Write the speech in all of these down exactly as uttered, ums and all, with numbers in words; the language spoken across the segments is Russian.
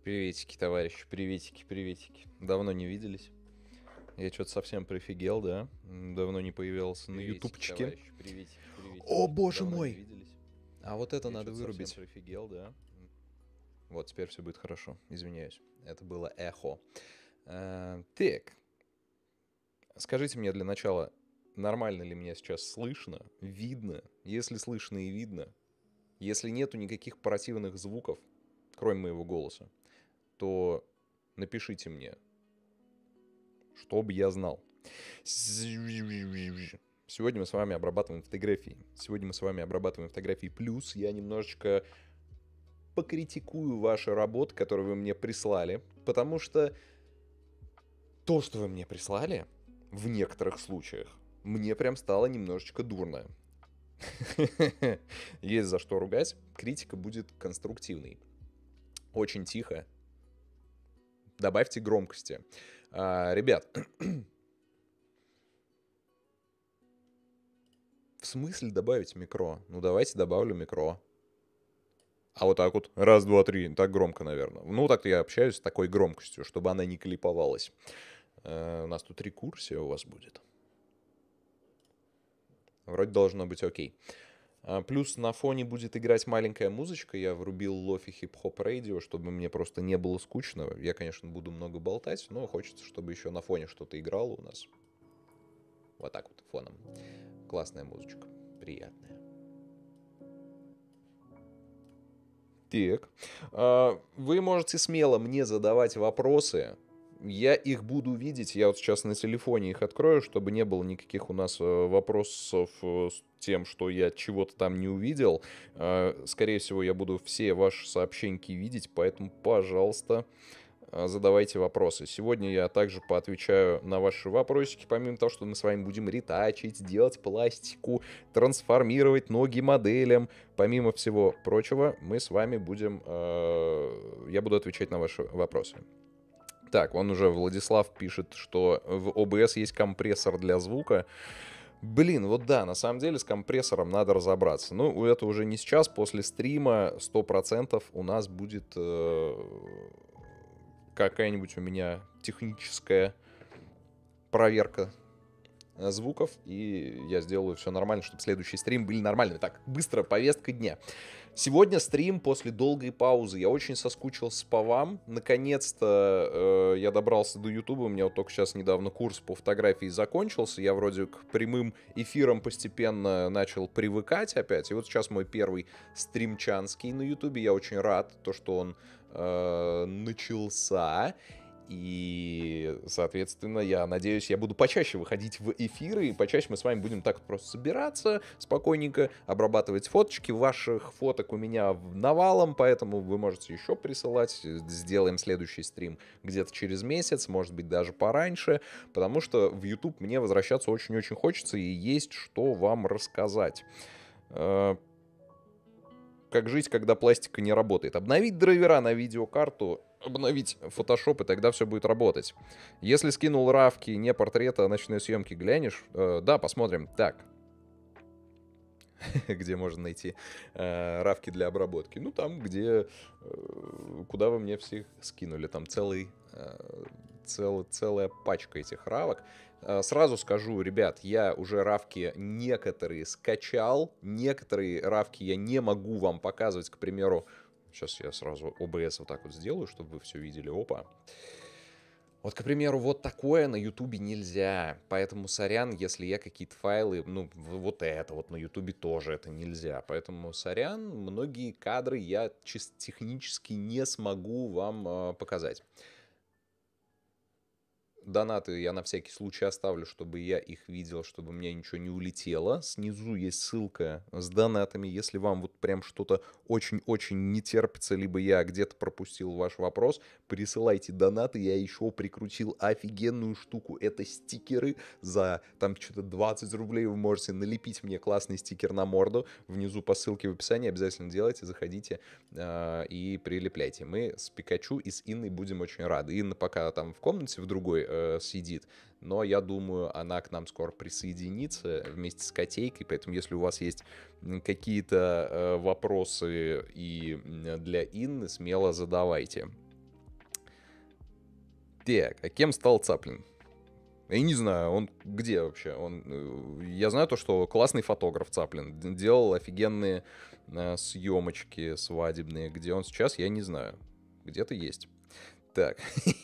Приветики, товарищи, приветики, приветики. Давно не виделись. Я что-то совсем прифигел, да? Давно не появлялся на Приветики, ютубчике. товарищи, приветики, приветики. О, боже Давно не мой! виделись. А вот это Я надо что-то совсем вырубить. прифигел, да? Вот, теперь все будет хорошо. Извиняюсь. Это было эхо. А, так. Скажите мне для начала, нормально ли меня сейчас слышно, видно? Если слышно и видно, если нету никаких противных звуков, кроме моего голоса, то напишите мне, чтобы я знал. Сегодня мы с вами обрабатываем фотографии. Сегодня мы с вами обрабатываем фотографии. Плюс я немножечко покритикую ваши работы, которые вы мне прислали. Потому что то, что вы мне прислали, в некоторых случаях, мне прям стало немножечко дурно. Есть за что ругать. Критика будет конструктивной. Очень тихо. Добавьте громкости. А, ребят, в смысле добавить микро? Ну, давайте добавлю микро. А вот так вот, раз, два, три, так громко, наверное. Ну, так я общаюсь с такой громкостью, чтобы она не клиповалась. Э, у нас тут рекурсия у вас будет. Вроде должно быть окей. А, плюс на фоне будет играть маленькая музычка. Я врубил лофи хип-хоп радио, чтобы мне просто не было скучно. Я, конечно, буду много болтать, но хочется, чтобы еще на фоне что-то играло у нас. Вот так вот, фоном. Классная музычка. Приятная. Так. А, Вы можете смело мне задавать вопросы. Я их буду видеть. Я вот сейчас на телефоне их открою, чтобы не было никаких у нас э, вопросов э, с тем, что я чего-то там не увидел. А, Скорее всего, я буду все ваши сообщеньки видеть, поэтому, пожалуйста, э, задавайте вопросы. Сегодня я также поотвечаю на ваши вопросики, помимо того, что мы с вами будем ретачить, делать пластику, трансформировать ноги моделям. Помимо всего прочего, мы с вами будем... э, я буду отвечать на ваши вопросы. Так, он уже, Владислав, пишет, что в о бэ эс есть компрессор для звука. Блин, вот да, на самом деле с компрессором надо разобраться. Ну, это уже не сейчас, после стрима сто процентов у нас будет э, какая-нибудь у меня техническая проверка э, звуков, и я сделаю все нормально, чтобы следующий стрим были нормальными. Так, быстро, повестка дня. Сегодня стрим после долгой паузы. Я очень соскучился по вам. Наконец-то э, я добрался до Ютуба. У меня вот только сейчас недавно курс по фотографии закончился. Я вроде к прямым эфирам постепенно начал привыкать опять. И вот сейчас мой первый стримчанский на Ютубе. Я очень рад, то, что он э, начался. И, соответственно, я надеюсь, я буду почаще выходить в эфиры, и почаще мы с вами будем так просто собираться спокойненько, обрабатывать фоточки. Ваших фоток у меня навалом, поэтому вы можете еще присылать. Сделаем следующий стрим где-то через месяц, может быть, даже пораньше, потому что в YouTube мне возвращаться очень-очень хочется, и есть что вам рассказать. Как жить, когда пластика не работает? Обновить драйвера на видеокарту, обновить Photoshop, и тогда все будет работать. Если скинул равки, не портрета, а ночной съемки, глянешь? Э, да, посмотрим. Так. Где можно найти э, равки для обработки? Ну, там, где... Э, куда вы мне всех скинули. Там целый... Э, цел, целая пачка этих равок. Э, сразу скажу, ребят, я уже равки некоторые скачал. Некоторые равки я не могу вам показывать, к примеру. Сейчас я сразу о бэ эс вот так вот сделаю, чтобы вы все видели. Опа. Вот, к примеру, вот такое на Ютубе нельзя. Поэтому сорян, если я какие-то файлы... Ну, вот это вот на Ютубе тоже это нельзя. Поэтому сорян, многие кадры я чисто технически не смогу вам э, показать. Донаты я на всякий случай оставлю, чтобы я их видел, чтобы у меня ничего не улетело. Снизу есть ссылка с донатами. Если вам вот прям что-то очень-очень не терпится, либо я где-то пропустил ваш вопрос, присылайте донаты. Я еще прикрутил офигенную штуку. Это стикеры за там что-то двадцать рублей. Вы можете налепить мне классный стикер на морду. Внизу по ссылке в описании обязательно делайте, заходите э, и прилепляйте. Мы с Пикачу и с Инной будем очень рады. Инна пока там в комнате в другой сидит, но я думаю, она к нам скоро присоединится вместе с Котейкой, поэтому если у вас есть какие-то э, вопросы и для Инны, смело задавайте. Так, а кем стал Цаплин? Я не знаю, он где вообще? Он, э, я знаю то, что классный фотограф Цаплин. д- Делал офигенные э, съемочки свадебные. Где он сейчас, я не знаю. Где-то есть. Так.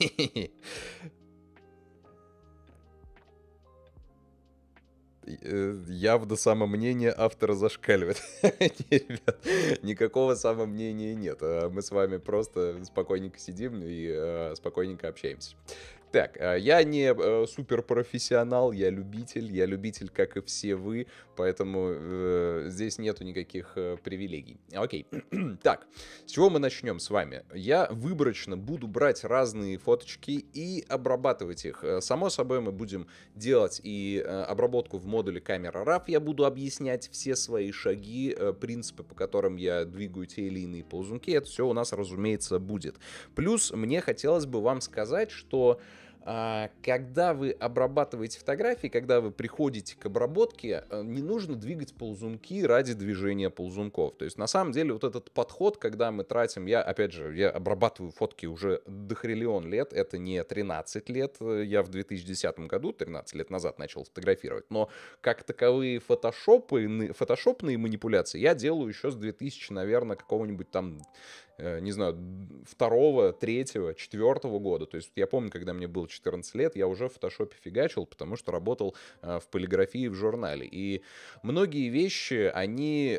Э, Явно самомнение автора зашкаливает. Не, ребят, никакого самомнения нет. А Мы с вами просто спокойненько сидим и э, спокойненько общаемся. Так, а, я не э, суперпрофессионал, я любитель, я любитель, как и все вы, поэтому э, здесь нету никаких э, привилегий. Окей, так, с чего мы начнем с вами? Я выборочно буду брать разные фоточки и обрабатывать их. Э, Само собой, мы будем делать и э, обработку в модуле камера RAW, я буду объяснять все свои шаги, э, принципы, по которым я двигаю те или иные ползунки, это все у нас, разумеется, будет. Плюс мне хотелось бы вам сказать, что а, когда вы обрабатываете фотографии, когда вы приходите к обработке, э, не нужно двигать ползунки ради движения ползунков. То есть, на самом деле, вот этот подход, когда мы тратим... Я, опять же, я обрабатываю фотки уже дохриллион лет, это не тринадцать лет, э, я в две тысячи десятом году, тринадцать лет назад, начал фотографировать, но как таковые фотошопы, ны- фотошопные манипуляции я делаю еще с две тысячи, наверное, какого-нибудь там, э, не знаю, второго, третьего, четвертого года. То есть я помню, когда мне было четырнадцать лет, я уже в фотошопе фигачил, потому что работал э, в полиграфии в журнале. И многие вещи, они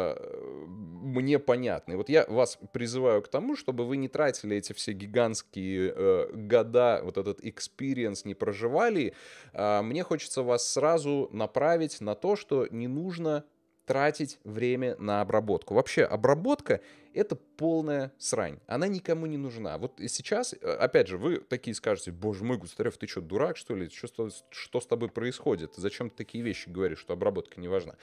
э, мне понятны. Вот я вас призываю к тому, чтобы вы не тратили эти все гигантские э, года, вот этот experience не проживали. А мне хочется вас сразу направить на то, что не нужно тратить время на обработку. Вообще, обработка — это полная срань. Она никому не нужна. Вот и сейчас, э, опять же, вы такие скажете: боже мой, Густарев, ты что, дурак, что ли? Что, с- что с тобой происходит? Зачем ты такие вещи говоришь, что обработка не важна?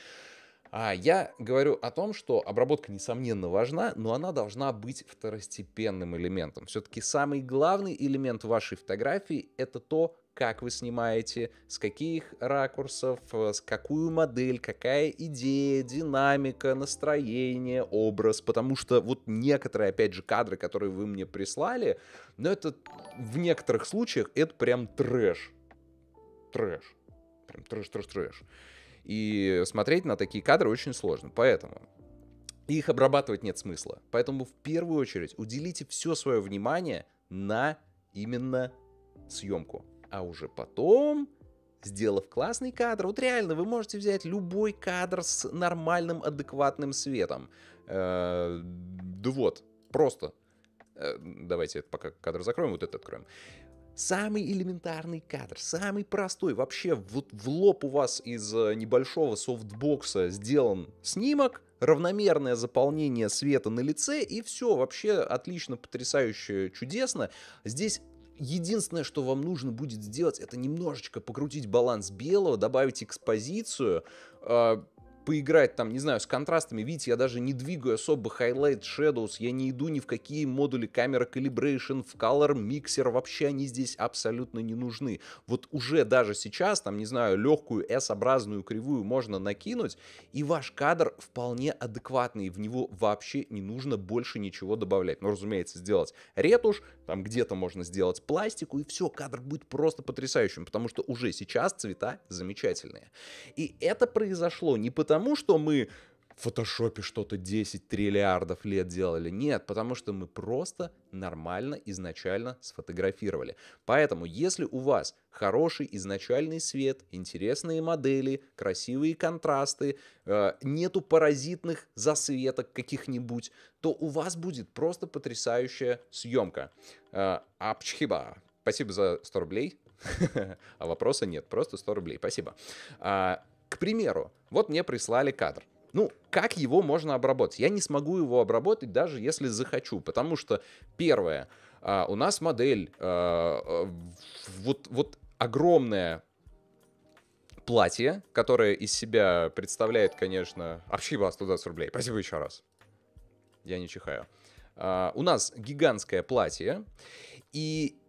А я говорю о том, что обработка, несомненно, важна, но она должна быть второстепенным элементом. Все-таки самый главный элемент вашей фотографии — это то, как вы снимаете, с каких ракурсов, э, с какую модель, какая идея, динамика, настроение, образ. Потому что вот некоторые, опять же, кадры, которые вы мне прислали, но это в некоторых случаях это прям трэш. Трэш. Прям трэш-трэш-трэш. И смотреть на такие кадры очень сложно. Поэтому их обрабатывать нет смысла. Поэтому в первую очередь уделите все свое внимание на именно съемку. А уже потом, сделав классный кадр, вот реально вы можете взять любой кадр с нормальным, адекватным светом. Э, Да вот, просто. Э, Давайте это пока кадр закроем, вот это откроем. Самый элементарный кадр, самый простой. Вообще вот в лоб у вас из э, небольшого софтбокса сделан снимок, равномерное заполнение света на лице, и все, вообще отлично, потрясающе, чудесно. Здесь единственное, что вам нужно будет сделать, это немножечко покрутить баланс белого, добавить экспозицию, э, поиграть там, не знаю, с контрастами. Видите, я даже не двигаю особо highlight, shadows, я не иду ни в какие модули камера calibration, в color mixer, вообще они здесь абсолютно не нужны. Вот уже даже сейчас, там, не знаю, легкую S-образную кривую можно накинуть, и ваш кадр вполне адекватный, в него вообще не нужно больше ничего добавлять. Но, разумеется, сделать ретушь, там где-то можно сделать пластику, и все, кадр будет просто потрясающим, потому что уже сейчас цвета замечательные. И это произошло не потому, что мы в фотошопе что-то десять триллиардов лет делали. Нет, потому что мы просто нормально изначально сфотографировали. Поэтому, если у вас хороший изначальный свет, интересные модели, красивые контрасты, э, нету паразитных засветок каких-нибудь, то у вас будет просто потрясающая съемка. Э, Апчхиба. Спасибо за сто рублей. А вопроса нет, просто сто рублей. Спасибо. А, К примеру, вот мне прислали кадр. Ну, как его можно обработать? Я не смогу его обработать, даже если захочу, потому что, первое, а, у нас модель, а, а, вот, вот огромное платье, которое из себя представляет, конечно... Общиба, сто двадцать рублей. Спасибо еще раз. Я не чихаю. А, у нас гигантское платье, и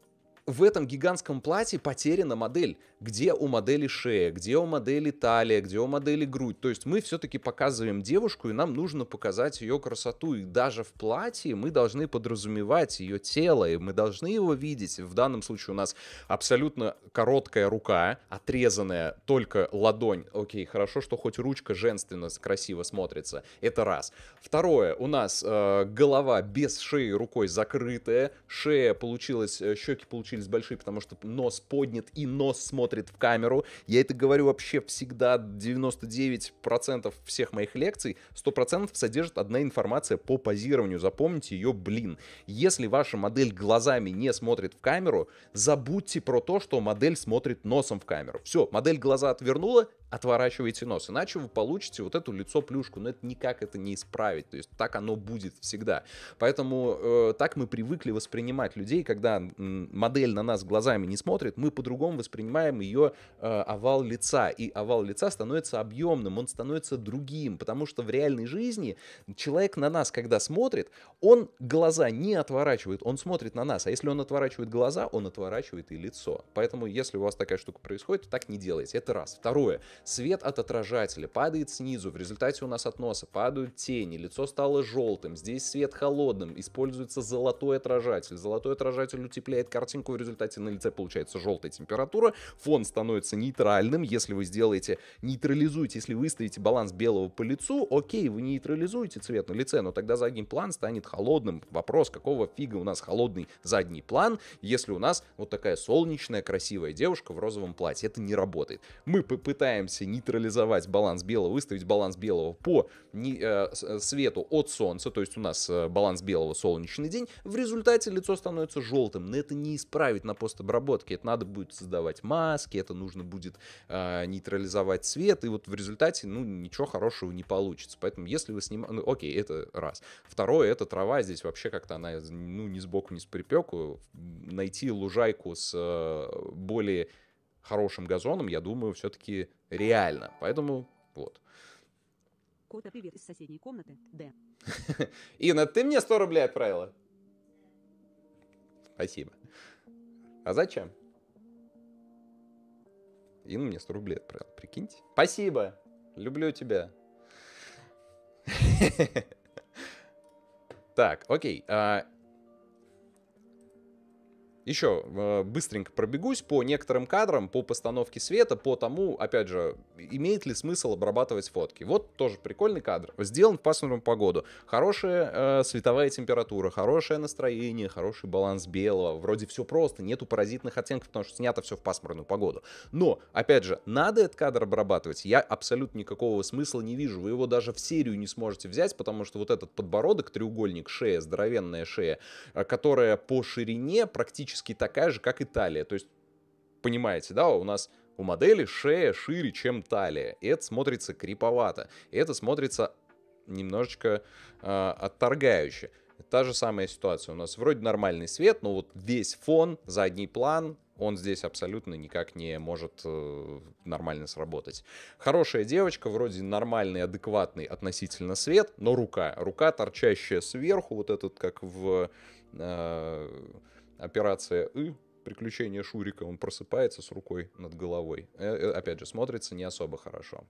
в этом гигантском платье потеряна модель. Где у модели шея, где у модели талия, где у модели грудь. То есть мы все-таки показываем девушку, и нам нужно показать ее красоту. И даже в платье мы должны подразумевать ее тело, и мы должны его видеть. В данном случае у нас абсолютно короткая рука, отрезанная только ладонь. Окей, хорошо, что хоть ручка женственно красиво смотрится. Это раз. Второе, у нас э, голова без шеи рукой закрытая. Шея получилась, щеки получились большие, потому что нос поднят, и нос смотрит в камеру. Я это говорю вообще всегда, девяносто девять процентов всех моих лекций, сто процентов содержит одна информация по позированию. Запомните ее, блин. Если ваша модель глазами не смотрит в камеру, забудьте про то, что модель смотрит носом в камеру. Все, модель глаза отвернула, отворачивайте нос, иначе вы получите вот эту лицо-плюшку, но это никак это не исправить, то есть так оно будет всегда. Поэтому э, так мы привыкли воспринимать людей, когда м, модель на нас глазами не смотрит, мы по-другому воспринимаем ее э, овал лица, и овал лица становится объемным, он становится другим, потому что в реальной жизни человек на нас, когда смотрит, он глаза не отворачивает, он смотрит на нас, а если он отворачивает глаза, он отворачивает и лицо. Поэтому если у вас такая штука происходит, то так не делайте, это раз. Второе. Свет от отражателя падает снизу, в результате у нас от носа падают тени, лицо стало желтым, здесь свет холодным, используется золотой отражатель. Золотой отражатель утепляет картинку, в результате на лице получается желтая температура, фон становится нейтральным, если вы сделаете, нейтрализуете, если выставите баланс белого по лицу, окей, вы нейтрализуете цвет на лице, но тогда задний план станет холодным. Вопрос, какого фига у нас холодный задний план, если у нас вот такая солнечная, красивая девушка в розовом платье. Это не работает. Мы попытаемся нейтрализовать баланс белого, выставить баланс белого по не, э, свету от солнца, то есть у нас э, баланс белого солнечный день, в результате лицо становится желтым, но это не исправить на постобработке, это надо будет создавать маски, это нужно будет э, нейтрализовать цвет, и вот в результате, ну, ничего хорошего не получится, поэтому если вы снимаете, ну, окей, это раз. Второе, это трава, здесь вообще как-то она, ну, ни сбоку, ни с припеку, найти лужайку с э, более хорошим газоном, я думаю, все-таки реально. Поэтому вот. Кота, привет из соседней комнаты. Д. Инна, ты мне сто рублей отправила? Спасибо. А зачем? Инна мне сто рублей отправила, прикиньте. Спасибо. Люблю тебя. Так, окей. Еще э, быстренько пробегусь по некоторым кадрам, по постановке света, по тому, опять же, имеет ли смысл обрабатывать фотки. Вот тоже прикольный кадр. Сделан в пасмурную погоду. Хорошая э, световая температура, хорошее настроение, хороший баланс белого. Вроде все просто, нету паразитных оттенков, потому что снято все в пасмурную погоду. Но, опять же, надо этот кадр обрабатывать. Я абсолютно никакого смысла не вижу. Вы его даже в серию не сможете взять, потому что вот этот подбородок, треугольник, шея, здоровенная шея, э, которая по ширине практически такая же, как и талия. То есть, понимаете, да, у нас у модели шея шире, чем талия. И это смотрится криповато. И это смотрится немножечко э, отторгающе. Та же самая ситуация. У нас вроде нормальный свет, но вот весь фон, задний план, он здесь абсолютно никак не может э, нормально сработать. Хорошая девочка, вроде нормальный, адекватный относительно свет, но рука. Рука, торчащая сверху, вот этот, как в... Э, операция «И», приключение Шурика, он просыпается с рукой над головой. Э, опять же, смотрится не особо хорошо.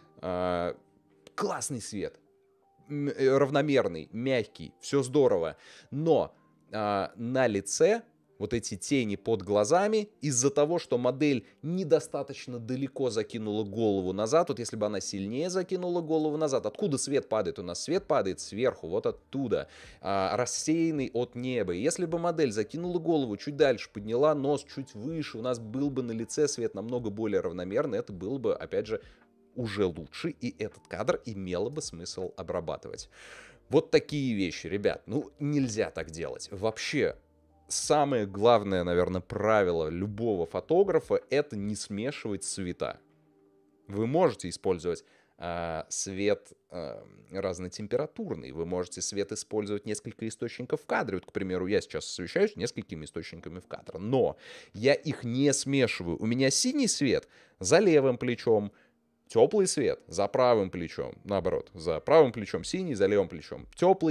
А, классный свет. М- равномерный, мягкий, все здорово. Но а, на лице вот эти тени под глазами, из-за того, что модель недостаточно далеко закинула голову назад, вот если бы она сильнее закинула голову назад, откуда свет падает? У нас свет падает сверху, вот оттуда, а, рассеянный от неба. И если бы модель закинула голову чуть дальше, подняла нос чуть выше, у нас был бы на лице свет намного более равномерный, это было бы, опять же, уже лучше, и этот кадр имело бы смысл обрабатывать. Вот такие вещи, ребят, ну нельзя так делать. Вообще, самое главное, наверное, правило любого фотографа — это не смешивать цвета. Вы можете использовать э, свет э, разнотемпературный, вы можете свет использовать несколько источников в кадре. Вот, к примеру, я сейчас освещаюсь несколькими источниками в кадре, но я их не смешиваю. У меня синий свет за левым плечом, теплый свет за правым плечом, наоборот, за правым плечом синий, за левым плечом теплый,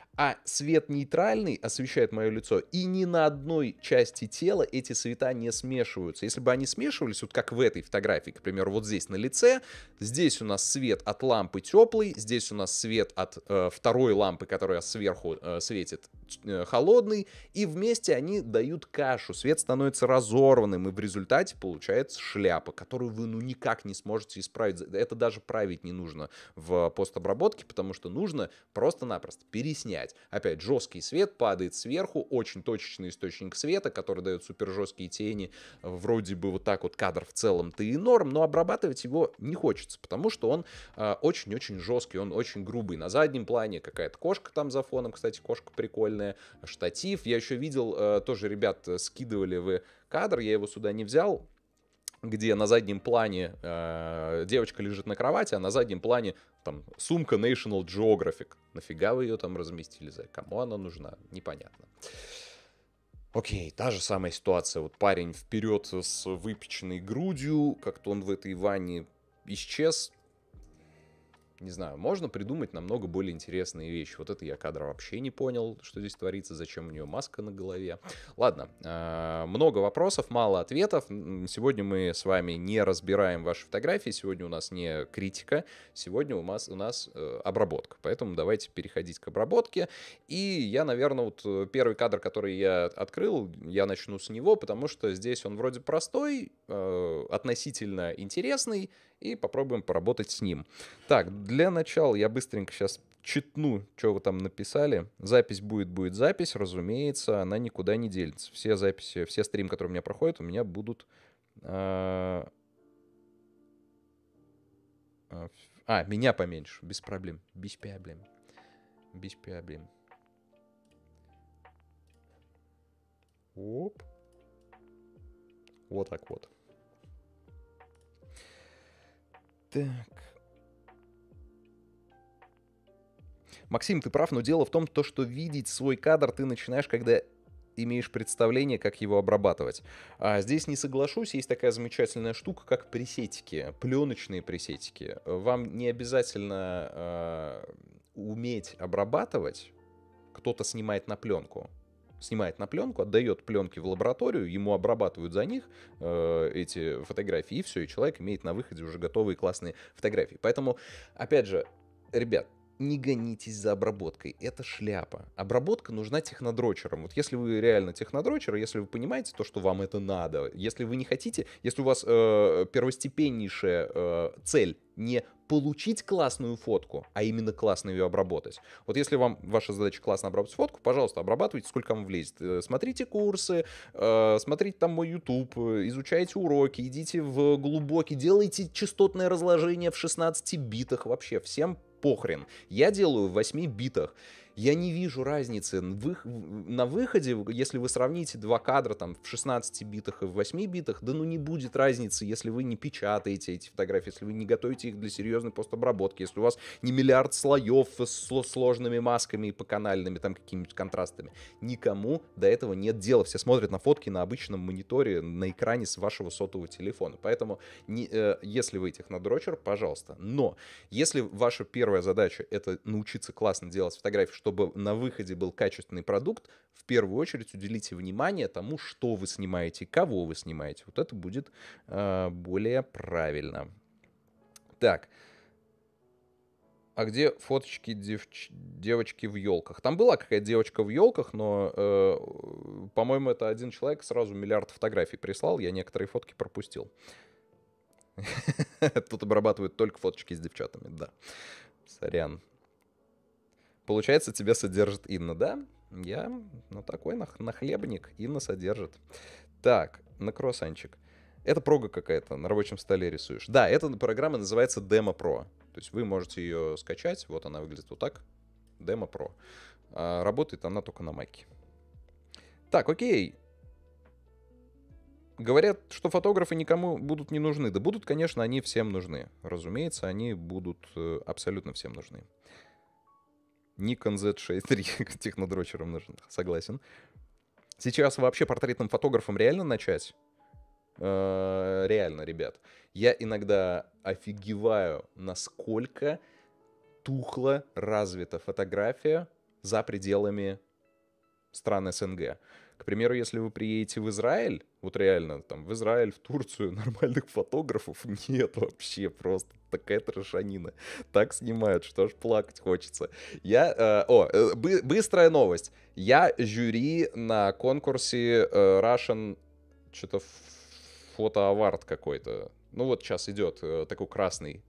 А свет нейтральный освещает мое лицо, и ни на одной части тела эти цвета не смешиваются. Если бы они смешивались, вот как в этой фотографии, к примеру, вот здесь на лице, здесь у нас свет от лампы теплый, здесь у нас свет от э, второй лампы, которая сверху э, светит, э, холодный, и вместе они дают кашу. Свет становится разорванным, и в результате получается шляпа, которую вы ну никак не сможете исправить. Это даже править не нужно в постобработке, потому что нужно просто-напросто переснять. Опять, жесткий свет падает сверху, очень точечный источник света, который дает супер жесткие тени. Вроде бы вот так вот кадр в целом-то и норм, но обрабатывать его не хочется, потому что он э, очень-очень жесткий, он очень грубый. На заднем плане какая-то кошка там за фоном, кстати, кошка прикольная, штатив. Я еще видел, э, тоже ребят скидывали в кадр, я его сюда не взял, где на заднем плане э, девочка лежит на кровати, а на заднем плане там сумка National Geographic. Нафига вы ее там разместили? За кому она нужна? Непонятно. Окей, та же самая ситуация. Вот парень вперед с выпеченной грудью, как-то он в этой ванне исчез. Не знаю, можно придумать намного более интересные вещи. Вот это я кадр вообще не понял, что здесь творится, зачем у нее маска на голове. Ладно, э, много вопросов, мало ответов. Сегодня мы с вами не разбираем ваши фотографии, сегодня у нас не критика, сегодня у нас, у нас э, обработка. Поэтому давайте переходить к обработке. И я, наверное, вот первый кадр, который я открыл, я начну с него, потому что здесь он вроде простой, э, относительно интересный, и попробуем поработать с ним. Так, для начала я быстренько сейчас читну, что вы там написали. Запись будет, будет запись, разумеется, она никуда не делится. Все записи, все стримы, которые у меня проходят, у меня будут... А, а меня поменьше, без проблем, без проблем, без проблем. Оп. Вот так вот. Так. Максим, ты прав, но дело в том, то, что видеть свой кадр ты начинаешь, когда имеешь представление, как его обрабатывать. А здесь не соглашусь, есть такая замечательная штука, как пресетики, пленочные пресетики. Вам не обязательно э, уметь обрабатывать, кто-то снимает на пленку. Снимает на пленку, отдает пленки в лабораторию, ему обрабатывают за них э, эти фотографии, и все, и человек имеет на выходе уже готовые классные фотографии. Поэтому, опять же, ребят, не гонитесь за обработкой, это шляпа. Обработка нужна технодрочерам. Вот если вы реально технодрочер, если вы понимаете то, что вам это надо, если вы не хотите, если у вас э, первостепеннейшая э, цель не получить классную фотку, а именно классно ее обработать. Вот если вам ваша задача классно обработать фотку, пожалуйста, обрабатывайте, сколько вам влезет. Смотрите курсы, э, смотрите там мой YouTube, изучайте уроки, идите в глубокий, делайте частотное разложение в шестнадцати битах вообще, всем похрен. Я делаю в восьми битах. Я не вижу разницы на выходе, если вы сравните два кадра там в шестнадцати битах и в восьми битах, да ну не будет разницы, если вы не печатаете эти фотографии, если вы не готовите их для серьезной постобработки, если у вас не миллиард слоев с сложными масками и поканальными там какими-нибудь контрастами. Никому до этого нет дела. Все смотрят на фотки на обычном мониторе, на экране с вашего сотового телефона. Поэтому не, э, если вы технодрочер, пожалуйста. Но если ваша первая задача — это научиться классно делать фотографии, чтобы на выходе был качественный продукт, в первую очередь уделите внимание тому, что вы снимаете, кого вы снимаете. Вот это будет э, более правильно. Так. А где фоточки девч... девочки в елках? Там была какая-то девочка в елках, но, э, по-моему, это один человек сразу миллиард фотографий прислал. Я некоторые фотки пропустил. Тут обрабатывают только фоточки с девчатами, да. Сорян. Получается, тебя содержит Инна, да? Я, ну, такой нах- нахлебник. Инна содержит. Так, на круассанчик. Это прога какая-то, на рабочем столе рисуешь. Да, эта программа называется Demo Pro. То есть вы можете ее скачать. Вот она выглядит вот так. Demo Pro. А работает она только на Маке. Так, окей. Говорят, что фотографы никому будут не нужны. Да будут, конечно, они всем нужны. Разумеется, они будут абсолютно всем нужны. Nikon зет шесть три технодрочером нужен, согласен. Сейчас вообще портретным фотографом реально начать? Э-э- реально, ребят. Я иногда офигеваю, насколько тухло развита фотография за пределами стран СНГ. К примеру, если вы приедете в Израиль, вот реально, там, в Израиль, в Турцию, нормальных фотографов нет вообще, просто такая трешанина. Так снимают, что аж плакать хочется. Я, э, о, э, бы, быстрая новость. Я жюри на конкурсе э, Russian, что-то фото-авард какой-то. Ну вот сейчас идет э, такой красный.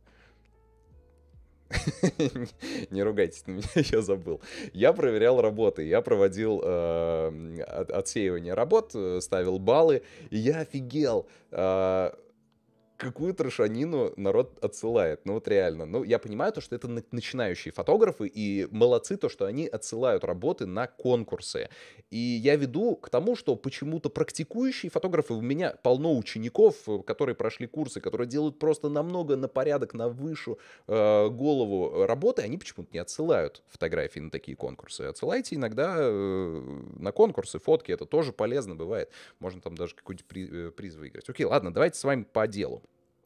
Не ругайтесь на меня, я забыл. Я проверял работы, я проводил э, отсеивание работ, ставил баллы, и я офигел, э, какую трешанину народ отсылает. Ну вот реально. Ну я понимаю то, что это начинающие фотографы, и молодцы то, что они отсылают работы на конкурсы. И я веду к тому, что почему-то практикующие фотографы, у меня полно учеников, которые прошли курсы, которые делают просто намного на порядок, на выше э, голову работы, они почему-то не отсылают фотографии на такие конкурсы. Отсылайте иногда э, на конкурсы фотки, это тоже полезно бывает. Можно там даже какой-нибудь приз, приз выиграть. Окей, ладно, давайте с вами по делу.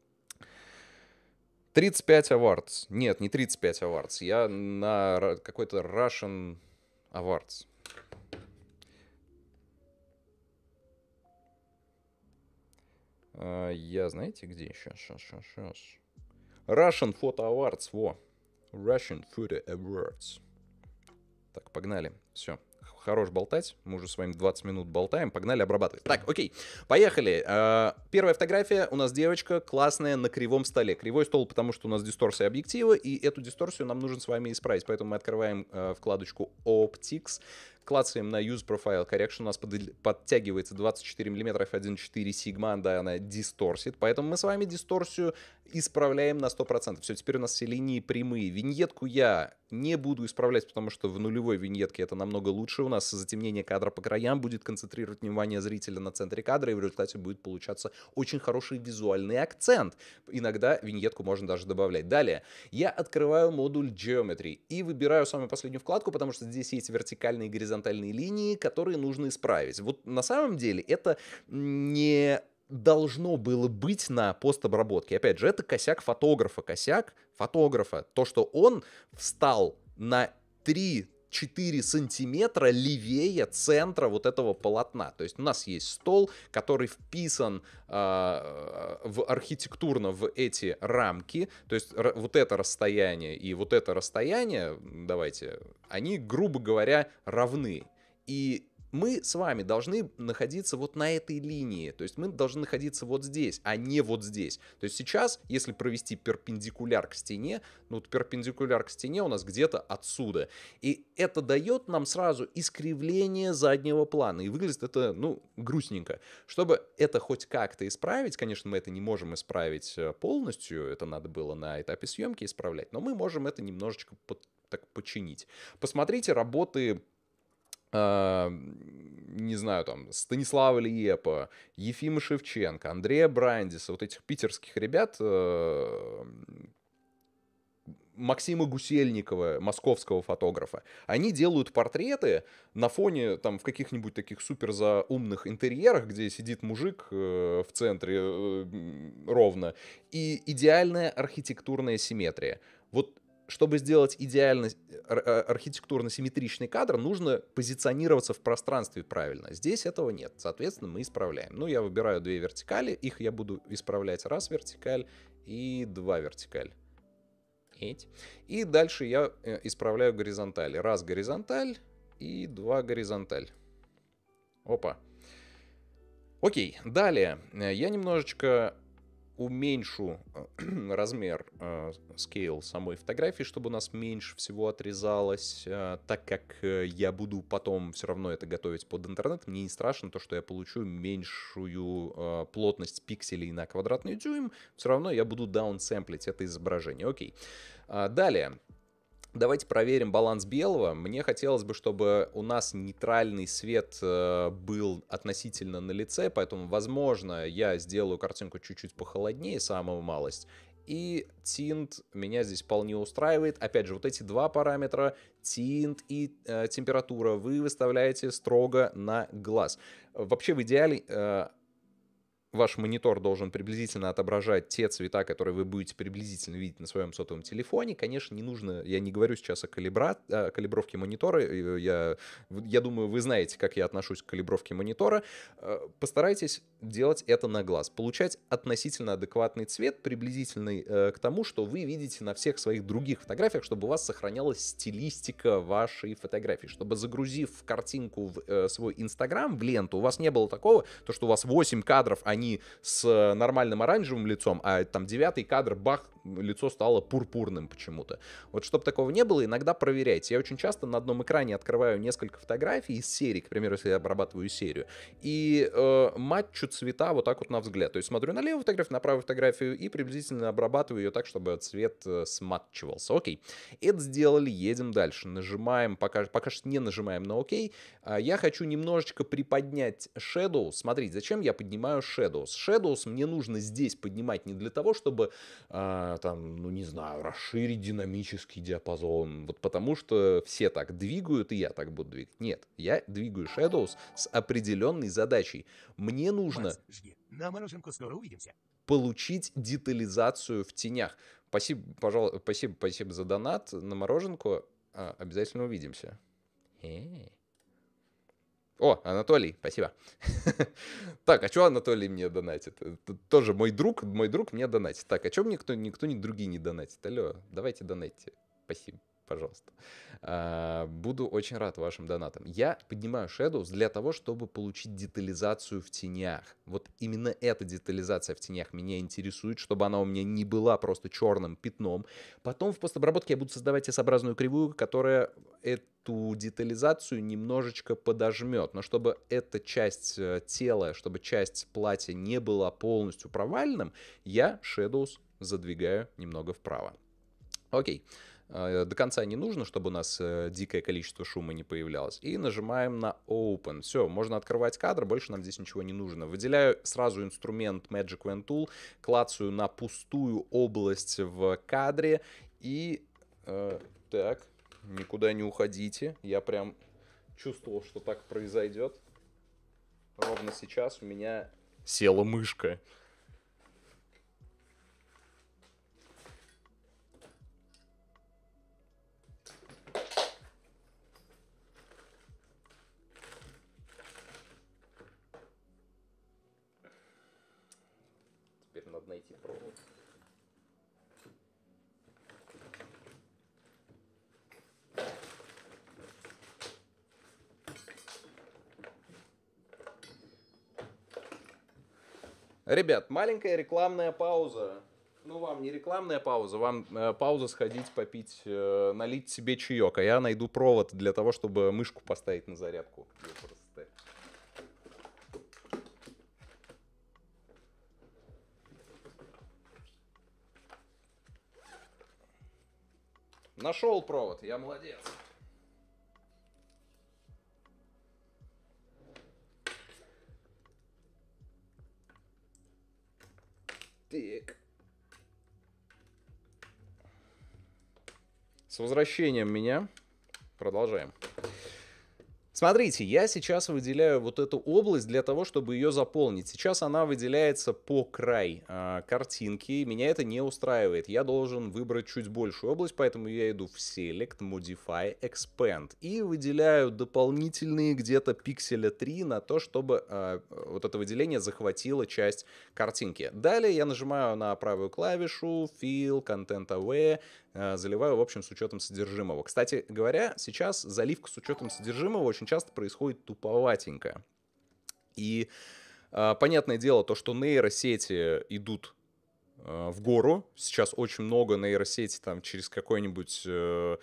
тридцать пять awards. Нет, не тридцать пять awards. Я на какой-то Russian awards. Я, знаете, где? Сейчас, сейчас, сейчас, сейчас. Russian Photo Awards, во. Russian Photo Awards. Так, погнали. Все. Хорош болтать. Мы уже с вами двадцать минут болтаем. Погнали обрабатывать. Так, окей. Поехали. Первая фотография. У нас девочка классная на кривом столе. Кривой стол, потому что у нас дисторсия объектива. И эту дисторсию нам нужно с вами исправить. Поэтому мы открываем вкладочку Optics. Клацаем на Use Profile Correction, у нас под, подтягивается двадцать четыре миллиметра эф один точка четыре Sigma, да, она дисторсит, поэтому мы с вами дисторсию исправляем на сто процентов. Все, теперь у нас все линии прямые. Виньетку я не буду исправлять, потому что в нулевой виньетке это намного лучше. У нас затемнение кадра по краям будет концентрировать внимание зрителя на центре кадра, и в результате будет получаться очень хороший визуальный акцент. Иногда виньетку можно даже добавлять. Далее, я открываю модуль Geometry и выбираю самую последнюю вкладку, потому что здесь есть вертикальные и горизонтальные линии, которые нужно исправить. Вот на самом деле это не должно было быть на постобработке. Опять же, это косяк фотографа. Косяк фотографа. То, что он встал на три-четыре сантиметра левее центра вот этого полотна. То есть у нас есть стол, который вписан э, в архитектурно в эти рамки. То есть вот это расстояние и вот это расстояние, давайте, они, грубо говоря, равны. И мы с вами должны находиться вот на этой линии, то есть мы должны находиться вот здесь, а не вот здесь. То есть сейчас, если провести перпендикуляр к стене, ну вот перпендикуляр к стене у нас где-то отсюда. И это дает нам сразу искривление заднего плана. И выглядит это, ну, грустненько. Чтобы это хоть как-то исправить, конечно, мы это не можем исправить полностью, это надо было на этапе съемки исправлять, но мы можем это немножечко под, так починить. Посмотрите работы... не знаю, там, Станислава Лиепа, Ефима Шевченко, Андрея Брандиса, вот этих питерских ребят, Максима Гусельникова, московского фотографа. Они делают портреты на фоне, там, в каких-нибудь таких супер заумных интерьерах, где сидит мужик в центре ровно, и идеальная архитектурная симметрия. Вот чтобы сделать идеально архитектурно-симметричный кадр, нужно позиционироваться в пространстве правильно. Здесь этого нет. Соответственно, мы исправляем. Ну, я выбираю две вертикали. Их я буду исправлять раз вертикаль и два вертикаль. И дальше я исправляю горизонтали. Раз горизонталь и два горизонталь. Опа. Окей, далее. Я немножечко... уменьшу размер э, scale самой фотографии, чтобы у нас меньше всего отрезалось, э, так как э, я буду потом все равно это готовить под интернет, мне не страшно то, что я получу меньшую э, плотность пикселей на квадратный дюйм, все равно я буду даунсэмплить это изображение. Окей. А, далее. Давайте проверим баланс белого. Мне хотелось бы, чтобы у нас нейтральный свет э, был относительно на лице, поэтому, возможно, я сделаю картинку чуть-чуть похолоднее, самую малость. И тинт меня здесь вполне устраивает. Опять же, вот эти два параметра, тинт и э, температура, вы выставляете строго на глаз. Вообще, в идеале... Э, ваш монитор должен приблизительно отображать те цвета, которые вы будете приблизительно видеть на своем сотовом телефоне. Конечно, не нужно, я не говорю сейчас о, калибра, о калибровке монитора, я, я думаю, вы знаете, как я отношусь к калибровке монитора. Постарайтесь делать это на глаз, получать относительно адекватный цвет, приблизительный э, к тому, что вы видите на всех своих других фотографиях, чтобы у вас сохранялась стилистика вашей фотографии, чтобы, загрузив картинку в э, свой Инстаграм, в ленту, у вас не было такого, то, что у вас восемь кадров, они с нормальным оранжевым лицом, а там девятый кадр, бах, лицо стало пурпурным почему-то. Вот чтобы такого не было, иногда проверяйте. Я очень часто на одном экране открываю несколько фотографий из серии, к примеру, если я обрабатываю серию, и э, матчу цвета вот так вот на взгляд. То есть смотрю на левую фотографию, на правую фотографию и приблизительно обрабатываю ее так, чтобы цвет э, сматчивался. Окей. Это сделали, едем дальше. Нажимаем, пока, пока что не нажимаем на ОК. А, я хочу немножечко приподнять Shadows. Смотрите, зачем я поднимаю Shadows? Shadows мне нужно здесь поднимать не для того, чтобы, а, там, ну не знаю, расширить динамический диапазон. Вот потому что все так двигают, и я так буду двигать. Нет, я двигаю Shadows с определенной задачей. Мне нужно Макс, жди. На мороженку скоро увидимся. получить детализацию в тенях. Спасибо, пожалуйста, спасибо, спасибо за донат на мороженку. А, обязательно увидимся. Э-э. О, Анатолий, спасибо. Так, а что Анатолий мне донатит? Это тоже мой друг, мой друг мне донатит. Так, а что мне никто, никто ни другие не донатит? Алло, давайте донатьте. Спасибо, пожалуйста. А, буду очень рад вашим донатам. Я поднимаю Shadows для того, чтобы получить детализацию в тенях. Вот именно эта детализация в тенях меня интересует, чтобы она у меня не была просто черным пятном. Потом в постобработке я буду создавать S-образную кривую, которая эту детализацию немножечко подожмет. Но чтобы эта часть тела, чтобы часть платья не была полностью провальным, я Shadows задвигаю немного вправо. Окей. До конца не нужно, чтобы у нас дикое количество шума не появлялось. И нажимаем на Open. Все, можно открывать кадр, больше нам здесь ничего не нужно. Выделяю сразу инструмент Magic Wand Tool, клацаю на пустую область в кадре и... Э, так, никуда не уходите. Я прям чувствовал, что так произойдет. Ровно сейчас у меня села мышка. Теперь надо найти провод. Ребят, маленькая рекламная пауза. Ну, вам не рекламная пауза, вам э, пауза сходить попить, э, налить себе чаек. А я найду провод для того, чтобы мышку поставить на зарядку. Нашел провод, я молодец. Так. С возвращением меня. Продолжаем. Смотрите, я сейчас выделяю вот эту область для того, чтобы ее заполнить. Сейчас она выделяется по край э, картинки. Меня это не устраивает. Я должен выбрать чуть большую область, поэтому я иду в Select, Modify, Expand. И выделяю дополнительные где-то пикселя три на то, чтобы э, вот это выделение захватило часть картинки. Далее я нажимаю на правую клавишу, Fill, Content Aware, э, заливаю, в общем, с учетом содержимого. Кстати говоря, сейчас заливка с учетом содержимого очень часто происходит туповатенько. И э, понятное дело, то, что нейросети идут э, в гору. Сейчас очень много нейросети там через какой-нибудь... Э,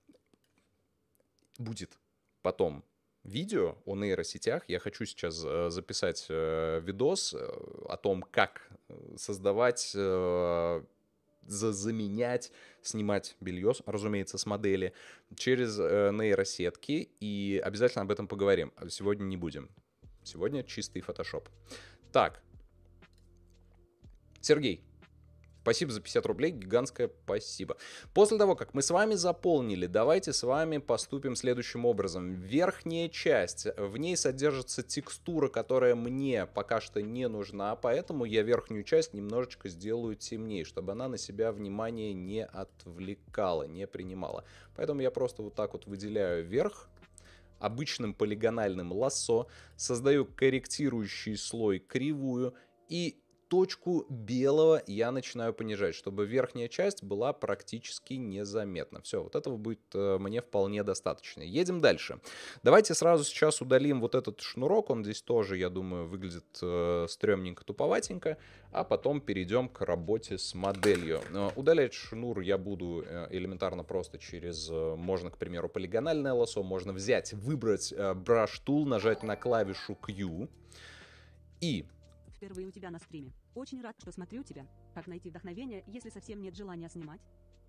будет потом видео о нейросетях. Я хочу сейчас э, записать э, видос э, о том, как создавать... Э, заменять, снимать белье, разумеется, с модели через э, нейросетки, и обязательно об этом поговорим. А сегодня не будем. Сегодня чистый фотошоп. Так. Сергей, Спасибо за пятьдесят рублей, гигантское спасибо. После того, как мы с вами заполнили, давайте с вами поступим следующим образом. Верхняя часть, в ней содержится текстура, которая мне пока что не нужна, поэтому я верхнюю часть немножечко сделаю темнее, чтобы она на себя внимание не отвлекала, не принимала. Поэтому я просто вот так вот выделяю верх обычным полигональным лассо, создаю корректирующий слой кривую и точку белого я начинаю понижать, чтобы верхняя часть была практически незаметна. Все, вот этого будет э, мне вполне достаточно. Едем дальше. Давайте сразу сейчас удалим вот этот шнурок. Он здесь тоже, я думаю, выглядит э, стрёмненько, туповатенько. А потом перейдем к работе с моделью. Э, удалять шнур я буду э, элементарно просто через, э, можно, к примеру, полигональное лассо. Можно взять, выбрать э, Brush Tool, нажать на клавишу Q и... Впервые у тебя на стриме. Очень рад, что смотрю тебя. Как найти вдохновение, если совсем нет желания снимать?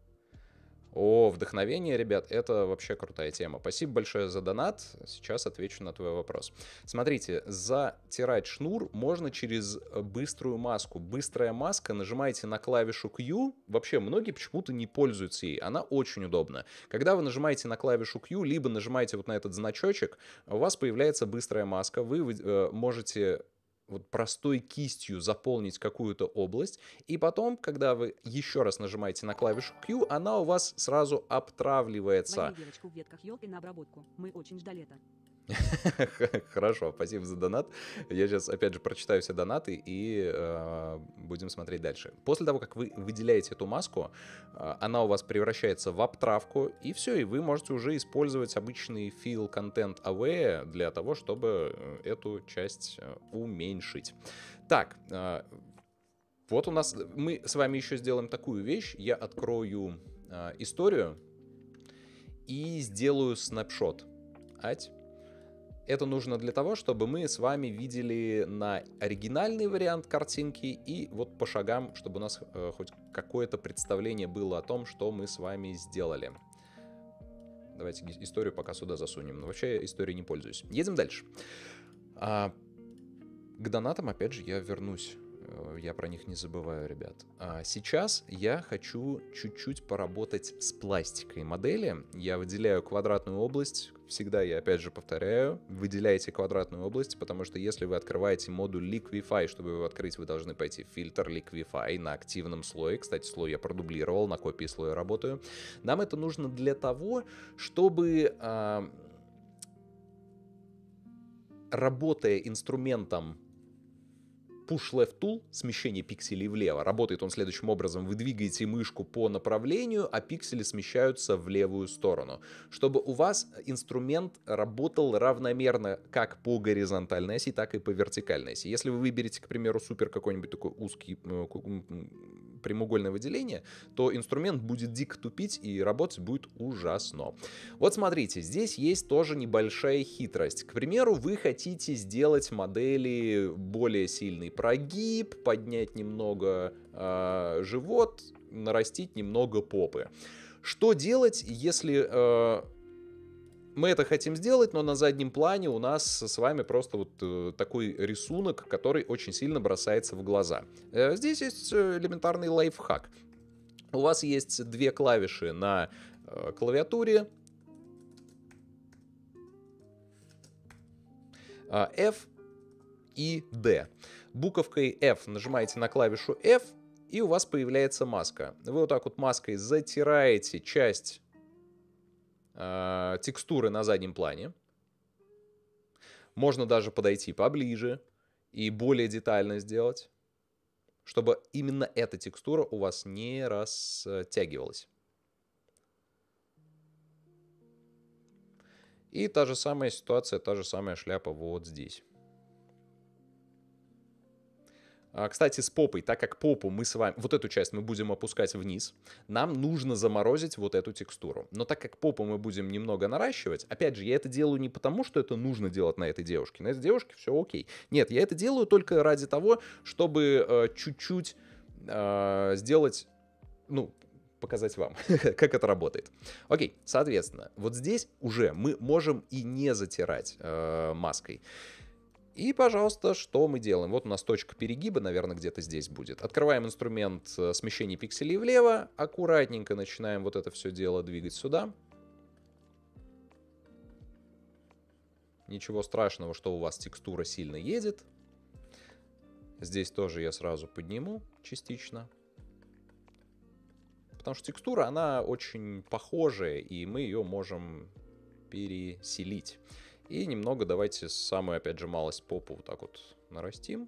О, вдохновение, ребят, это вообще крутая тема. Спасибо большое за донат. Сейчас отвечу на твой вопрос. Смотрите, затирать шнур можно через быструю маску. Быстрая маска, нажимаете на клавишу Q. Вообще, многие почему-то не пользуются ей. Она очень удобна. Когда вы нажимаете на клавишу Q, либо нажимаете вот на этот значочек, у вас появляется быстрая маска. Вы э, можете... вот простой кистью заполнить какую-то область, и потом, когда вы еще раз нажимаете на клавишу Q, она у вас сразу обтравливается. Возьми девочку в ветках елки на обработку. Мы очень ждали это. Хорошо, спасибо за донат. Я сейчас опять же прочитаю все донаты и э, будем смотреть дальше. После того, как вы выделяете эту маску, э, она у вас превращается в обтравку, и все, и вы можете уже использовать обычный Fill Content Away для того, чтобы эту часть э, уменьшить. Так, э, вот у нас, мы с вами еще сделаем такую вещь. Я открою э, историю и сделаю снапшот. Ать. Это нужно для того, чтобы мы с вами видели на оригинальный вариант картинки и вот по шагам, чтобы у нас э, хоть какое-то представление было о том, что мы с вами сделали. Давайте историю пока сюда засунем. Но вообще я историей не пользуюсь. Едем дальше. А, к донатам, опять же, я вернусь. Я про них не забываю, ребят. А сейчас я хочу чуть-чуть поработать с пластикой модели. Я выделяю квадратную область. Всегда я, опять же, повторяю, выделяйте квадратную область, потому что если вы открываете модуль Liquify, чтобы его открыть, вы должны пойти в фильтр Liquify на активном слое. Кстати, слой я продублировал, на копии слоя работаю. Нам это нужно для того, чтобы, а, работая инструментом Push Left Tool, смещение пикселей влево, работает он следующим образом. Вы двигаете мышку по направлению, а пиксели смещаются в левую сторону. Чтобы у вас инструмент работал равномерно как по горизонтальной оси, так и по вертикальной оси. Если вы выберете, к примеру, супер какой-нибудь такой узкий прямоугольное выделение, то инструмент будет дико тупить и работать будет ужасно. Вот смотрите, здесь есть тоже небольшая хитрость. К примеру, вы хотите сделать модели более сильный прогиб, поднять немного э, живот, нарастить немного попы. Что делать, если э, мы это хотим сделать, но на заднем плане у нас с вами просто вот э, такой рисунок, который очень сильно бросается в глаза. Э, здесь есть элементарный лайфхак. У вас есть две клавиши на э, клавиатуре. Э, F и D. Буковкой F нажимаете на клавишу F, и у вас появляется маска. Вы вот так вот маской затираете часть э, текстуры на заднем плане. Можно даже подойти поближе и более детально сделать, чтобы именно эта текстура у вас не растягивалась. И та же самая ситуация, та же самая шляпа вот здесь. Кстати, с попой, так как попу мы с вами, вот эту часть мы будем опускать вниз, нам нужно заморозить вот эту текстуру. Но так как попу мы будем немного наращивать, опять же, я это делаю не потому, что это нужно делать на этой девушке. На этой девушке все окей. Нет, я это делаю только ради того, чтобы э, чуть-чуть э, сделать, ну, показать вам, как это работает. Окей, соответственно, вот здесь уже мы можем и не затирать э, маской. И, пожалуйста, что мы делаем? Вот у нас точка перегиба, наверное, где-то здесь будет. Открываем инструмент смещения пикселей влево, аккуратненько начинаем вот это все дело двигать сюда. Ничего страшного, что у вас текстура сильно едет. Здесь тоже я сразу подниму частично. Потому что текстура, она очень похожая, и мы ее можем переселить. И немного давайте самую, опять же, малость попу вот так вот нарастим.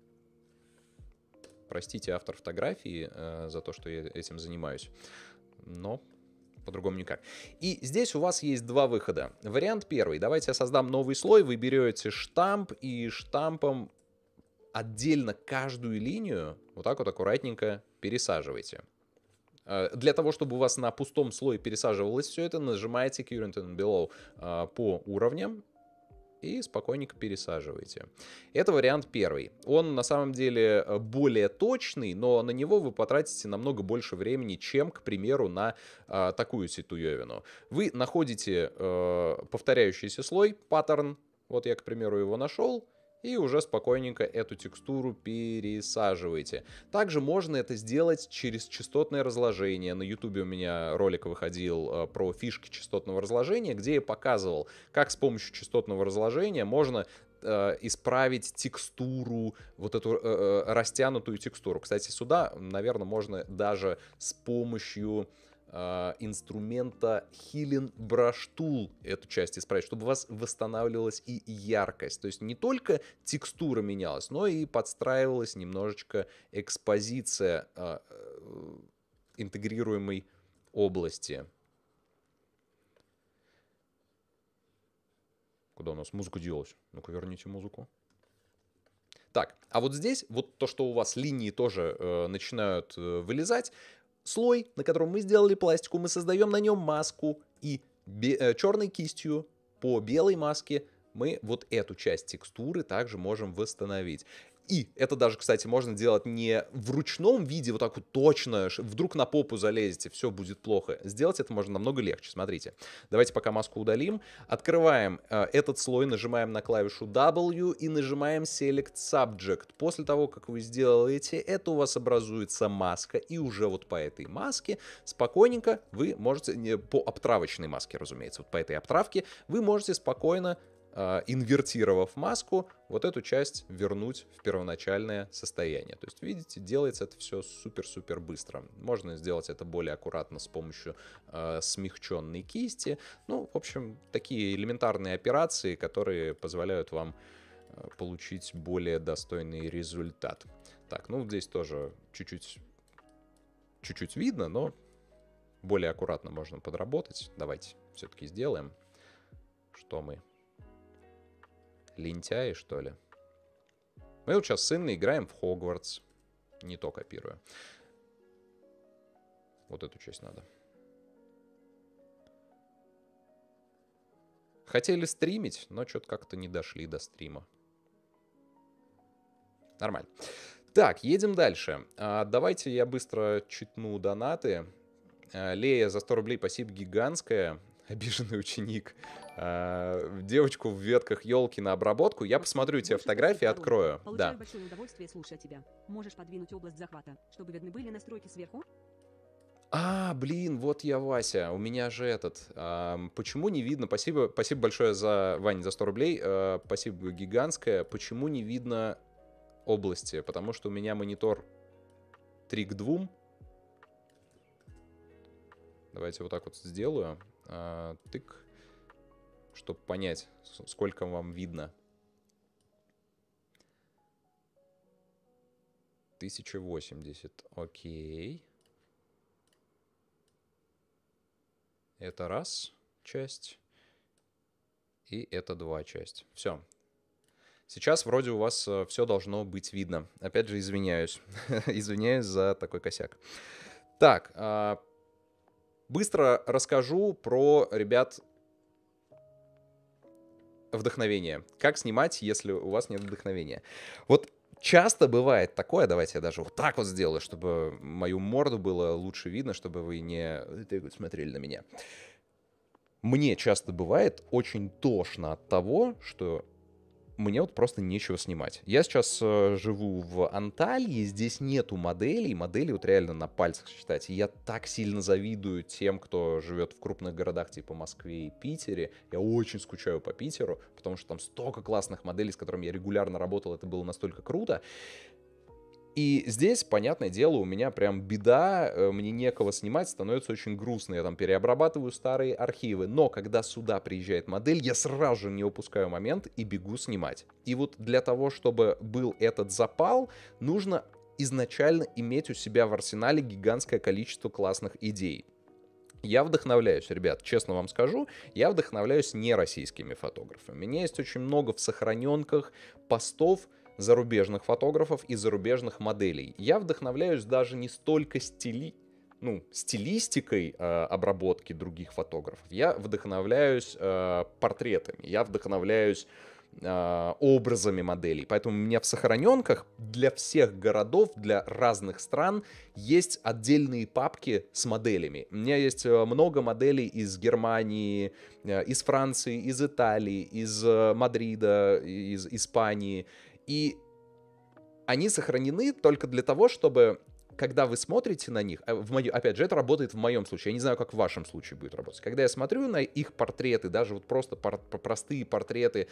Простите, автор фотографии, э, за то, что я этим занимаюсь. Но по-другому никак. И здесь у вас есть два выхода. Вариант первый. Давайте я создам новый слой. Вы берете штамп и штампом отдельно каждую линию вот так вот аккуратненько пересаживайте. Для того, чтобы у вас на пустом слое пересаживалось все это, нажимаете Current and Below по уровням и спокойненько пересаживаете. Это вариант первый. Он на самом деле более точный, но на него вы потратите намного больше времени, чем, к примеру, на а, такую ситуевину. Вы находите а, повторяющийся слой, паттерн, вот я, к примеру, его нашел, и уже спокойненько эту текстуру пересаживаете. Также можно это сделать через частотное разложение. На YouTube у меня ролик выходил э, про фишки частотного разложения, где я показывал, как с помощью частотного разложения можно э, исправить текстуру, вот эту э, э, растянутую текстуру. Кстати, сюда, наверное, можно даже с помощью инструмента Healing Brush Tool эту часть исправить, чтобы у вас восстанавливалась и яркость. То есть не только текстура менялась, но и подстраивалась немножечко экспозиция э, интегрируемой области. Куда у нас музыка делась? Ну-ка, верните музыку. Так, а вот здесь, вот то, что у вас линии тоже э, начинают э, вылезать, слой, на котором мы сделали пластику, мы создаем на нем маску, и э, черной кистью по белой маске мы вот эту часть текстуры также можем восстановить. И это даже, кстати, можно делать не в ручном виде, вот так вот точно, вдруг на попу залезете, все будет плохо. Сделать это можно намного легче, смотрите. Давайте пока маску удалим. Открываем э, этот слой, нажимаем на клавишу W и нажимаем Select Subject. После того, как вы сделаете это, у вас образуется маска, и уже вот по этой маске спокойненько вы можете, не, по обтравочной маске, разумеется, вот по этой обтравке, вы можете спокойно, инвертировав маску, вот эту часть вернуть в первоначальное состояние. То есть, видите, делается это все супер-супер быстро. Можно сделать это более аккуратно с помощью э, смягченной кисти. Ну, в общем, такие элементарные операции, которые позволяют вам э, получить более достойный результат. Так, ну, здесь тоже чуть-чуть чуть-чуть видно, но более аккуратно можно подработать. Давайте все-таки сделаем, что мы... Лентяи, что ли? Мы вот сейчас с Инной играем в Хогвартс. Не то копирую. Вот эту часть надо. Хотели стримить, но что-то как-то не дошли до стрима. Нормально. Так, едем дальше. А, давайте я быстро читну донаты. А, Лея за сто рублей, спасибо гигантское. Обиженный ученик. А, девочку в ветках елки на обработку. Я посмотрю тебе фотографии, открою. Получаю Да. большое удовольствие, слушая тебя. Можешь подвинуть область захвата, чтобы видны были настройки сверху? А, блин, вот я, Вася. У меня же этот. А, почему не видно? Спасибо, спасибо большое за, Вань, за сто рублей. А, спасибо гигантское. Почему не видно области? Потому что у меня монитор три к двум. Давайте вот так вот сделаю. А, тык. Чтобы понять, сколько вам видно. тысяча восемьдесят. Окей. Это раз часть. И это два часть. Все. Сейчас вроде у вас все должно быть видно. Опять же, извиняюсь. Извиняюсь за такой косяк. Так. Быстро расскажу про, ребят, вдохновение. Как снимать, если у вас нет вдохновения. Вот часто бывает такое, давайте я даже вот так вот сделаю, чтобы мою морду было лучше видно, чтобы вы не смотрели на меня. Мне часто бывает очень тошно от того, что мне вот просто нечего снимать. Я сейчас э, живу в Анталии, здесь нету моделей, модели вот реально на пальцах считать. И я так сильно завидую тем, кто живет в крупных городах типа Москве и Питере. Я очень скучаю по Питеру, потому что там столько классных моделей, с которыми я регулярно работал, это было настолько круто. И здесь, понятное дело, у меня прям беда, э, мне некого снимать, становится очень грустно. Я там переобрабатываю старые архивы. Но когда сюда приезжает модель, я сразу же не упускаю момент и бегу снимать. И вот для того, чтобы был этот запал, нужно изначально иметь у себя в арсенале гигантское количество классных идей. Я вдохновляюсь, ребят, честно вам скажу, я вдохновляюсь не российскими фотографами. У меня есть очень много в сохраненках постов зарубежных фотографов и зарубежных моделей. Я вдохновляюсь даже не столько стили... ну, стилистикой э, обработки других фотографов, я вдохновляюсь э, портретами, я вдохновляюсь э, образами моделей. Поэтому у меня в сохраненках для всех городов, для разных стран есть отдельные папки с моделями. У меня есть много моделей из Германии, э, из Франции, из Италии, из э, Мадрида, из Испании. И они сохранены только для того, чтобы, когда вы смотрите на них, в мою, опять же, это работает в моем случае, я не знаю, как в вашем случае будет работать. Когда я смотрю на их портреты, даже вот просто пор- простые портреты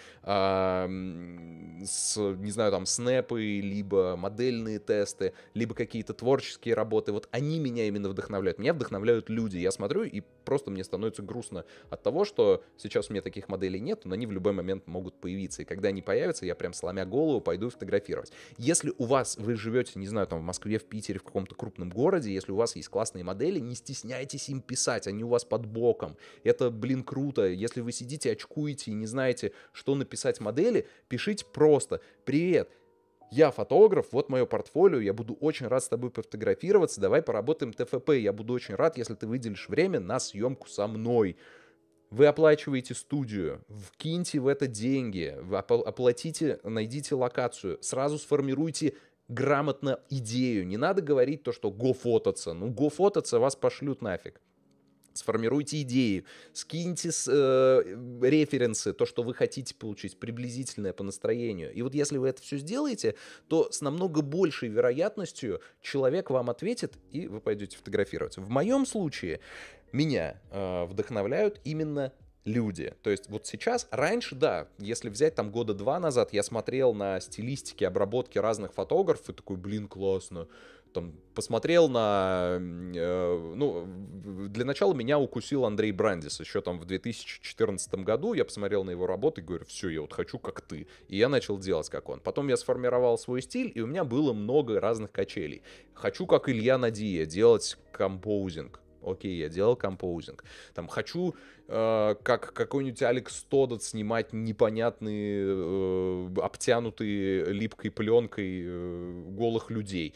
э, с, не знаю, там, снэпы, либо модельные тесты, либо какие-то творческие работы, вот они меня именно вдохновляют. Меня вдохновляют люди. Я смотрю, и просто мне становится грустно от того, что сейчас у меня таких моделей нет, но они в любой момент могут появиться. И когда они появятся, я прям сломя голову пойду фотографировать. Если у вас, вы живете, не знаю, там в Москве, в Питере, в каком-то крупном городе, если у вас есть классные модели, не стесняйтесь им писать, они у вас под боком. Это, блин, круто. Если вы сидите, очкуете и не знаете, что написать модели, пишите просто: «Привет, я фотограф, вот мое портфолио, я буду очень рад с тобой пофотографироваться, давай поработаем ТФП, я буду очень рад, если ты выделишь время на съемку со мной». Вы оплачиваете студию, вкиньте в это деньги, вы оплатите, найдите локацию, сразу сформируйте грамотно идею. Не надо говорить то, что го фототься. Ну, го фототься, вас пошлют нафиг. Сформируйте идеи, скиньте с, э, референсы, то, что вы хотите получить, приблизительное по настроению. И вот если вы это все сделаете, то с намного большей вероятностью человек вам ответит, и вы пойдете фотографироваться. В моем случае меня э, вдохновляют именно люди. То есть вот сейчас, раньше, да, если взять там года два назад, я смотрел на стилистики, обработки разных фотографов и такой: блин, классно. Там посмотрел на... Э, ну, для начала меня укусил Андрей Брандис. Еще там в две тысячи четырнадцатом году я посмотрел на его работу и говорю: все, я вот хочу как ты. И я начал делать как он. Потом я сформировал свой стиль, и у меня было много разных качелей. Хочу как Илья Надия делать композинг. Окей, я делал композинг. Там хочу, э, как какой-нибудь Алекс Тодот, снимать непонятные, э, обтянутые липкой пленкой э, голых людей.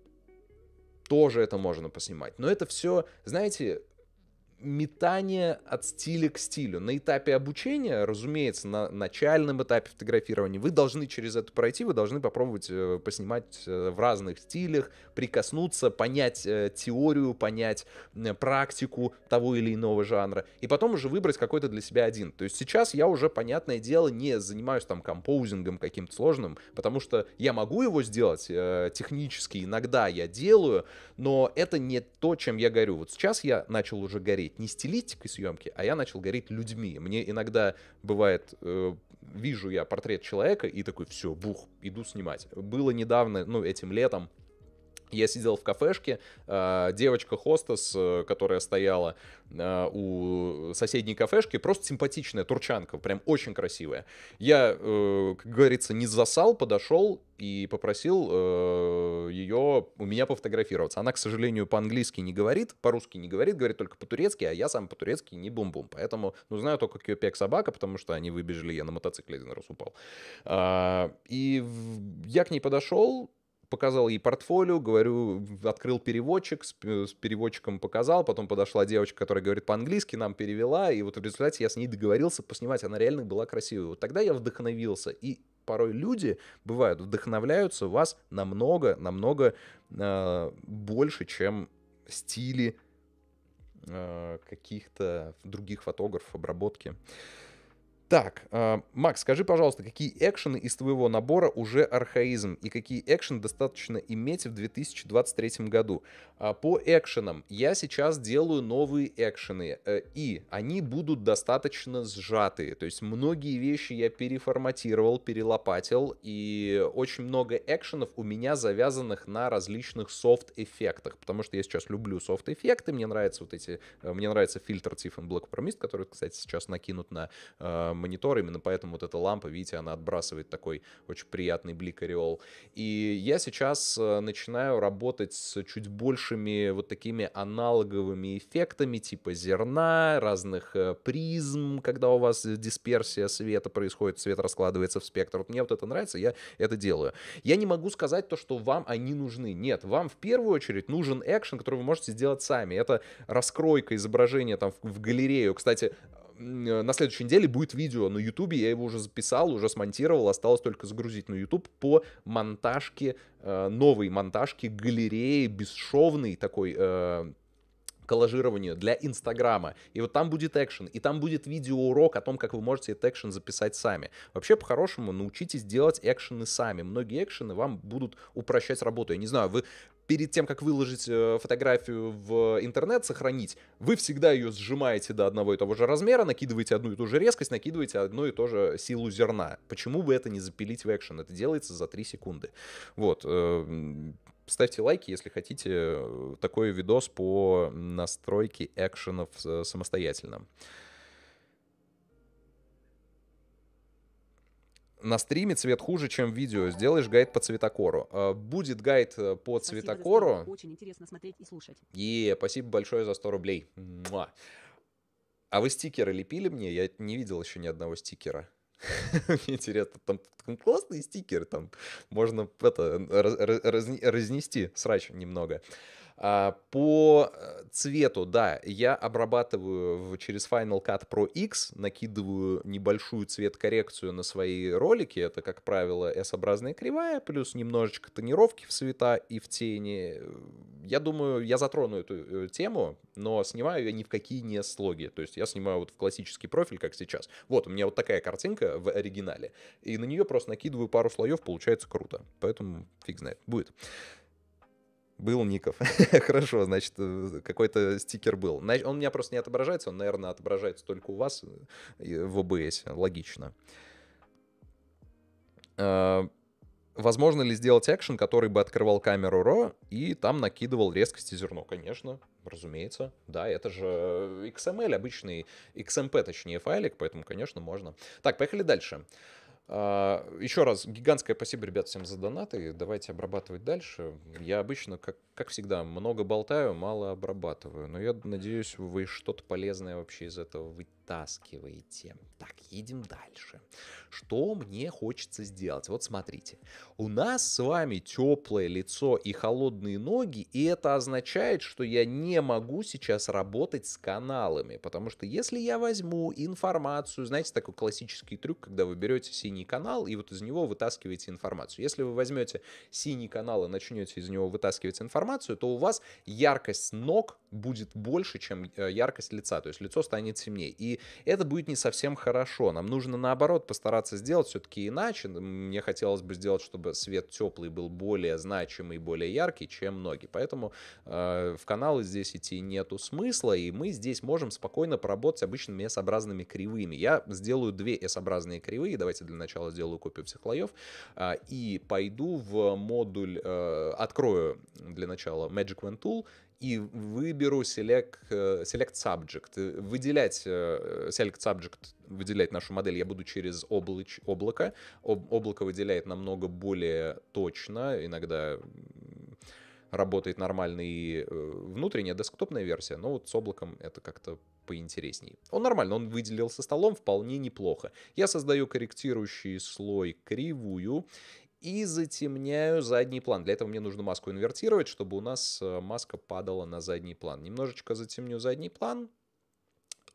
Тоже это можно поснимать. Но это все, знаете, метание от стиля к стилю. На этапе обучения, разумеется, на начальном этапе фотографирования, вы должны через это пройти, вы должны попробовать э, поснимать э, в разных стилях, прикоснуться, понять э, теорию, понять э, практику того или иного жанра, и потом уже выбрать какой-то для себя один. То есть сейчас я уже, понятное дело, не занимаюсь там композингом каким-то сложным, потому что я могу его сделать э, технически, иногда я делаю, но это не то, чем я горю. Вот сейчас я начал уже гореть не стилистикой съемки, а я начал гореть людьми. Мне иногда бывает, э, вижу я портрет человека и такой: все, бух, иду снимать. Было недавно, ну, этим летом, я сидел в кафешке, э, девочка-хостес, э, которая стояла э, у соседней кафешки, просто симпатичная турчанка, прям очень красивая. Я, э, как говорится, не засал, подошел и попросил э, ее у меня пофотографироваться. Она, к сожалению, по-английски не говорит, по-русски не говорит, говорит только по-турецки, а я сам по-турецки не бум-бум. Поэтому, ну, знаю только Кёпек собака, потому что они выбежали, я на мотоцикле один раз упал. А, и в... я к ней подошел, показал ей портфолио, говорю, открыл переводчик, с, с переводчиком показал, потом подошла девочка, которая говорит по-английски, нам перевела, и вот в результате я с ней договорился поснимать, она реально была красивой. Вот тогда я вдохновился, и порой люди, бывают, вдохновляются вас намного, намного э, больше, чем стили э, каких-то других фотографов, обработки. Так, э, Макс, скажи, пожалуйста, какие экшены из твоего набора уже архаизм и какие экшены достаточно иметь в две тысячи двадцать третьем году? А, По экшенам я сейчас делаю новые экшены, э, и они будут достаточно сжатые. То есть многие вещи я переформатировал, перелопатил, и очень много экшенов у меня завязанных на различных софт-эффектах, потому что я сейчас люблю софт-эффекты, мне нравятся вот эти, э, мне нравится фильтр Tiffen Black Promist, который, кстати, сейчас накинут на э, монитор, именно поэтому вот эта лампа, видите, она отбрасывает такой очень приятный блик ореол. И я сейчас э, начинаю работать с чуть большими вот такими аналоговыми эффектами, типа зерна, разных э, призм, когда у вас дисперсия света происходит, свет раскладывается в спектр. Вот мне вот это нравится, я это делаю. Я не могу сказать то, что вам они нужны. Нет, вам в первую очередь нужен экшен, который вы можете сделать сами. Это раскройка изображения там в, в галерею. Кстати, на следующей неделе будет видео на Ютубе, я его уже записал, уже смонтировал, осталось только загрузить на Ютуб по монтажке, э, новой монтажке галереи, бесшовной такой, э, коллажированию для Инстаграма. И вот там будет экшен, и там будет видеоурок о том, как вы можете этот экшен записать сами. Вообще, по-хорошему, научитесь делать экшены сами. Многие экшены вам будут упрощать работу. Я не знаю, вы перед тем, как выложить э, фотографию в интернет, сохранить, вы всегда ее сжимаете до одного и того же размера, накидываете одну и ту же резкость, накидываете одну и ту же силу зерна. Почему бы это не запилить в экшен? Это делается за три секунды. Вот. Э, ставьте лайки, если хотите такой видос по настройке экшенов самостоятельно. На стриме цвет хуже, чем в видео. Сделаешь гайд по цветокору. Будет гайд по цветокору. Очень интересно смотреть и слушать. И спасибо большое за сто рублей. Муа. А вы стикеры лепили мне? Я не видел еще ни одного стикера. Мне интересно, там, там классные стикеры, там можно это, раз, раз, разнести срач немного. А, по цвету, да, я обрабатываю через Final Cut Pro X, накидываю небольшую цветкоррекцию на свои ролики. Это, как правило, S-образная кривая, плюс немножечко тонировки в цвета и в тени. Я думаю, я затрону эту тему, но снимаю я ни в какие не слоги. То есть я снимаю вот в классический профиль, как сейчас. Вот, у меня вот такая картинка в оригинале. И на нее просто накидываю пару слоев, получается круто. Поэтому фиг знает, будет. Был Ников. Хорошо, значит, какой-то стикер был. Он у меня просто не отображается, он, наверное, отображается только у вас в о бэ эс. Логично. Возможно ли сделать экшен, который бы открывал камеру эр о ви и там накидывал резкость и зерно? Конечно, разумеется. Да, это же икс эм эль, обычный икс эм пи, точнее, файлик, поэтому, конечно, можно. Так, поехали дальше. Uh, еще раз, гигантское спасибо, ребят, всем за донаты. Давайте обрабатывать дальше. Я обычно, как, как всегда, много болтаю, мало обрабатываю. Но я надеюсь, вы что-то полезное вообще из этого вытаскиваете. Так, едем дальше. Что мне хочется сделать? Вот смотрите. У нас с вами теплое лицо и холодные ноги, и это означает, что я не могу сейчас работать с каналами. Потому что если я возьму информацию, знаете, такой классический трюк, когда вы берете синий канал и вот из него вытаскиваете информацию. Если вы возьмете синий канал и начнете из него вытаскивать информацию, то у вас яркость ног будет больше, чем яркость лица. То есть лицо станет темнее. И это будет не совсем хорошо. Нам нужно, наоборот, постараться сделать все-таки иначе. Мне хотелось бы сделать, чтобы свет теплый был более значимый, более яркий, чем ноги. Поэтому э, в каналы здесь идти нету смысла, и мы здесь можем спокойно поработать обычными S-образными кривыми. Я сделаю две S-образные кривые. Давайте для начала сделаю копию всех слоев. Э, и пойду в модуль, э, открою для начала Magic Wand Tool, и выберу select, select Subject. Выделять Select Subject, выделять нашу модель я буду через облач, облако. Об, облако выделяет намного более точно. Иногда работает нормально и внутренняя десктопная версия, но вот с облаком это как-то поинтересней. Он нормально, он выделил со столом вполне неплохо. Я создаю корректирующий слой кривую и затемняю задний план. Для этого мне нужно маску инвертировать, чтобы у нас маска падала на задний план. Немножечко затемню задний план.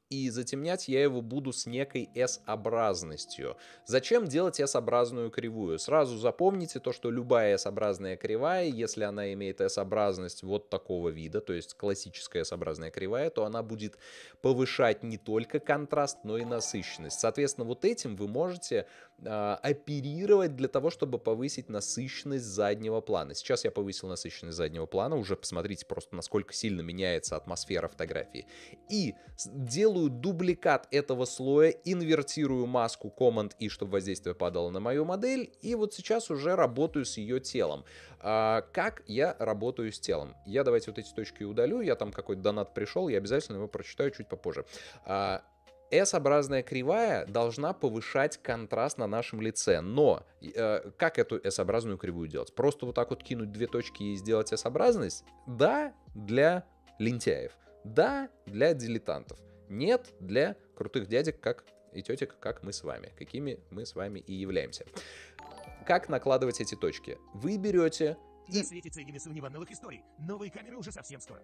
и затемнять я его буду с некой S-образностью. Зачем делать S-образную кривую? Сразу запомните то, что любая S-образная кривая, если она имеет S-образность вот такого вида, то есть классическая S-образная кривая, то она будет повышать не только контраст, но и насыщенность. Соответственно, вот этим вы можете э, оперировать для того, чтобы повысить насыщенность заднего плана. Сейчас я повысил насыщенность заднего плана, уже посмотрите просто, насколько сильно меняется атмосфера фотографии. И делаю дубликат этого слоя, инвертирую маску Command-I, чтобы воздействие падало на мою модель, и вот сейчас уже работаю с ее телом. А, как я работаю с телом? Я давайте вот эти точки удалю, я там какой-то донат пришел, я обязательно его прочитаю чуть попозже. А, S-образная кривая должна повышать контраст на нашем лице, но э, как эту S-образную кривую делать? Просто вот так вот кинуть две точки и сделать S-образность? Да, для лентяев. Да, для дилетантов. Нет, для крутых дядек, как и тетек, как мы с вами, какими мы с вами и являемся. Как накладывать эти точки? Вы берете и... Засветится Денису Невановых историй. Новые камеры уже совсем скоро.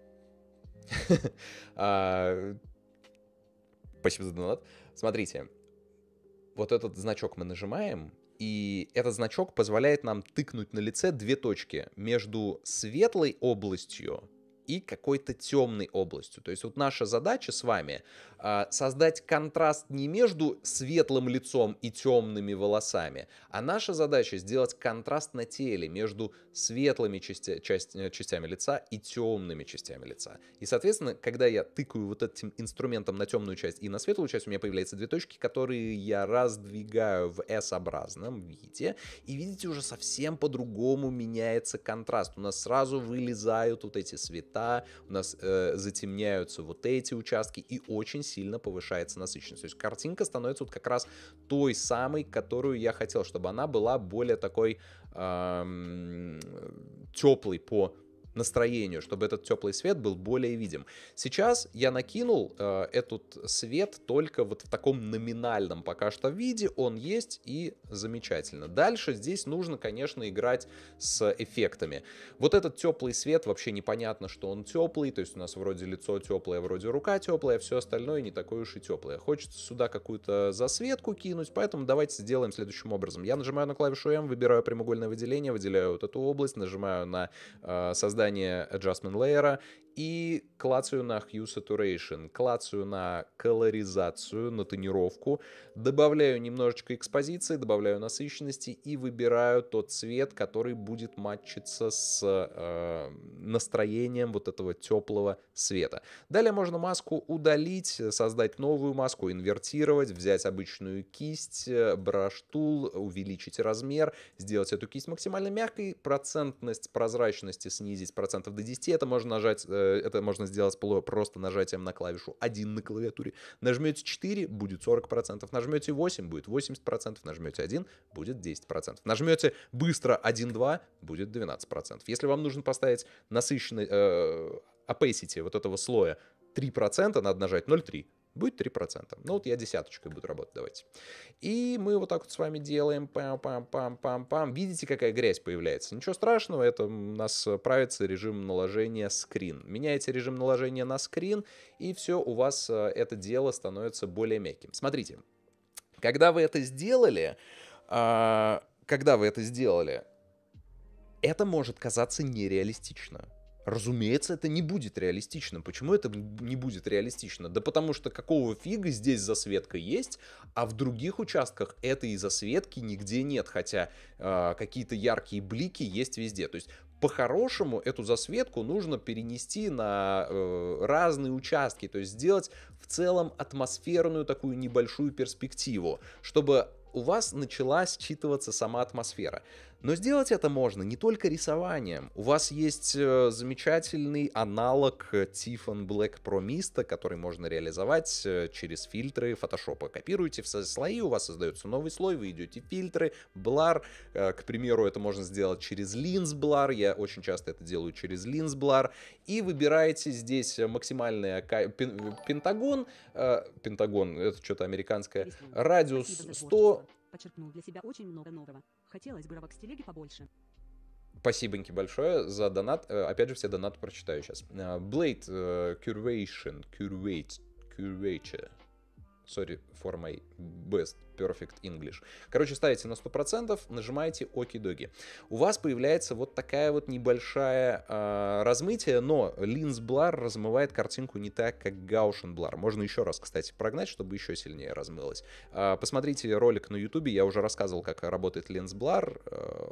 Спасибо за донат. Смотрите, вот этот значок мы нажимаем, и этот значок позволяет нам тыкнуть на лице две точки между светлой областью и какой-то темной областью. То есть вот наша задача с вами э, создать контраст не между светлым лицом и темными волосами, а наша задача сделать контраст на теле между светлыми части, часть, частями лица и темными частями лица. И, соответственно, когда я тыкаю вот этим инструментом на темную часть и на светлую часть, у меня появляются две точки, которые я раздвигаю в S-образном виде. И видите, уже совсем по-другому меняется контраст. У нас сразу вылезают вот эти цвета, у нас э, затемняются вот эти участки, и очень сильно повышается насыщенность. То есть картинка становится вот как раз той самой, которую я хотел, чтобы она была более такой эм, теплой по настроению, чтобы этот теплый свет был более видим. Сейчас я накинул э, этот свет только вот в таком номинальном пока что виде, он есть и замечательно. Дальше здесь нужно, конечно, играть с эффектами. Вот этот теплый свет, вообще непонятно, что он теплый, то есть у нас вроде лицо теплое, вроде рука теплая, все остальное не такое уж и теплое. Хочется сюда какую-то засветку кинуть, поэтому давайте сделаем следующим образом. Я нажимаю на клавишу M, выбираю прямоугольное выделение, выделяю вот эту область, нажимаю на э, создание Adjustment Layer и клацаю на Hue Saturation, клацаю на колоризацию, на тонировку, добавляю немножечко экспозиции, добавляю насыщенности и выбираю тот цвет, который будет матчиться с э, настроением вот этого теплого света. Далее можно маску удалить, создать новую маску, инвертировать, взять обычную кисть, brush tool, увеличить размер, сделать эту кисть максимально мягкой, процентность прозрачности снизить процентов до десяти, это можно нажать, это можно сделать просто нажатием на клавишу один на клавиатуре. Нажмете четыре, будет сорок процентов, нажмете восемь, будет восемьдесят процентов, нажмете один, будет десять процентов. Нажмете быстро один-два, будет двенадцать процентов. Если вам нужно поставить насыщенный э, opacity вот этого слоя три процента, надо нажать ноль целых три. Будет три процента. Ну вот я десяточкой буду работать, давайте. И мы вот так вот с вами делаем. Пам-пам-пам-пам-пам. Видите, какая грязь появляется? Ничего страшного, это у нас правится режим наложения скрин. Меняете режим наложения на скрин, и все, у вас это дело становится более мягким. Смотрите, когда вы это сделали, когда вы это сделали, это может казаться нереалистично. Разумеется, это не будет реалистично. Почему это не будет реалистично? Да потому что какого фига здесь засветка есть, а в других участках этой засветки нигде нет, хотя э, какие-то яркие блики есть везде. То есть по-хорошему эту засветку нужно перенести на э, разные участки, то есть сделать в целом атмосферную такую небольшую перспективу, чтобы у вас начала считываться сама атмосфера. Но сделать это можно не только рисованием. У вас есть э, замечательный аналог Tiffany Black Pro Mist, который можно реализовать э, через фильтры Photoshop. Копируете все слои, у вас создается новый слой, вы идете в фильтры, Blur. Э, к примеру, это можно сделать через Lens Blur. Я очень часто это делаю через Lens Blur. И выбираете здесь максимальный пентагон. Э, пентагон, это что-то американское. Радиус сто. Подчеркнул для себя очень много нового. Хотелось бы ровок-стилеги побольше. Спасибоньки большое за донат. Опять же, все донаты прочитаю сейчас. Blade uh, Curvation, Curvate, accurate. Sorry for my best perfect English. Короче, ставите на сто процентов, нажимаете оки-доги. У вас появляется вот такая вот небольшая э, размытие, но Lens Blur размывает картинку не так, как Gaussian Blur. Можно еще раз, кстати, прогнать, чтобы еще сильнее размылось. Э, посмотрите ролик на YouTube, я уже рассказывал, как работает Lens Blur. Э,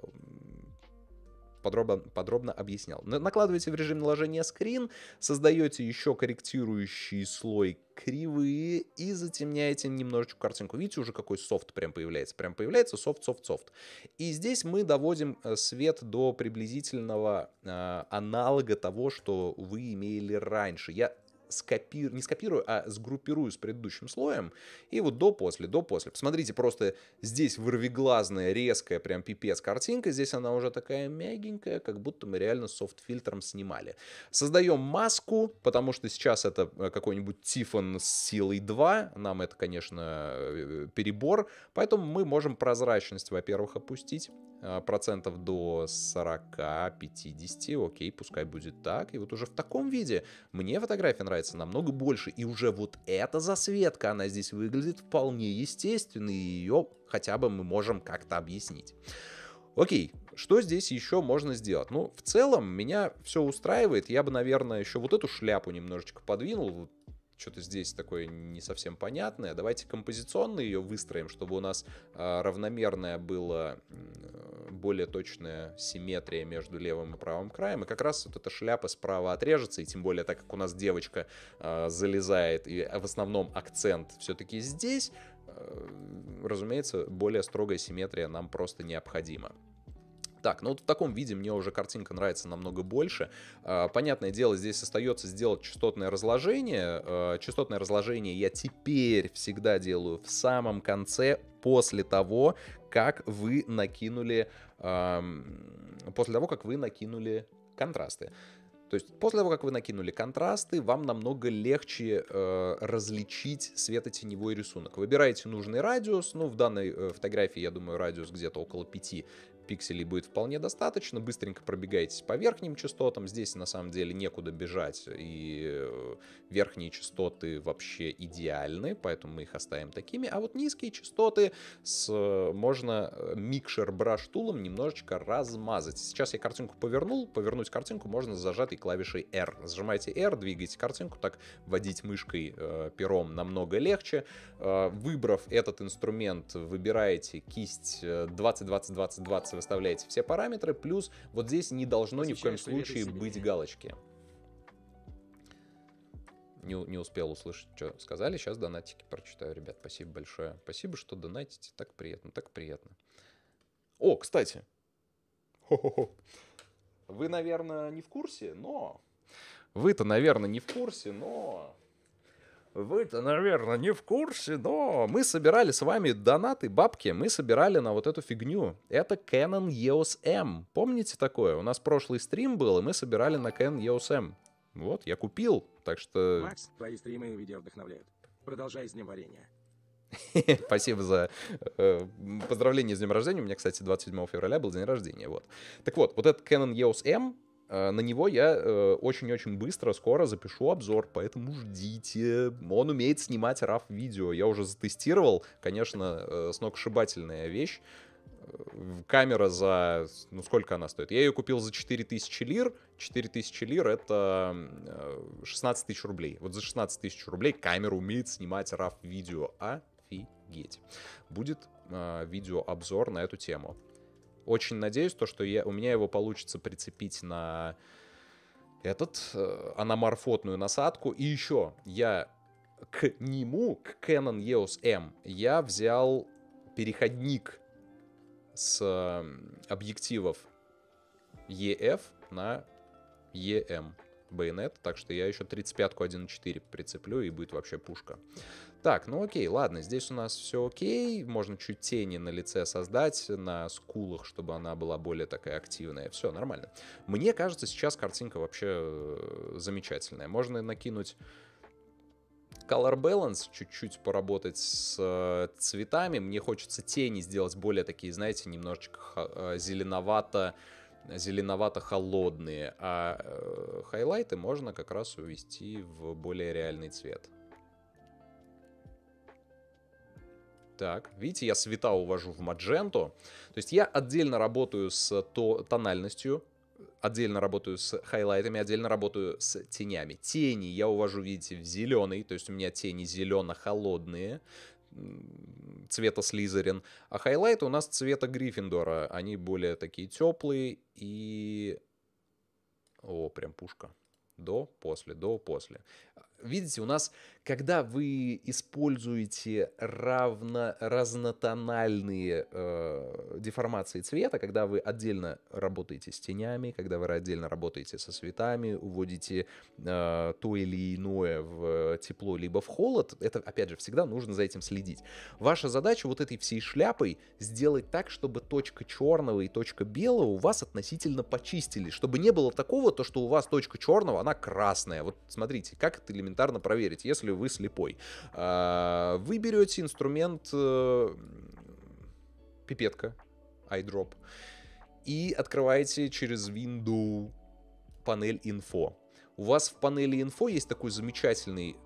Подробно, подробно объяснял. Накладываете в режим наложения скрин, создаете еще корректирующий слой кривые и затемняете немножечко картинку. Видите, уже какой софт прям появляется. Прям появляется софт, софт, софт. И здесь мы доводим свет до приблизительного э, аналога того, что вы имели раньше. Я скопирую, не скопирую, а сгруппирую с предыдущим слоем. И вот до-после, до-после. Посмотрите, просто здесь вырвиглазная, резкая, прям пипец картинка. Здесь она уже такая мягенькая, как будто мы реально софт-фильтром снимали. Создаем маску, потому что сейчас это какой-нибудь Тифон с силой два. Нам это, конечно, перебор. Поэтому мы можем прозрачность, во-первых, опустить процентов до сорок-пятьдесят, окей, пускай будет так. И вот уже в таком виде мне фотография нравится намного больше. И уже вот эта засветка, она здесь выглядит вполне естественно, и ее хотя бы мы можем как-то объяснить. Окей, что здесь еще можно сделать? Ну, в целом, меня все устраивает. Я бы, наверное, еще вот эту шляпу немножечко подвинул. Что-то здесь такое не совсем понятное. Давайте композиционно ее выстроим, чтобы у нас э, равномерная была э, более точная симметрия между левым и правым краем. И как раз вот эта шляпа справа отрежется. И тем более, так как у нас девочка э, залезает, и в основном акцент все-таки здесь, э, разумеется, более строгая симметрия нам просто необходима. Так, ну вот в таком виде мне уже картинка нравится намного больше. Понятное дело, здесь остается сделать частотное разложение. Частотное разложение я теперь всегда делаю в самом конце, после того, как вы накинули, после того, как вы накинули контрасты. То есть после того, как вы накинули контрасты, вам намного легче э, различить светотеневой рисунок. Выбираете нужный радиус. Ну, в данной э, фотографии, я думаю, радиус где-то около пяти пикселей будет вполне достаточно. Быстренько пробегаетесь по верхним частотам. Здесь на самом деле некуда бежать. И верхние частоты вообще идеальны, поэтому мы их оставим такими. А вот низкие частоты с, можно микшер браш тулом немножечко размазать. Сейчас я картинку повернул. Повернуть картинку можно с зажатой клавишей эр. Зажимаете эр, двигаете картинку. Так водить мышкой, э, пером намного легче. Э, выбрав этот инструмент, выбираете кисть двадцать двадцать двадцать двадцать, выставляете все параметры, плюс вот здесь не должно ни в коем случае быть галочки. Не, не успел услышать, что сказали. Сейчас донатики прочитаю, ребят. Спасибо большое. Спасибо, что донатите. Так приятно, так приятно. О, кстати. Хо-хо-хо. Вы, наверное, не в курсе, но... Вы-то, наверное, не в курсе, но... Вы-то, наверное, не в курсе, но мы собирали с вами донаты, бабки, мы собирали на вот эту фигню. Это Canon и о эс эм. Помните такое? У нас прошлый стрим был, и мы собирали на Canon и о эс эм. Вот, я купил, так что... Макс, твои стримы и видео вдохновляют. Продолжай с днем варенья. Спасибо за э, поздравление с днем рождения. У меня, кстати, двадцать седьмого февраля был день рождения. Вот. Так вот, вот этот Canon и о эс эм, э, на него я э, очень-очень быстро, скоро запишу обзор, поэтому ждите. Он умеет снимать рав-видео. Я уже затестировал. Конечно, э, сногсшибательная вещь. Камера за... Ну, сколько она стоит? Я ее купил за четыре тысячи лир. четыре тысячи лир — это шестнадцать тысяч рублей. Вот за шестнадцать тысяч рублей камера умеет снимать рав-видео. Офигеть. Будет э, видеообзор на эту тему. Очень надеюсь, то, что я, у меня его получится прицепить на этот, э, аноморфотную насадку. И еще я к нему, к Canon и о эс эм, я взял переходник с объективов и эф на и эм байонет, так что я еще тридцать пятку один и четыре прицеплю, и будет вообще пушка. Так, ну окей, ладно, здесь у нас все окей, можно чуть тени на лице создать, на скулах, чтобы она была более такая активная, все нормально. Мне кажется, сейчас картинка вообще замечательная. Можно накинуть Color Balance, чуть-чуть поработать с э, цветами. Мне хочется тени сделать более такие, знаете, немножечко э, зеленовато, зеленовато-холодные. А э, хайлайты можно как раз увести в более реальный цвет. Так, видите, я цвета увожу в мадженту. То есть я отдельно работаю с то, тональностью, отдельно работаю с хайлайтами, отдельно работаю с тенями. Тени я увожу, видите, в зеленый, то есть у меня тени зелено-холодные, цвета Слизерин, а хайлайты у нас цвета Гриффиндора. Они более такие теплые и... О, прям пушка. До, после, до, после. Видите, у нас, когда вы используете равно, разнотональные э, деформации цвета, когда вы отдельно работаете с тенями, когда вы отдельно работаете со цветами, уводите э, то или иное в тепло либо в холод, это, опять же, всегда нужно за этим следить. Ваша задача вот этой всей шляпой сделать так, чтобы точка черного и точка белого у вас относительно почистились, чтобы не было такого, то, что у вас точка черного, она красная. Вот смотрите, как это элементарно проверить, если вы слепой. Вы берете инструмент пипетка, eyedrop, и открываете через Windows панель инфо. У вас в панели инфо есть такой замечательный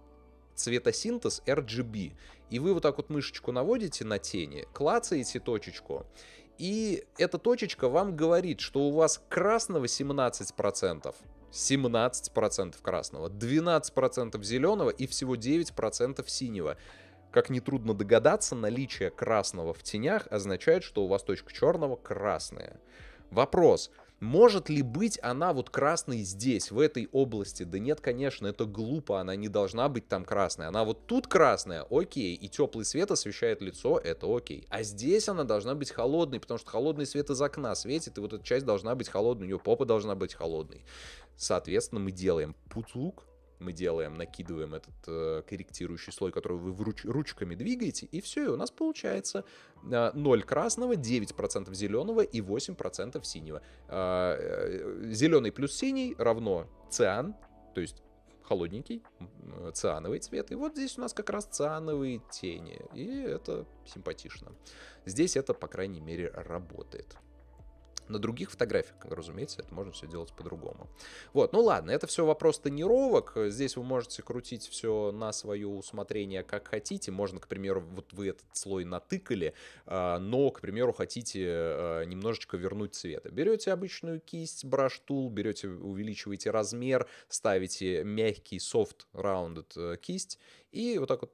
цветосинтез эр джи би. И вы вот так вот мышечку наводите на тени, клацаете точечку, и эта точечка вам говорит, что у вас красного семнадцать процентов. семнадцать процентов красного, двенадцать процентов зеленого и всего девять процентов синего. Как нетрудно догадаться, наличие красного в тенях означает, что у вас точка черного красная. Вопрос, может ли быть она вот красной здесь, в этой области? Да нет, конечно, это глупо, она не должна быть там красная. Она вот тут красная, окей, и теплый свет освещает лицо, это окей. А здесь она должна быть холодной, потому что холодный свет из окна светит, и вот эта часть должна быть холодной, у нее попа должна быть холодной. Соответственно, мы делаем пуцук, мы делаем, накидываем этот э, корректирующий слой, который вы руч, ручками двигаете, и все, и у нас получается э, ноль красного, девять процентов зеленого и восемь процентов синего. Э, э, зеленый плюс синий равно циан, то есть холодненький, э, циановый цвет. И вот здесь у нас как раз циановые тени, и это симпатично. Здесь это, по крайней мере, работает. На других фотографиях, разумеется, это можно все делать по-другому. Вот, ну ладно, это все вопрос тонировок. Здесь вы можете крутить все на свое усмотрение, как хотите. Можно, к примеру, вот вы этот слой натыкали, но, к примеру, хотите немножечко вернуть цвета. Берете обычную кисть, brush tool, берете, увеличиваете размер, ставите мягкий soft rounded кисть и вот так вот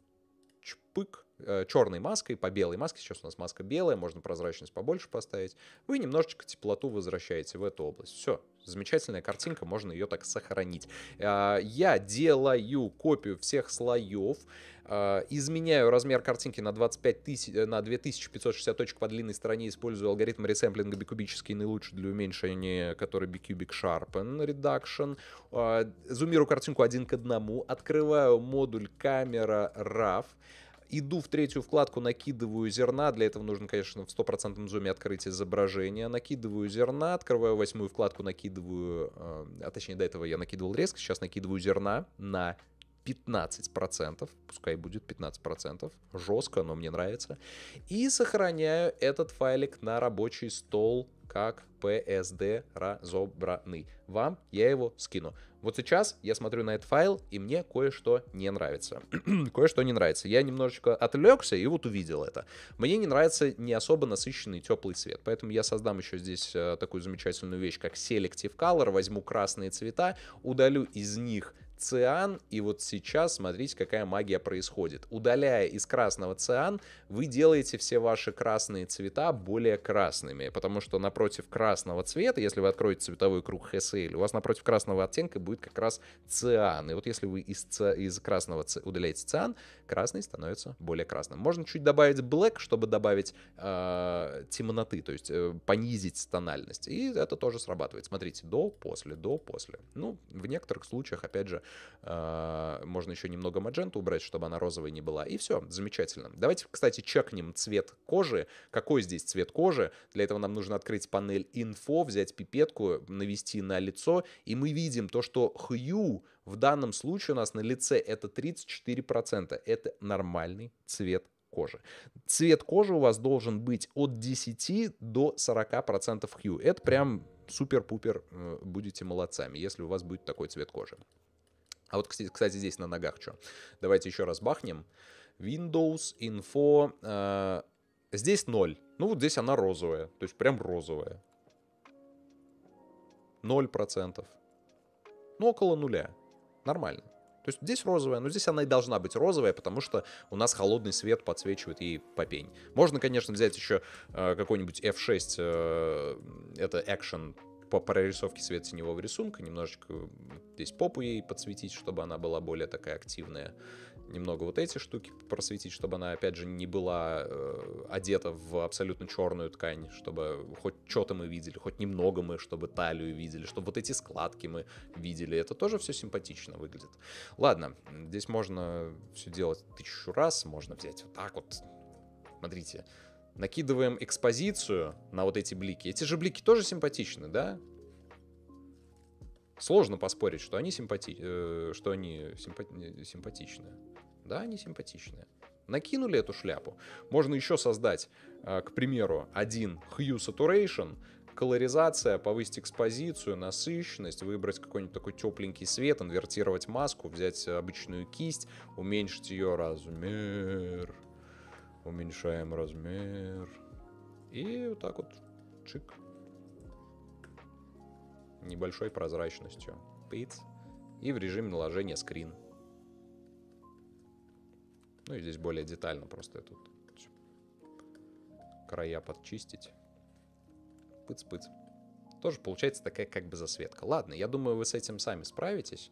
чпык, черной маской по белой маске, сейчас у нас маска белая, можно прозрачность побольше поставить, вы немножечко теплоту возвращаете в эту область. Все, замечательная картинка, можно ее так сохранить. Я делаю копию всех слоев, изменяю размер картинки на, двадцать пять тысяч, на две тысячи пятьсот шестьдесят точек по длинной стороне, использую алгоритм ресэмплинга бикубический, наилучший для уменьшения, который Bicubic Sharpen Reduction. Зумирую картинку один к одному, открываю модуль камера рав, иду в третью вкладку, накидываю зерна. Для этого нужно, конечно, в стопроцентном зуме открыть изображение. Накидываю зерна, открываю восьмую вкладку, накидываю... А точнее, до этого я накидывал резко. Сейчас накидываю зерна на пятнадцать процентов. Пускай будет пятнадцать процентов. Жестко, но мне нравится. И сохраняю этот файлик на рабочий стол как пи эс ди разобранный. Вам я его скину. Вот сейчас я смотрю на этот файл, и мне кое-что не нравится. Кое-что не нравится. Я немножечко отвлекся и вот увидел это. Мне не нравится не особо насыщенный теплый цвет. Поэтому я создам еще здесь э, такую замечательную вещь, как Selective Color. Возьму красные цвета, удалю из них циан, и вот сейчас смотрите, какая магия происходит. Удаляя из красного циан, вы делаете все ваши красные цвета более красными, потому что напротив красного цвета, если вы откроете цветовой круг эс эл, у вас напротив красного оттенка будет как раз циан. И вот если вы из, ци... из красного ци... удаляете циан, красный становится более красным. Можно чуть добавить black, чтобы добавить э, темноты, то есть э, понизить тональность. И это тоже срабатывает. Смотрите, до, после, до, после. Ну, в некоторых случаях, опять же, Uh, можно еще немного мадженту убрать, чтобы она розовой не была. И все, замечательно. Давайте, кстати, чекнем цвет кожи. Какой здесь цвет кожи? Для этого нам нужно открыть панель инфо, взять пипетку, навести на лицо. И мы видим то, что hue в данном случае у нас на лице это тридцать четыре процента. Это нормальный цвет кожи. Цвет кожи у вас должен быть от десяти до сорока процентов hue. Это прям супер-пупер, будете молодцами, если у вас будет такой цвет кожи. А вот, кстати, здесь на ногах что? Давайте еще раз бахнем. Windows, инфо. Э, здесь ноль. Ну, вот здесь она розовая. То есть прям розовая. ноль процентов. Ну, около нуля. Нормально. То есть здесь розовая, но здесь она и должна быть розовая, потому что у нас холодный свет подсвечивает ей по пень. Можно, конечно, взять еще э, какой-нибудь эф шесть, э, это экшен по прорисовке света теневого рисунка, немножечко здесь попу ей подсветить, чтобы она была более такая активная. Немного вот эти штуки просветить, чтобы она, опять же, не была э, одета в абсолютно черную ткань, чтобы хоть что-то мы видели, хоть немного мы, чтобы талию видели, чтобы вот эти складки мы видели. Это тоже все симпатично выглядит. Ладно, здесь можно все делать тысячу раз, можно взять вот так вот. Смотрите, накидываем экспозицию на вот эти блики. Эти же блики тоже симпатичны, да? Сложно поспорить, что они, симпати... э, что они симпа... симпатичны. Да, они симпатичные. Накинули эту шляпу. Можно еще создать, э, к примеру, один Hue Saturation, колоризация, повысить экспозицию, насыщенность, выбрать какой-нибудь такой тепленький свет, инвертировать маску, взять обычную кисть, уменьшить ее размер. Уменьшаем размер. И вот так вот чик. Небольшой прозрачностью. Пиц. И в режиме наложения скрин. Ну и здесь более детально просто тут края подчистить. Пыц-пыц. Тоже получается такая как бы засветка. Ладно, я думаю, вы с этим сами справитесь.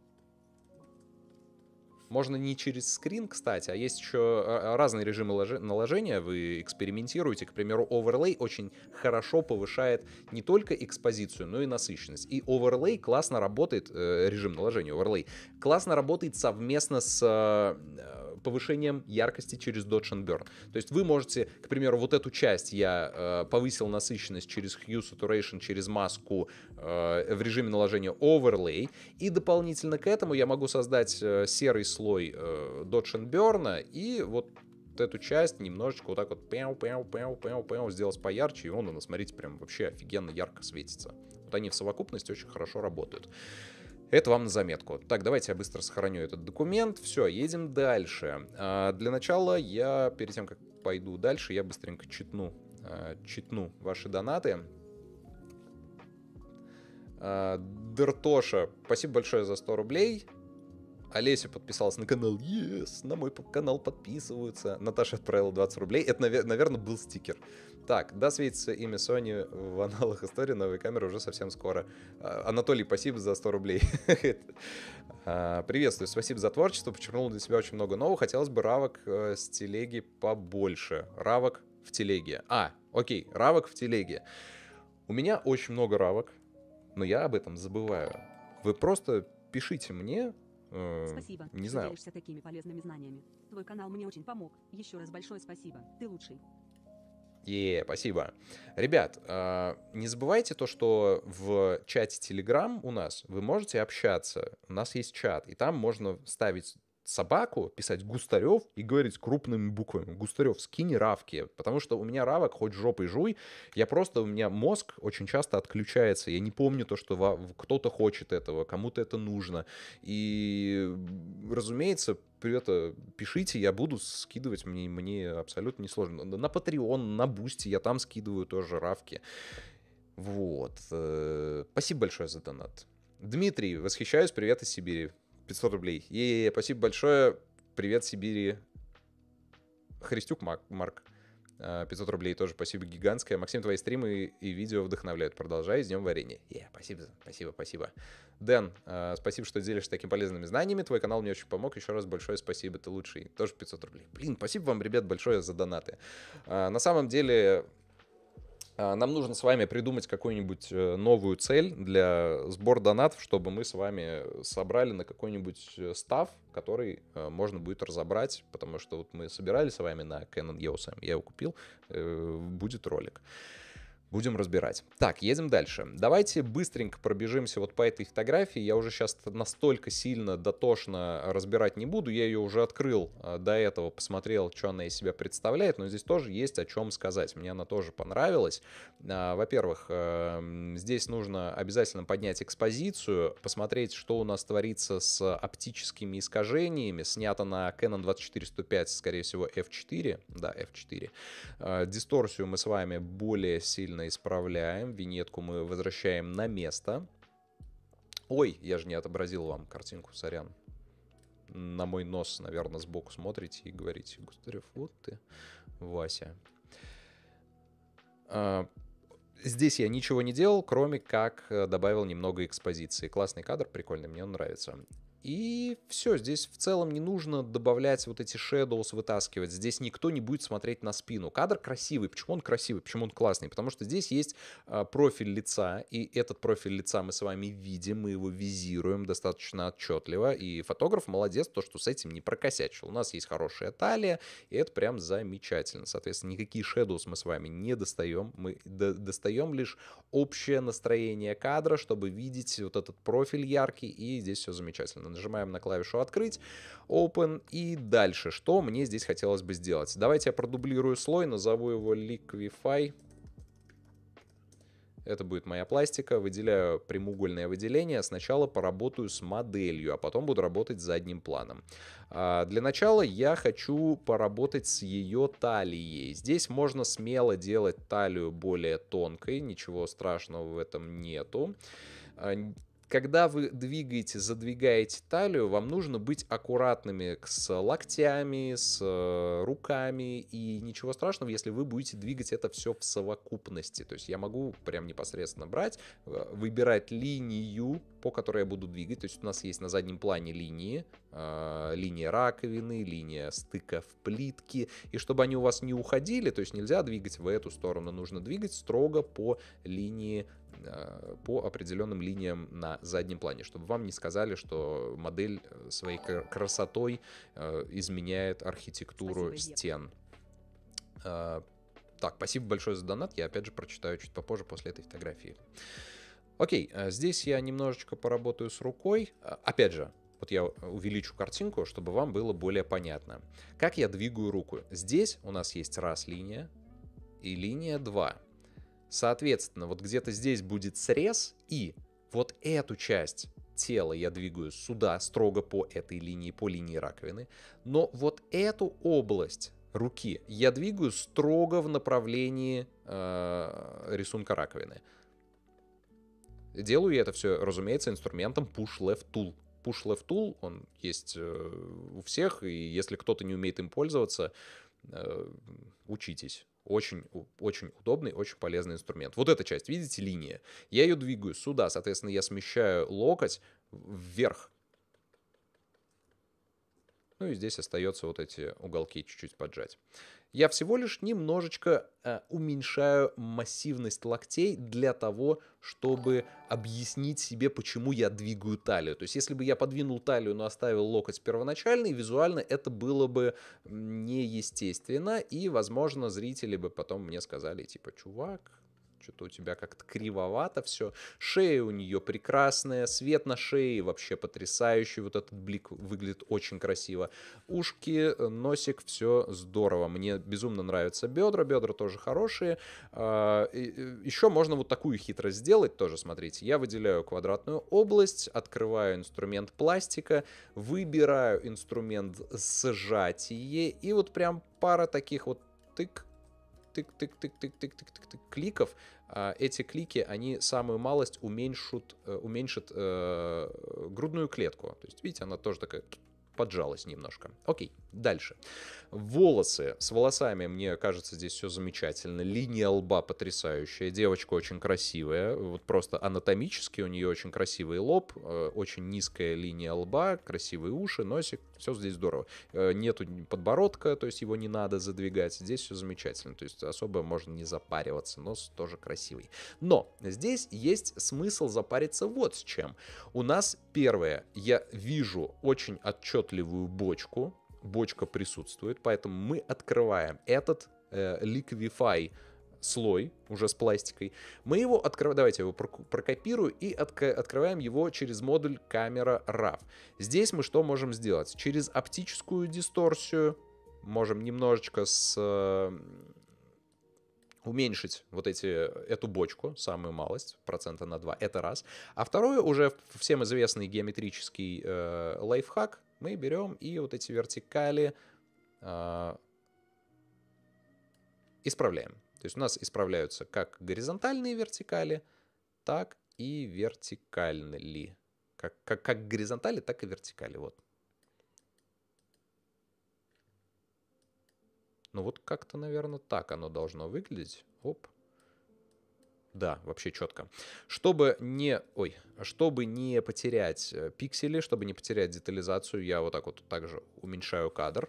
Можно не через скрин, кстати, а есть еще разные режимы наложения. Вы экспериментируете. К примеру, оверлей очень хорошо повышает не только экспозицию, но и насыщенность. И оверлей классно работает, режим наложения оверлей, классно работает совместно с повышением яркости через Dodge and Burn. То есть вы можете, к примеру, вот эту часть я повысил насыщенность через Hue Saturation, через маску в режиме наложения Overlay, и дополнительно к этому я могу создать серый слой Dodge and Burn и вот эту часть немножечко вот так вот пяу, пяу, пяу, пяу, пяу, сделать поярче, и он, смотрите, прям вообще офигенно ярко светится. Вот они в совокупности очень хорошо работают. Это вам на заметку. Так, давайте я быстро сохраню этот документ. Все, едем дальше. А, для начала я, перед тем, как пойду дальше, я быстренько читну, а, читну ваши донаты. А, Дертоша, спасибо большое за сто рублей. Олеся подписалась на канал. Yes, на мой канал подписываются. Наташа отправила двадцать рублей. Это, наверное, был стикер. Так, да, светится имя Sony в аналах истории. Новые камеры уже совсем скоро. Анатолий, спасибо за сто рублей. Приветствую, спасибо за творчество. Подчеркнул для себя очень много нового. Хотелось бы равок с телеги побольше. Равок в телеге. А, окей, равок в телеге. У меня очень много равок, но я об этом забываю. Вы просто пишите мне. Спасибо, не что знаю. делишься такими полезными знаниями. Твой канал мне очень помог. Еще раз большое спасибо. Ты лучший. Е, спасибо. Ребят, э, не забывайте то, что в чате Telegram у нас вы можете общаться. У нас есть чат, и там можно ставить собаку, писать Густарев и говорить крупными буквами: Густарев, скинь равки. Потому что у меня равок хоть жопой жуй. Я просто, у меня мозг очень часто отключается. Я не помню то, что кто-то хочет этого, кому-то это нужно. И, разумеется, это пишите, я буду скидывать, мне, мне абсолютно не сложно. На Patreon, на Boosty я там скидываю тоже равки. Вот. Спасибо большое за донат. Дмитрий, восхищаюсь, привет из Сибири. пятьсот рублей. Е-е-е, спасибо большое. Привет, Сибири. Христюк Марк. пятьсот рублей тоже спасибо гигантское. Максим, твои стримы и видео вдохновляют. Продолжай, с днем варенья. Е, спасибо, спасибо, спасибо. Дэн, спасибо, что делишься такими полезными знаниями. Твой канал мне очень помог. Еще раз большое спасибо, ты лучший. Тоже пятьсот рублей. Блин, спасибо вам, ребят, большое за донаты. На самом деле... Нам нужно с вами придумать какую-нибудь новую цель для сбора донатов, чтобы мы с вами собрали на какой-нибудь став, который можно будет разобрать, потому что вот мы собирали с вами на Canon и о эс эм, я его купил, будет ролик. Будем разбирать. Так, едем дальше. Давайте быстренько пробежимся вот по этой фотографии. Я уже сейчас настолько сильно дотошно разбирать не буду. Я ее уже открыл до этого, посмотрел, что она из себя представляет. Но здесь тоже есть о чем сказать. Мне она тоже понравилась. Во-первых, здесь нужно обязательно поднять экспозицию, посмотреть, что у нас творится с оптическими искажениями. Снято на Canon двадцать четыре сто пять, скорее всего, эф четыре. Да, эф четыре. Дисторсию мы с вами более сильно исправляем. Виньетку мы возвращаем на место. Ой, я же не отобразил вам картинку, сорян. На мой нос, наверное, сбоку смотрите и говорите: Густарев, вот ты, Вася. А, здесь я ничего не делал, кроме как добавил немного экспозиции. Классный кадр, прикольный, мне он нравится. И все, здесь в целом не нужно добавлять вот эти shadows, вытаскивать. Здесь никто не будет смотреть на спину. Кадр красивый. Почему он красивый? Почему он классный? Потому что здесь есть а, профиль лица, и этот профиль лица мы с вами видим, мы его визируем достаточно отчетливо. И фотограф молодец, то, что с этим не прокосячил. У нас есть хорошая талия, и это прям замечательно. Соответственно, никакие shadows мы с вами не достаем. Мы до достаем лишь общее настроение кадра, чтобы видеть вот этот профиль яркий, и здесь все замечательно. Нажимаем на клавишу «Открыть», «Open», и дальше. Что мне здесь хотелось бы сделать? Давайте я продублирую слой, назову его Liquify. Это будет моя пластика. Выделяю прямоугольное выделение. Сначала поработаю с моделью, а потом буду работать с задним планом. А для начала я хочу поработать с ее талией. Здесь можно смело делать талию более тонкой. Ничего страшного в этом нету. Когда вы двигаете, задвигаете талию, вам нужно быть аккуратными с локтями, с руками, и ничего страшного, если вы будете двигать это все в совокупности. То есть я могу прям непосредственно брать, выбирать линию, по которой я буду двигать. То есть у нас есть на заднем плане линии, э, линия раковины, линия стыка в плитке, и чтобы они у вас не уходили, то есть нельзя двигать в эту сторону, нужно двигать строго по линии, по определенным линиям на заднем плане, чтобы вам не сказали, что модель своей красотой изменяет архитектуру Спасибо, стен. Так, спасибо большое за донат, я опять же прочитаю чуть попозже после этой фотографии. Окей, здесь я немножечко поработаю с рукой. Опять же, вот я увеличу картинку, чтобы вам было более понятно. Как я двигаю руку? Здесь у нас есть раз линия и линия два. Соответственно, вот где-то здесь будет срез, и вот эту часть тела я двигаю сюда, строго по этой линии, по линии раковины. Но вот эту область руки я двигаю строго в направлении э, рисунка раковины. Делаю я это все, разумеется, инструментом Push Left Tool. Push Left Tool, он есть э, у всех, и если кто-то не умеет им пользоваться, э, учитесь. Очень, очень удобный, очень полезный инструмент. Вот эта часть, видите, линия. Я ее двигаю сюда, соответственно, я смещаю локоть вверх. Ну и здесь остается вот эти уголки чуть-чуть поджать. Я всего лишь немножечко э, уменьшаю массивность локтей для того, чтобы объяснить себе, почему я двигаю талию. То есть, если бы я подвинул талию, но оставил локоть первоначальный, визуально это было бы неестественно, и, возможно, зрители бы потом мне сказали, типа, чувак, что-то у тебя как-то кривовато все. Шея у нее прекрасная, свет на шее вообще потрясающий, вот этот блик выглядит очень красиво. Ушки, носик, все здорово. Мне безумно нравятся бедра, бедра тоже хорошие. Еще можно вот такую хитрость сделать тоже, смотрите. Я выделяю квадратную область, открываю инструмент пластика, выбираю инструмент сжатие, и вот прям пара таких вот тык, тык-тык-тык-тык-тык-тык-тык кликов. Эти клики, они самую малость уменьшат, уменьшат э, грудную клетку. То есть, видите, она тоже такая поджалась немножко. Окей, дальше. Волосы. С волосами, мне кажется, здесь все замечательно. Линия лба потрясающая. Девочка очень красивая. Вот просто анатомически у нее очень красивый лоб, очень низкая линия лба, красивые уши, носик. Все здесь здорово. Нету подбородка, то есть его не надо задвигать. Здесь все замечательно. То есть особо можно не запариваться. Нос тоже красивый. Но здесь есть смысл запариться вот с чем. У нас первое. Я вижу очень отчетливую бочку. Бочка присутствует, поэтому мы открываем этот э, Liquify слой уже с пластикой. Мы его открываем, давайте я его прокопирую и отк открываем его через модуль камера рав. Здесь мы что можем сделать? Через оптическую дисторсию можем немножечко с... уменьшить вот эти, эту бочку, самую малость, процента на два, это раз. А второе, уже всем известный геометрический э, лайфхак, мы берем и вот эти вертикали э, исправляем. То есть у нас исправляются как горизонтальные вертикали, так и вертикальные. Как, как, как горизонтали, так и вертикали. Вот. Ну вот как-то, наверное, так оно должно выглядеть. Оп. Да, вообще четко. Чтобы не, ой, чтобы не потерять пиксели, чтобы не потерять детализацию, я вот так вот также уменьшаю кадр.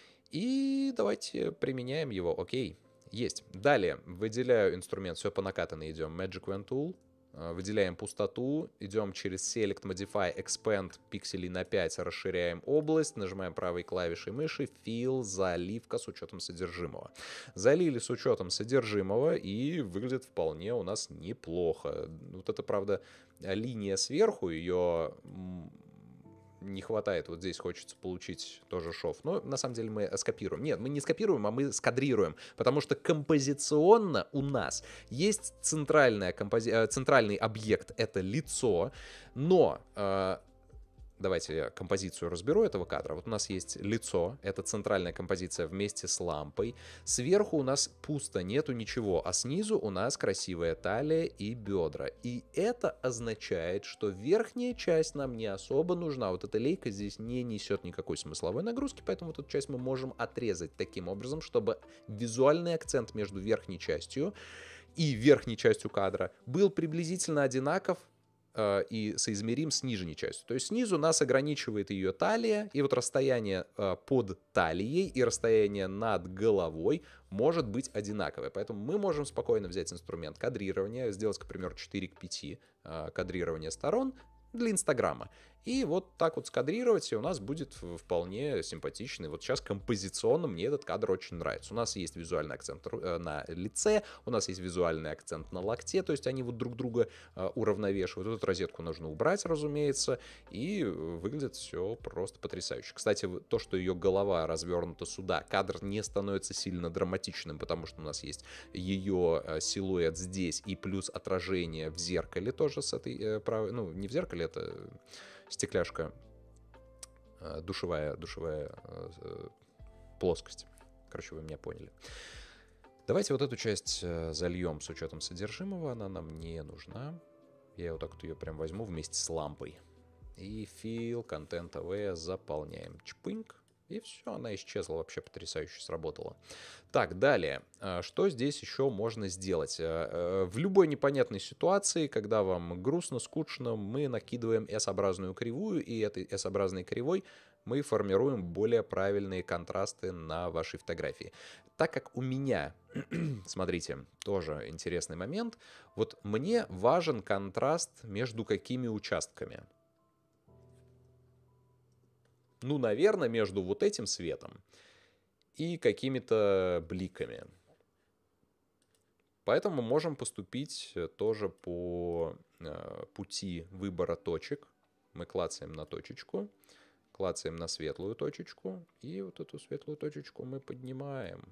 И давайте применяем его. Окей, есть. Далее выделяю инструмент, все по накатанной идем. Magic Wand Tool. Выделяем пустоту, идем через Select, Modify, Expand пикселей на пять, расширяем область, нажимаем правой клавишей мыши, Fill, заливка с учетом содержимого. Залили с учетом содержимого и выглядит вполне у нас неплохо. Вот это, правда, линия сверху, ее не хватает. Вот здесь хочется получить тоже шов. Но на самом деле мы скопируем. Нет, мы не скопируем, а мы скадрируем. Потому что композиционно у нас есть центральная компози... центральный объект. Это лицо. Но... Э... Давайте я композицию разберу этого кадра. Вот у нас есть лицо, это центральная композиция вместе с лампой. Сверху у нас пусто, нету ничего, а снизу у нас красивая талия и бедра. И это означает, что верхняя часть нам не особо нужна. Вот эта лейка здесь не несет никакой смысловой нагрузки, поэтому вот эту часть мы можем отрезать таким образом, чтобы визуальный акцент между верхней частью и верхней частью кадра был приблизительно одинаков и соизмерим с нижней частью. То есть снизу нас ограничивает ее талия, и вот расстояние под талией и расстояние над головой может быть одинаковое. Поэтому мы можем спокойно взять инструмент кадрирования, сделать, к примеру, четыре к пяти кадрирования сторон для Инстаграма. И вот так вот скадрировать, и у нас будет вполне симпатичный. Вот сейчас композиционно мне этот кадр очень нравится. У нас есть визуальный акцент на лице, у нас есть визуальный акцент на локте, то есть они вот друг друга уравновешивают. Эту розетку нужно убрать, разумеется, и выглядит все просто потрясающе. Кстати, то, что ее голова развернута сюда, кадр не становится сильно драматичным, потому что у нас есть ее силуэт здесь и плюс отражение в зеркале тоже с этой правой, ну, не в зеркале, это стекляшка, душевая, душевая плоскость. Короче, вы меня поняли. Давайте вот эту часть зальем с учетом содержимого. Она нам не нужна. Я вот так вот ее прям возьму вместе с лампой. И Fill, Content эй ви заполняем. Чпыньк. И все, она исчезла, вообще потрясающе сработала. Так, далее. Что здесь еще можно сделать? В любой непонятной ситуации, когда вам грустно, скучно, мы накидываем эс-образную кривую, и этой эс-образной кривой мы формируем более правильные контрасты на вашей фотографии. Так как у меня, смотрите, тоже интересный момент, вот мне важен контраст между какими участками? Ну, наверное, между вот этим светом и какими-то бликами. Поэтому можем поступить тоже по э, пути выбора точек. Мы клацаем на точечку, клацаем на светлую точечку, и вот эту светлую точечку мы поднимаем.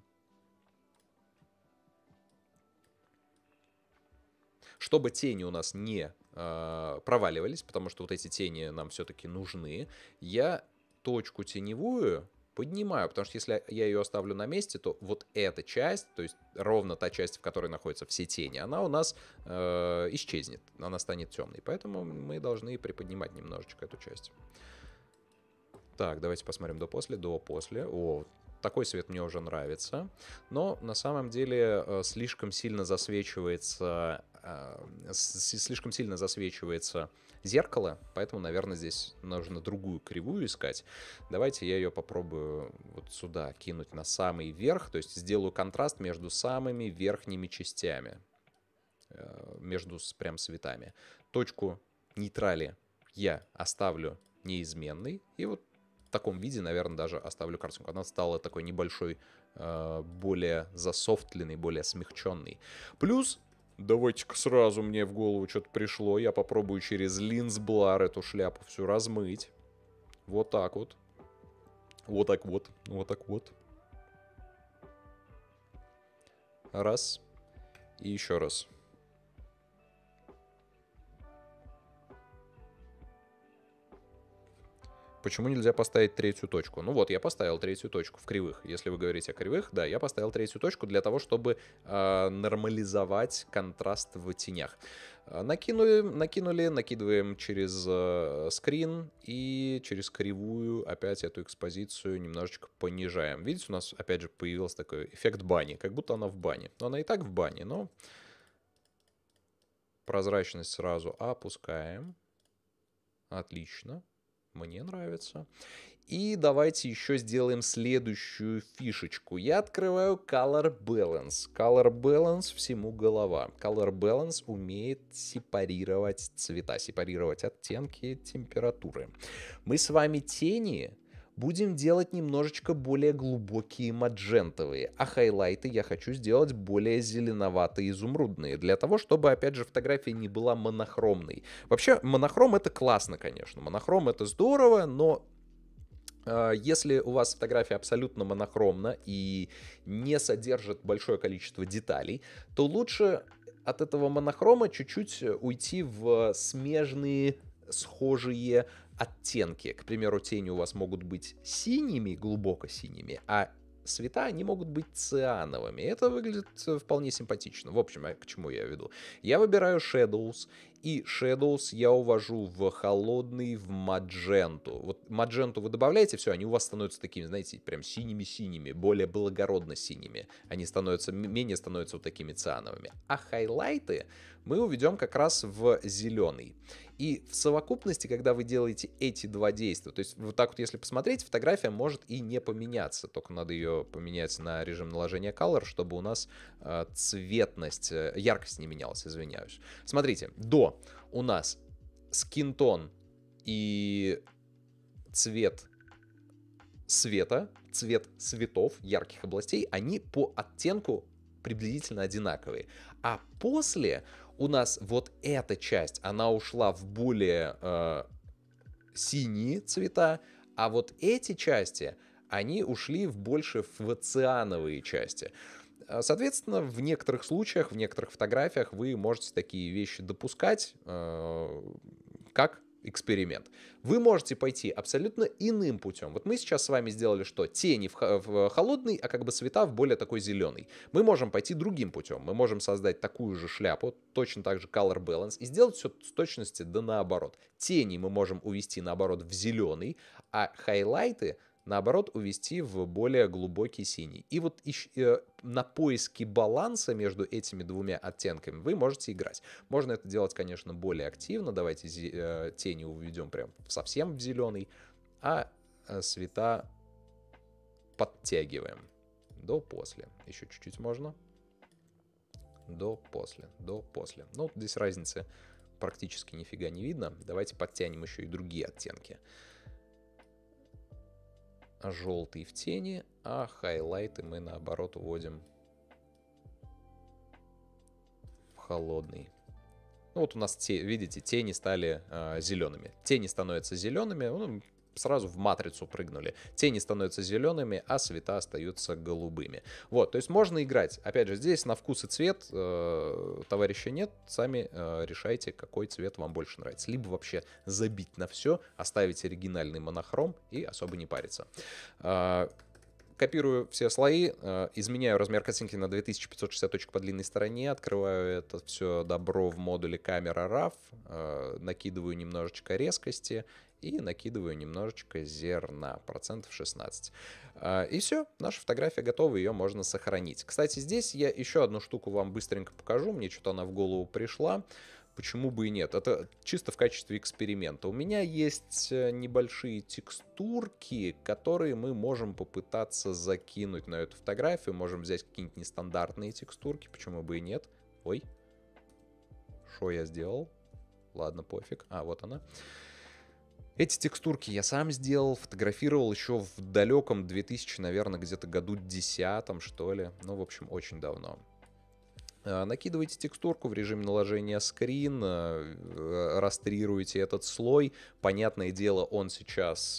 Чтобы тени у нас не э, проваливались, потому что вот эти тени нам все-таки нужны, я точку теневую поднимаю, потому что если я ее оставлю на месте, то вот эта часть, то есть ровно та часть, в которой находятся все тени, она у нас э, исчезнет, она станет темной. Поэтому мы должны приподнимать немножечко эту часть. Так, давайте посмотрим до-после, до-после. О, такой свет мне уже нравится. Но на самом деле э, слишком сильно засвечивается, э, слишком сильно засвечивается зеркало, поэтому, наверное, здесь нужно другую кривую искать. Давайте я ее попробую вот сюда кинуть на самый верх, то есть сделаю контраст между самыми верхними частями, между прям светами. Точку нейтрали я оставлю неизменной, и вот в таком виде, наверное, даже оставлю картинку. Она стала такой небольшой э, более засофтленный, более смягченный. Плюс, давайте-ка сразу мне в голову что-то пришло, я попробую через линзблар эту шляпу всю размыть. Вот так вот. Вот так вот. Вот так вот. Раз. И еще раз. Почему нельзя поставить третью точку? Ну вот, я поставил третью точку в кривых. Если вы говорите о кривых, да, я поставил третью точку для того, чтобы э, нормализовать контраст в тенях. Накинули, накинули, накидываем через э, скрин и через кривую опять эту экспозицию немножечко понижаем. Видите, у нас опять же появился такой эффект бани, как будто она в бане. Но она и так в бане, но прозрачность сразу опускаем. Отлично. Мне нравится. И давайте еще сделаем следующую фишечку. Я открываю Color Balance. Color Balance всему голова. Color Balance умеет сепарировать цвета, сепарировать оттенки, температуры. Мы с вами тени будем делать немножечко более глубокие маджентовые, а хайлайты я хочу сделать более зеленоватые, изумрудные, для того, чтобы, опять же, фотография не была монохромной. Вообще, монохром — это классно, конечно, монохром — это здорово, но э, если у вас фотография абсолютно монохромна и не содержит большое количество деталей, то лучше от этого монохрома чуть-чуть уйти в смежные, схожие оттенки. К примеру, тени у вас могут быть синими, глубоко синими, а цвета, они могут быть циановыми. Это выглядит вполне симпатично. В общем, к чему я веду? Я выбираю Shadows, и Shadows я увожу в холодный, в мадженту. Вот мадженту вы добавляете, все, они у вас становятся такими, знаете, прям синими-синими, более благородно синими. Они становятся, менее становятся вот такими циановыми. А хайлайты мы уведем как раз в зеленый. И в совокупности, когда вы делаете эти два действия, то есть вот так вот, если посмотреть, фотография может и не поменяться, только надо ее поменять на режим наложения Color, чтобы у нас э, цветность, э, яркость не менялась, извиняюсь. Смотрите, до у нас скинтон и цвет света, цвет цветов, ярких областей, они по оттенку приблизительно одинаковые. А после у нас вот эта часть, она ушла в более э, синие цвета, а вот эти части, они ушли в больше в циановые части. Соответственно, в некоторых случаях, в некоторых фотографиях вы можете такие вещи допускать, э, как эксперимент. Вы можете пойти абсолютно иным путем. Вот мы сейчас с вами сделали что? Тени в, в холодный, а как бы цвета в более такой зеленый. Мы можем пойти другим путем. Мы можем создать такую же шляпу, точно так же Color Balance, и сделать все с точности да наоборот. Тени мы можем увести наоборот в зеленый, а хайлайты наоборот увести в более глубокий синий. И вот э, на поиске баланса между этими двумя оттенками вы можете играть. Можно это делать, конечно, более активно. Давайте э, тени уведем прям совсем в зеленый, а э, цвета подтягиваем. До-после. Еще чуть-чуть можно. До-после. До-после. Ну, здесь разницы практически нифига не видно. Давайте подтянем еще и другие оттенки. Желтый в тени, а хайлайты мы наоборот уводим в холодный. Ну вот у нас, те, видите, тени стали э, зелеными. Тени становятся зелеными, ну, сразу в матрицу прыгнули. Тени становятся зелеными, а цвета остаются голубыми. Вот, то есть можно играть. Опять же, здесь на вкус и цвет э, товарища нет. Сами э, решайте, какой цвет вам больше нравится. Либо вообще забить на все, оставить оригинальный монохром и особо не париться. Э, Копирую все слои, э, изменяю размер картинки на две тысячи пятьсот шестьдесят точек по длинной стороне, открываю это все добро в модуле камера рав, э, накидываю немножечко резкости и накидываю немножечко зерна, процентов шестнадцать. Э, и все, наша фотография готова, ее можно сохранить. Кстати, здесь я еще одну штуку вам быстренько покажу, мне что-то она в голову пришла. Почему бы и нет? Это чисто в качестве эксперимента. У меня есть небольшие текстурки, которые мы можем попытаться закинуть на эту фотографию. Можем взять какие-нибудь нестандартные текстурки, почему бы и нет. Ой, что я сделал? Ладно, пофиг. А, вот она. Эти текстурки я сам сделал, фотографировал еще в далеком две тысячи, наверное, где-то году десятом, что ли. Ну, в общем, очень давно. Накидываете текстурку в режиме наложения скрин, растрируете этот слой. Понятное дело, он сейчас,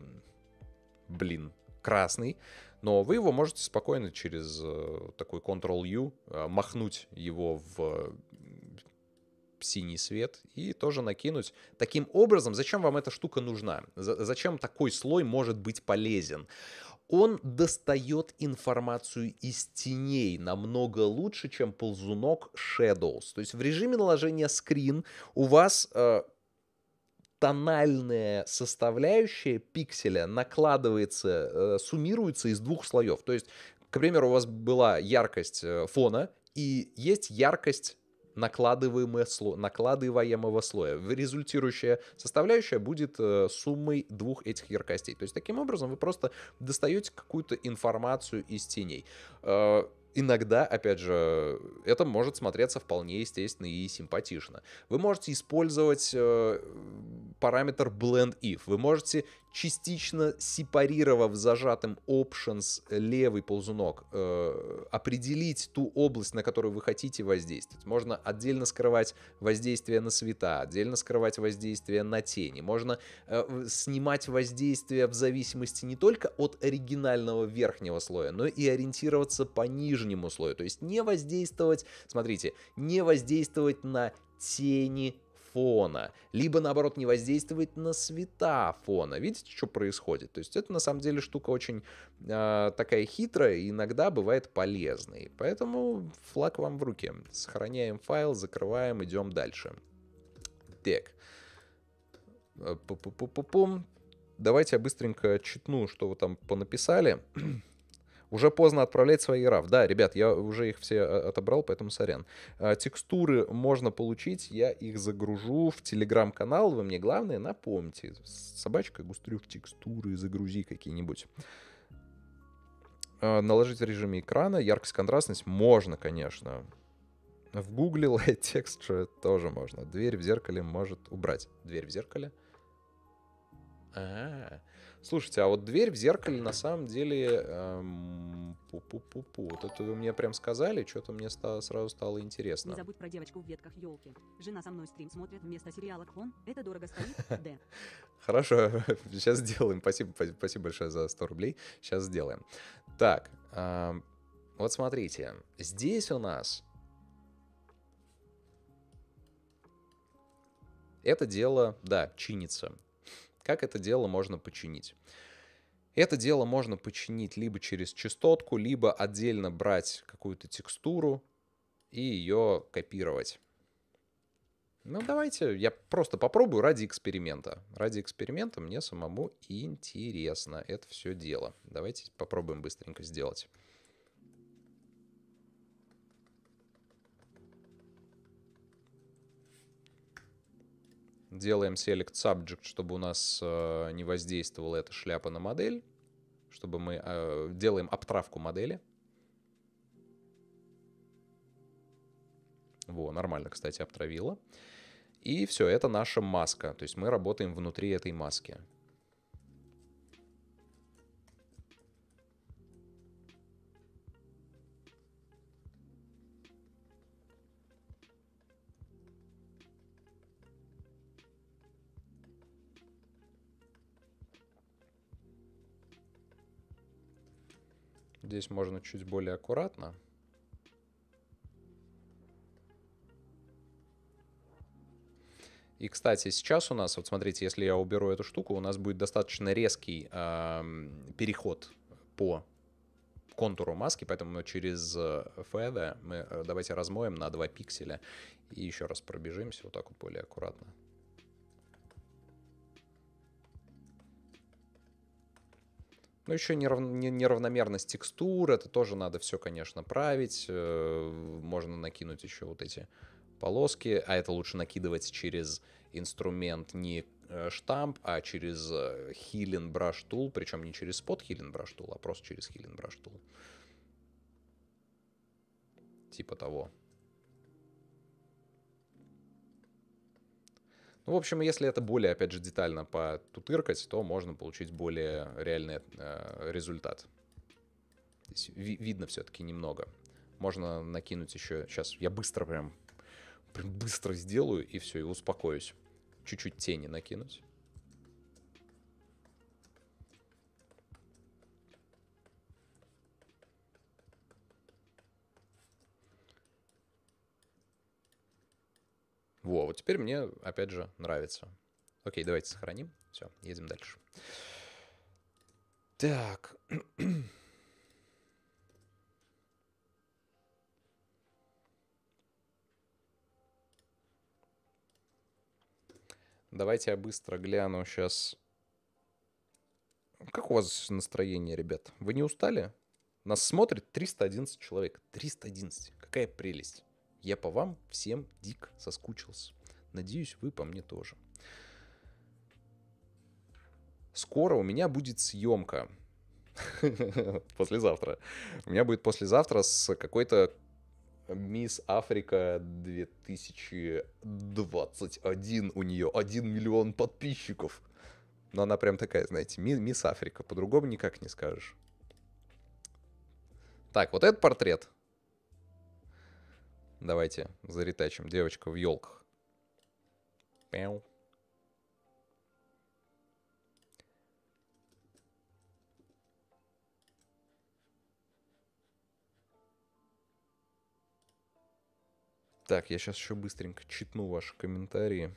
блин, красный, но вы его можете спокойно через такой контрол-ю махнуть его в синий свет и тоже накинуть. Таким образом, зачем вам эта штука нужна? Зачем такой слой может быть полезен? Он достает информацию из теней намного лучше, чем ползунок Shadows. То есть в режиме наложения скрин у вас э, тональная составляющая пикселя накладывается, э, суммируется из двух слоев. То есть, к примеру, у вас была яркость фона и есть яркость накладываемого, сло... накладываемого слоя. Результирующая составляющая будет э, суммой двух этих яркостей. То есть таким образом вы просто достаете какую-то информацию из теней. Э, иногда, опять же, это может смотреться вполне естественно и симпатично. Вы можете использовать э, параметр Blend If. Вы можете частично сепарировав зажатым Options левый ползунок, э, определить ту область, на которую вы хотите воздействовать. Можно отдельно скрывать воздействие на света, отдельно скрывать воздействие на тени. Можно э, снимать воздействие в зависимости не только от оригинального верхнего слоя, но и ориентироваться по нижнему слою. То есть не воздействовать, смотрите, не воздействовать на тени фона, либо наоборот не воздействовать на света фона. Видите, что происходит? То есть это на самом деле штука очень э, такая хитрая и иногда бывает полезной. Поэтому флаг вам в руки. Сохраняем файл, закрываем, идем дальше. Так. Пу-пу-пу-пу-пум. Давайте я быстренько читну, что вы там понаписали. Уже поздно отправлять свои раф. Да, ребят, я уже их все отобрал, поэтому сорян. Текстуры можно получить, я их загружу в телеграм-канал. Вы мне, главное, напомните. Собачка Густрюк, текстуры загрузи какие-нибудь. Наложить в режиме экрана. Яркость, контрастность можно, конечно. В гугле Light Texture тоже можно. Дверь в зеркале может убрать. Дверь в зеркале? А-а-а. Слушайте, а вот дверь в зеркале на самом деле... Эм, пу-пу-пу-пу. Вот это вы мне прям сказали, что-то мне стало, сразу стало интересно. Не забудь про девочку в ветках елки. Жена со мной стрим смотрит вместо сериала «Квон». Это дорого стоит. Д. Хорошо, сейчас сделаем. Спасибо, спасибо большое за сто рублей. Сейчас сделаем. Так, эм, вот смотрите. Здесь у нас... Это дело, да, чинится. Как это дело можно починить? Это дело можно починить либо через частотку, либо отдельно брать какую-то текстуру и ее копировать. Ну, давайте я просто попробую ради эксперимента. Ради эксперимента мне самому интересно это все дело. Давайте попробуем быстренько сделать. Делаем Select Subject, чтобы у нас э, не воздействовала эта шляпа на модель. Чтобы мы э, делаем обтравку модели. Во, нормально, кстати, обтравила. И все, это наша маска. То есть мы работаем внутри этой маски. Здесь можно чуть более аккуратно. И, кстати, сейчас у нас, вот смотрите, если я уберу эту штуку, у нас будет достаточно резкий э, переход по контуру маски, поэтому через Feather мы давайте размоем на два пикселя и еще раз пробежимся вот так вот более аккуратно. Ну, еще нерав... неравномерность текстур, это тоже надо все, конечно, править. Можно накинуть еще вот эти полоски, а это лучше накидывать через инструмент не штамп, а через Healing Brush Tool, причем не через Spot Healing Brush Tool, а просто через Healing Brush Tool. Типа того. Ну, в общем, если это более, опять же, детально потутыркать, то можно получить более реальный э, результат. Здесь ви- видно все-таки немного. Можно накинуть еще... Сейчас я быстро прям, прям быстро сделаю, и все, и успокоюсь. Чуть-чуть тени накинуть. Во, вот теперь мне, опять же, нравится. Окей, давайте сохраним. Все, едем дальше. Так. Давайте я быстро гляну сейчас. Как у вас настроение, ребят? Вы не устали? Нас смотрит триста одиннадцать человек. триста одиннадцать. Какая прелесть. Я по вам всем дико соскучился. Надеюсь, вы по мне тоже. Скоро у меня будет съемка. Послезавтра. У меня будет послезавтра с какой-то Мисс Африка две тысячи двадцать один. У нее один миллион подписчиков. Но она прям такая, знаете, Мисс Африка. По-другому никак не скажешь. Так, вот этот портрет. Давайте заретачим. Девочка в елках. Пяу. Так, я сейчас еще быстренько читну ваши комментарии.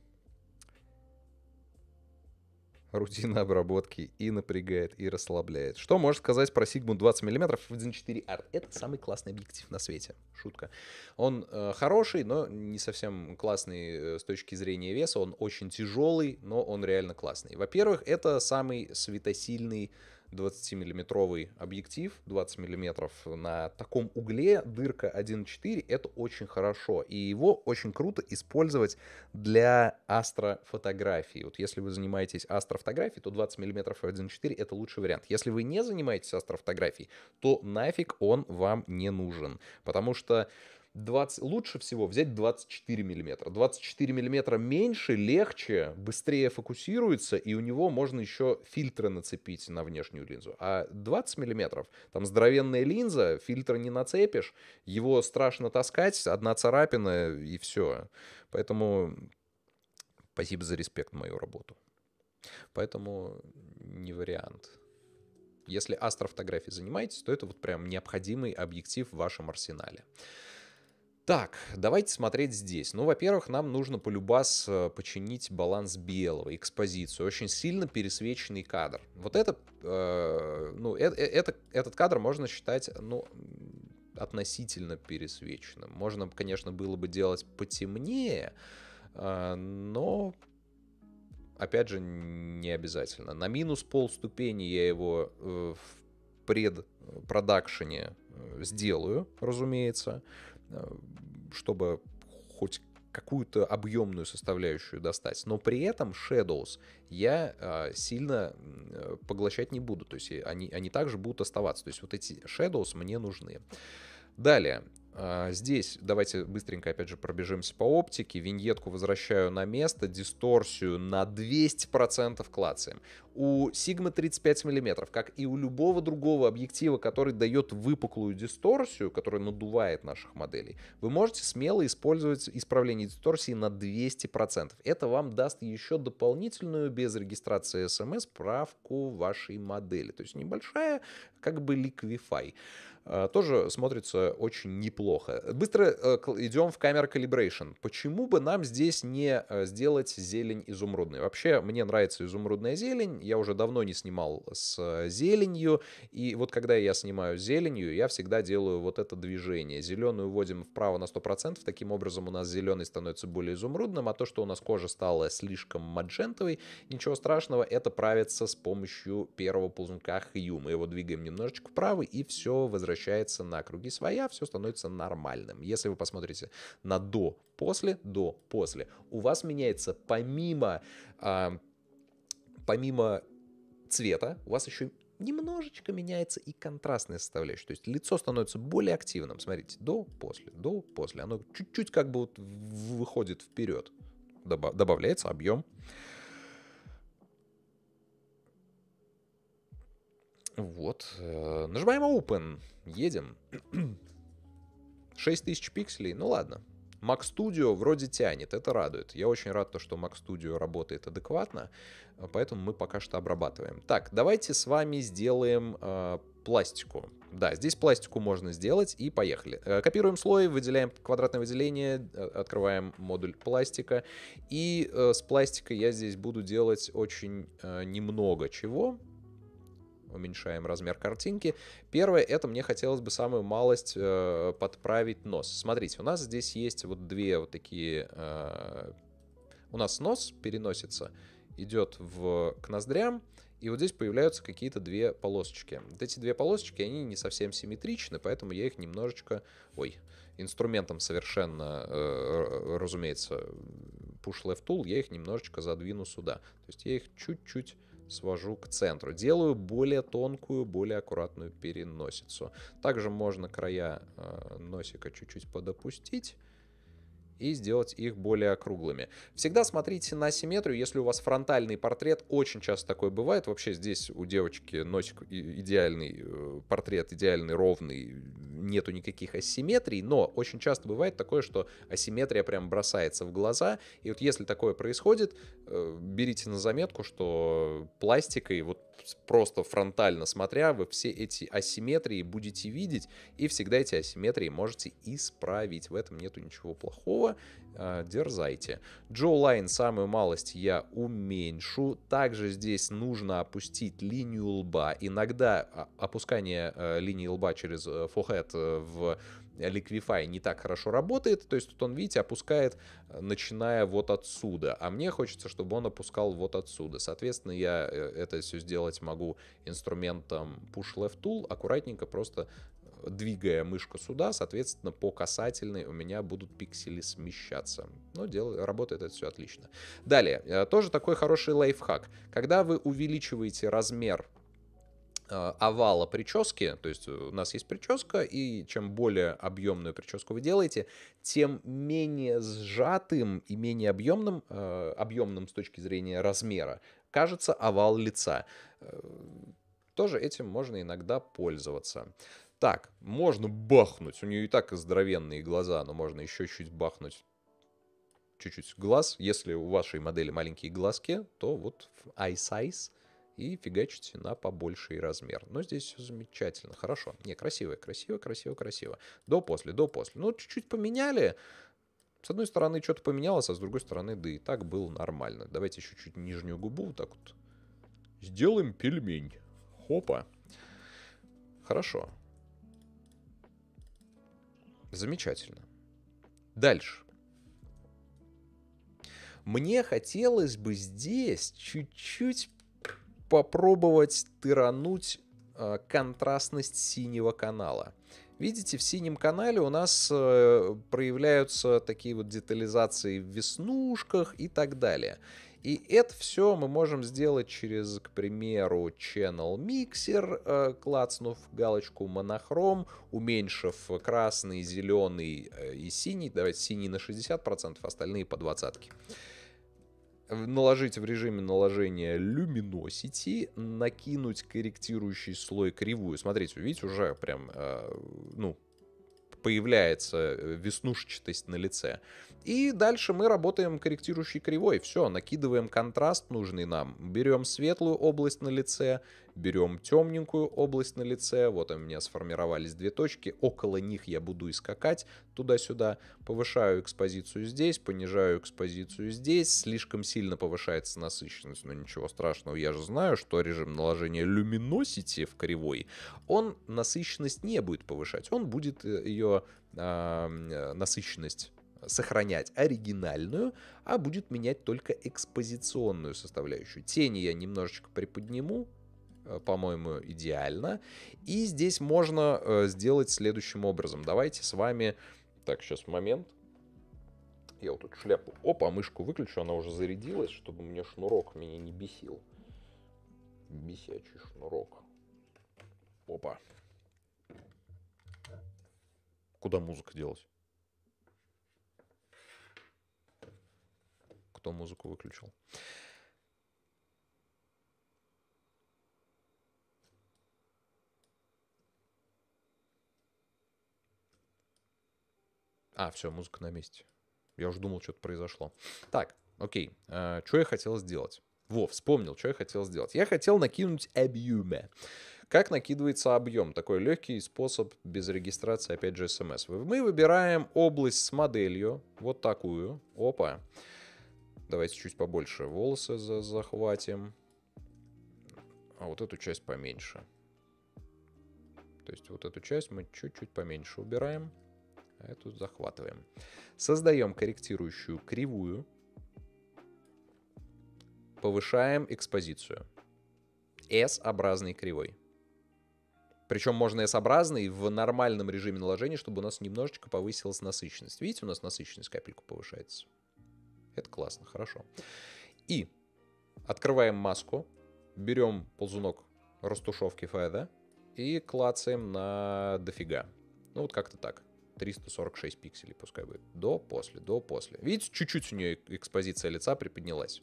Рутина обработки и напрягает, и расслабляет. Что можешь сказать про Sigma двадцать миллиметров в один четыре Art? Это самый классный объектив на свете. Шутка. Он э, хороший, но не совсем классный э, с точки зрения веса. Он очень тяжелый, но он реально классный. Во-первых, это самый светосильный двадцатимиллиметровый объектив, двадцать миллиметров на таком угле, дырка один четыре, это очень хорошо. И его очень круто использовать для астрофотографии. Вот если вы занимаетесь астрофотографией, то двадцать миллиметров один четыре это лучший вариант. Если вы не занимаетесь астрофотографией, то нафиг он вам не нужен. Потому что двадцать, лучше всего взять двадцать четыре миллиметра. двадцать четыре миллиметра меньше, легче, быстрее фокусируется, и у него можно еще фильтры нацепить на внешнюю линзу. А двадцать миллиметров, там здоровенная линза, фильтр не нацепишь, его страшно таскать, одна царапина и все. Поэтому спасибо за респект мою работу. Поэтому не вариант. Если астрофотографией занимаетесь, то это вот прям необходимый объектив в вашем арсенале. Так, давайте смотреть здесь. Ну, во-первых, нам нужно полюбас починить баланс белого, экспозицию. Очень сильно пересвеченный кадр. Вот это, э, ну, это, это, этот кадр можно считать, ну, относительно пересвеченным. Можно, конечно, было бы делать потемнее, э, но, опять же, не обязательно. На минус полступени я его э, в предпродакшене сделаю, разумеется, чтобы хоть какую-то объемную составляющую достать. Но при этом Shadows я э, сильно э, поглощать не буду. То есть они, они также будут оставаться. То есть вот эти Shadows мне нужны. Далее. Здесь давайте быстренько опять же пробежимся по оптике. Виньетку возвращаю на место, дисторсию на двести процентов клацаем. У Sigma тридцать пять миллиметров, как и у любого другого объектива, который дает выпуклую дисторсию, которая надувает наших моделей, вы можете смело использовать исправление дисторсии на двести процентов. Это вам даст еще дополнительную, без регистрации эс эм эс, справку вашей модели. То есть небольшая, как бы liquify. Тоже смотрится очень неплохо. Быстро идем в Camera Calibration. Почему бы нам здесь не сделать зелень изумрудной? Вообще, мне нравится изумрудная зелень. Я уже давно не снимал с зеленью. И вот когда я снимаю с зеленью, я всегда делаю вот это движение. Зеленую вводим вправо на сто процентов. Таким образом у нас зеленый становится более изумрудным. А то, что у нас кожа стала слишком маджентовой, ничего страшного. Это правится с помощью первого ползунка Hue. Мы его двигаем немножечко вправо, и все возвращается. Возвращается на круги своя, все становится нормальным. Если вы посмотрите на до-после, до-после, у вас меняется помимо, а, помимо цвета, у вас еще немножечко меняется и контрастная составляющая. То есть лицо становится более активным. Смотрите, до-после, до-после. Оно чуть-чуть как бы вот выходит вперед. Добав- добавляется объем. Вот. э, Нажимаем Open. Едем. шесть тысяч пикселей. Ну ладно. Mac Studio вроде тянет. Это радует. Я очень рад, то, что Mac Studio работает адекватно. э, Поэтому мы пока что обрабатываем. Так, давайте с вами сделаем э, пластику. Да, здесь пластику можно сделать. И поехали. Э, Копируем слой, выделяем квадратное выделение, э, открываем модуль пластика. И э, с пластикой я здесь буду делать очень э, немного чего. Уменьшаем размер картинки. Первое, это мне хотелось бы самую малость э, подправить нос. Смотрите, у нас здесь есть вот две вот такие... Э, у нас нос переносится, идет в, к ноздрям, и вот здесь появляются какие-то две полосочки. Вот эти две полосочки, они не совсем симметричны, поэтому я их немножечко... Ой, инструментом совершенно, э, разумеется, Push Left Tool, я их немножечко задвину сюда. То есть я их чуть-чуть свожу к центру. Делаю более тонкую, более аккуратную переносицу. Также можно края э, носика чуть-чуть подопустить и сделать их более округлыми. Всегда смотрите на симметрию, если у вас фронтальный портрет, очень часто такое бывает. Вообще здесь у девочки носик идеальный, портрет идеальный, ровный, нету никаких асимметрий, но очень часто бывает такое, что асимметрия прям бросается в глаза, и вот если такое происходит, берите на заметку, что пластикой, вот просто фронтально смотря, вы все эти асимметрии будете видеть, и всегда эти асимметрии можете исправить. В этом нету ничего плохого. Дерзайте. Jawline самую малость я уменьшу. Также здесь нужно опустить линию лба. Иногда опускание линии лба через forehead в Liquify не так хорошо работает. То есть тут он, видите, опускает, начиная вот отсюда. А мне хочется, чтобы он опускал вот отсюда. Соответственно, я это все сделать могу инструментом Push Left Tool. Аккуратненько просто двигая мышку сюда, соответственно, по касательной у меня будут пиксели смещаться. Но дело, работает это все отлично. Далее, тоже такой хороший лайфхак. Когда вы увеличиваете размер овала прически, то есть у нас есть прическа, и чем более объемную прическу вы делаете, тем менее сжатым и менее объемным, объемным с точки зрения размера кажется овал лица. Тоже этим можно иногда пользоваться. Так, можно бахнуть. У нее и так здоровенные глаза, но можно еще чуть бахнуть. Чуть-чуть глаз. Если у вашей модели маленькие глазки, то вот в eye size и фигачите на побольший размер. Но здесь все замечательно. Хорошо. Не, красиво, красиво, красиво, красиво. До-после, до-после. Ну, чуть-чуть поменяли. С одной стороны, что-то поменялось, а с другой стороны, да и так было нормально. Давайте еще чуть нижнюю губу вот так вот сделаем пельмень. Хопа. Хорошо. Замечательно. Дальше. Мне хотелось бы здесь чуть-чуть попробовать тырануть э, контрастность синего канала. Видите, в синем канале у нас э, проявляются такие вот детализации в веснушках и так далее. И это все мы можем сделать через, к примеру, Channel Mixer, э, клацнув галочку монохром, уменьшив красный, зеленый э, и синий. Давайте синий на шестьдесят процентов, остальные по двадцать процентов. Наложить в режиме наложения Luminosity, накинуть корректирующий слой кривую. Смотрите, видите, уже прям, э, ну, появляется веснушчатость на лице. И дальше мы работаем корректирующей кривой. Все, накидываем контраст нужный нам. Берем светлую область на лице, берем темненькую область на лице. Вот у меня сформировались две точки. Около них я буду и скакать туда-сюда. Повышаю экспозицию здесь, понижаю экспозицию здесь. Слишком сильно повышается насыщенность, но ничего страшного. Я же знаю, что режим наложения Luminosity в кривой, он насыщенность не будет повышать. Он будет ее э, насыщенность сохранять оригинальную, а будет менять только экспозиционную составляющую. Тени я немножечко приподниму, по-моему, идеально. И здесь можно э, сделать следующим образом. Давайте с вами... Так, сейчас момент. Я вот тут шляпу... Опа, мышку выключу, она уже зарядилась, чтобы мне шнурок меня не бесил. Бесячий шнурок. Опа. Куда музыка делась? кто музыку выключил. А, все, музыка на месте. Я уже думал, что-то произошло. Так, окей. А, что я хотел сделать? Во, вспомнил, что я хотел сделать. Я хотел накинуть объемы. Как накидывается объем? Такой легкий способ без регистрации, опять же, смс. Мы выбираем область с моделью. Вот такую. Опа. Давайте чуть побольше волосы за захватим. А вот эту часть поменьше. То есть вот эту часть мы чуть-чуть поменьше убираем. А эту захватываем. Создаем корректирующую кривую. Повышаем экспозицию. S-образной кривой. Причем можно S-образный в нормальном режиме наложения, чтобы у нас немножечко повысилась насыщенность. Видите, у нас насыщенность капельку повышается. Это классно, хорошо. И открываем маску. Берем ползунок растушевки эф ай, и клацаем на дофига. Ну вот как-то так. триста сорок шесть пикселей пускай будет. До, после, до, после. Видите, чуть-чуть у нее экспозиция лица приподнялась.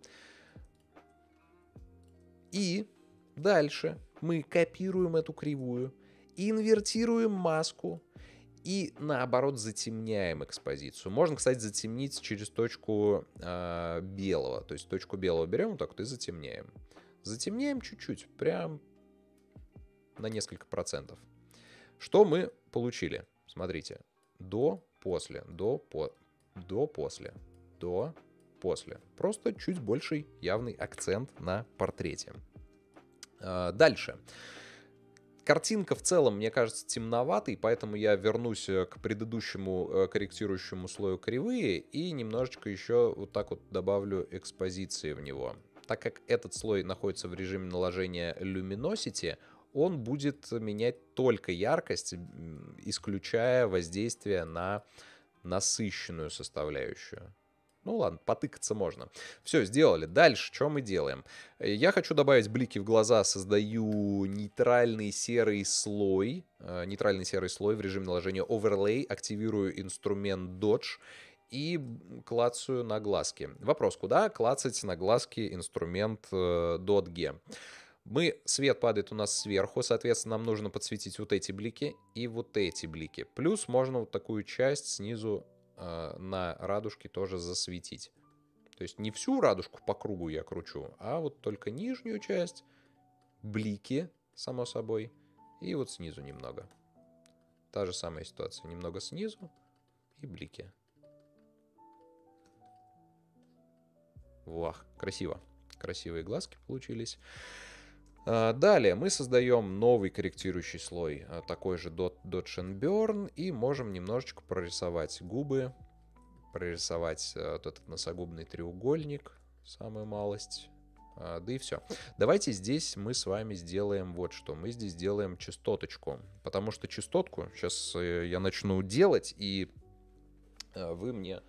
И дальше мы копируем эту кривую, инвертируем маску и, наоборот, затемняем экспозицию. Можно, кстати, затемнить через точку э, белого. То есть точку белого берем вот так вот и затемняем. Затемняем чуть-чуть, прям на несколько процентов. Что мы получили? Смотрите. До, после, до, по, до, после, до, после. Просто чуть больший явный акцент на портрете. Дальше. Картинка в целом, мне кажется, темноватой, поэтому я вернусь к предыдущему корректирующему слою кривые и немножечко еще вот так вот добавлю экспозиции в него. Так как этот слой находится в режиме наложения Luminosity, он будет менять только яркость, исключая воздействие на насыщенную составляющую. Ну ладно, потыкаться можно. Все, сделали. Дальше, что мы делаем? Я хочу добавить блики в глаза, создаю нейтральный серый слой. Нейтральный серый слой в режиме наложения Overlay. Активирую инструмент Dodge и клацаю на глазки. Вопрос, куда клацать на глазки инструмент Dot G? Мы, свет падает у нас сверху, соответственно, нам нужно подсветить вот эти блики и вот эти блики. Плюс можно вот такую часть снизу на радужке тоже засветить. То есть не всю радужку по кругу я кручу, а вот только нижнюю часть, блики, само собой, и вот снизу немного. Та же самая ситуация. Немного снизу и блики. Вах, красиво. Красивые глазки получились. Далее мы создаем новый корректирующий слой, такой же Dodge and Burn, и можем немножечко прорисовать губы, прорисовать вот этот носогубный треугольник, самую малость, да и все. Давайте здесь мы с вами сделаем вот что. Мы здесь сделаем частоточку, потому что частотку сейчас я начну делать, и вы мне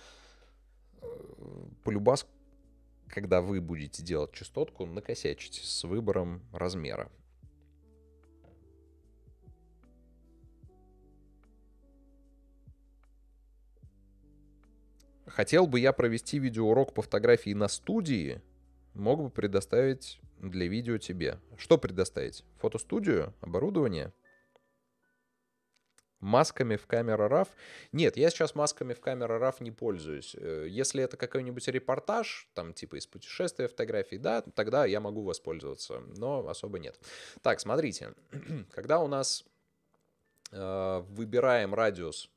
полюбас, когда вы будете делать частотку, накосячите с выбором размера. Хотел бы я провести видеоурок по фотографии на студии, мог бы предоставить для видео тебе. Что предоставить? Фотостудию? Оборудование? Масками в камера раф? Нет, я сейчас масками в камера раф не пользуюсь. Если это какой-нибудь репортаж, там типа из путешествия фотографий, да, тогда я могу воспользоваться, но особо нет. Так, смотрите, когда у нас э, выбираем радиус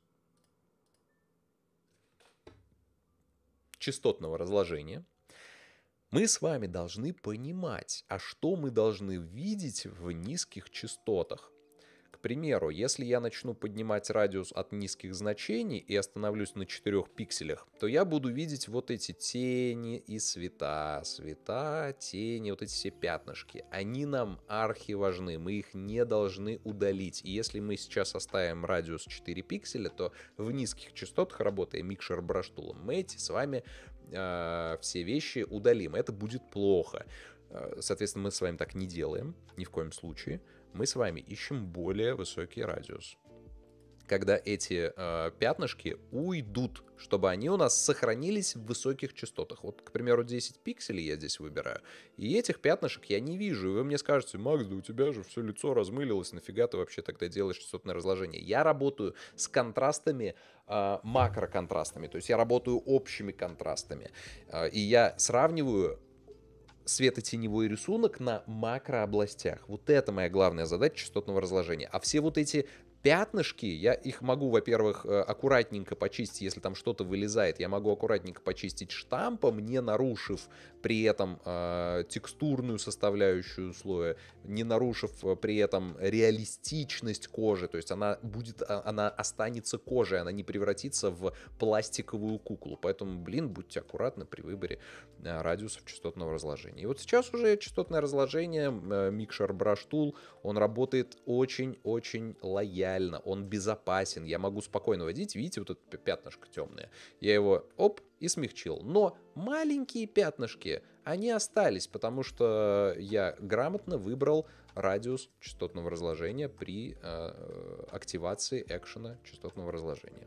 частотного разложения, мы с вами должны понимать, а что мы должны видеть в низких частотах. К примеру, если я начну поднимать радиус от низких значений и остановлюсь на четырёх пикселях, то я буду видеть вот эти тени и света, света, тени, вот эти все пятнышки. Они нам архи важны, мы их не должны удалить. И если мы сейчас оставим радиус четыре пикселя, то в низких частотах, работая микшер браштулом, мы эти с вами э, все вещи удалим. Это будет плохо. Соответственно, мы с вами так не делаем, ни в коем случае. Мы с вами ищем более высокий радиус. когда эти э, пятнышки уйдут, чтобы они у нас сохранились в высоких частотах. Вот, к примеру, десять пикселей я здесь выбираю, и этих пятнышек я не вижу. И вы мне скажете: Макс, да у тебя же все лицо размылилось, нафига ты вообще тогда делаешь частотное разложение? Я работаю с контрастами, э, макроконтрастами, то есть я работаю общими контрастами, э, и я сравниваю светотеневой рисунок на макрообластях. Вот это моя главная задача частотного разложения. А все вот эти пятнышки, я их могу, во-первых, э, аккуратненько почистить, если там что-то вылезает, я могу аккуратненько почистить штампом, не нарушив при этом э, текстурную составляющую слоя, не нарушив э, при этом реалистичность кожи, то есть она будет, а, она останется кожей, она не превратится в пластиковую куклу. Поэтому, блин, будьте аккуратны при выборе э, радиусов частотного разложения. И вот сейчас уже частотное разложение, э, Mixer Brush Tool, он работает очень-очень лояльно. Он безопасен, я могу спокойно водить, видите, вот это пятнышко темное, я его, оп, и смягчил. Но маленькие пятнышки, они остались, потому что я грамотно выбрал радиус частотного разложения при э, активации экшена частотного разложения.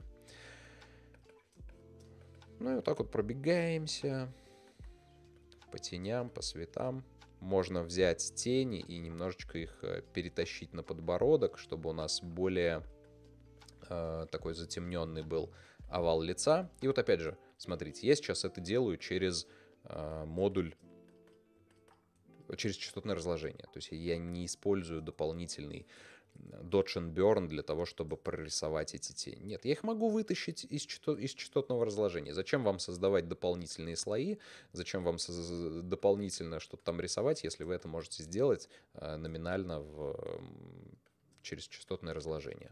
Ну и вот так вот пробегаемся по теням, по светам. Можно взять тени и немножечко их перетащить на подбородок, чтобы у нас более э, такой затемненный был овал лица. И вот опять же, смотрите, я сейчас это делаю через э, модуль, через частотное разложение. То есть я не использую дополнительный Dodge and Burn для того, чтобы прорисовать эти тени. Нет, я их могу вытащить из, частот, из частотного разложения. Зачем вам создавать дополнительные слои? Зачем вам дополнительно что-то там рисовать, если вы это можете сделать э, номинально в, через частотное разложение?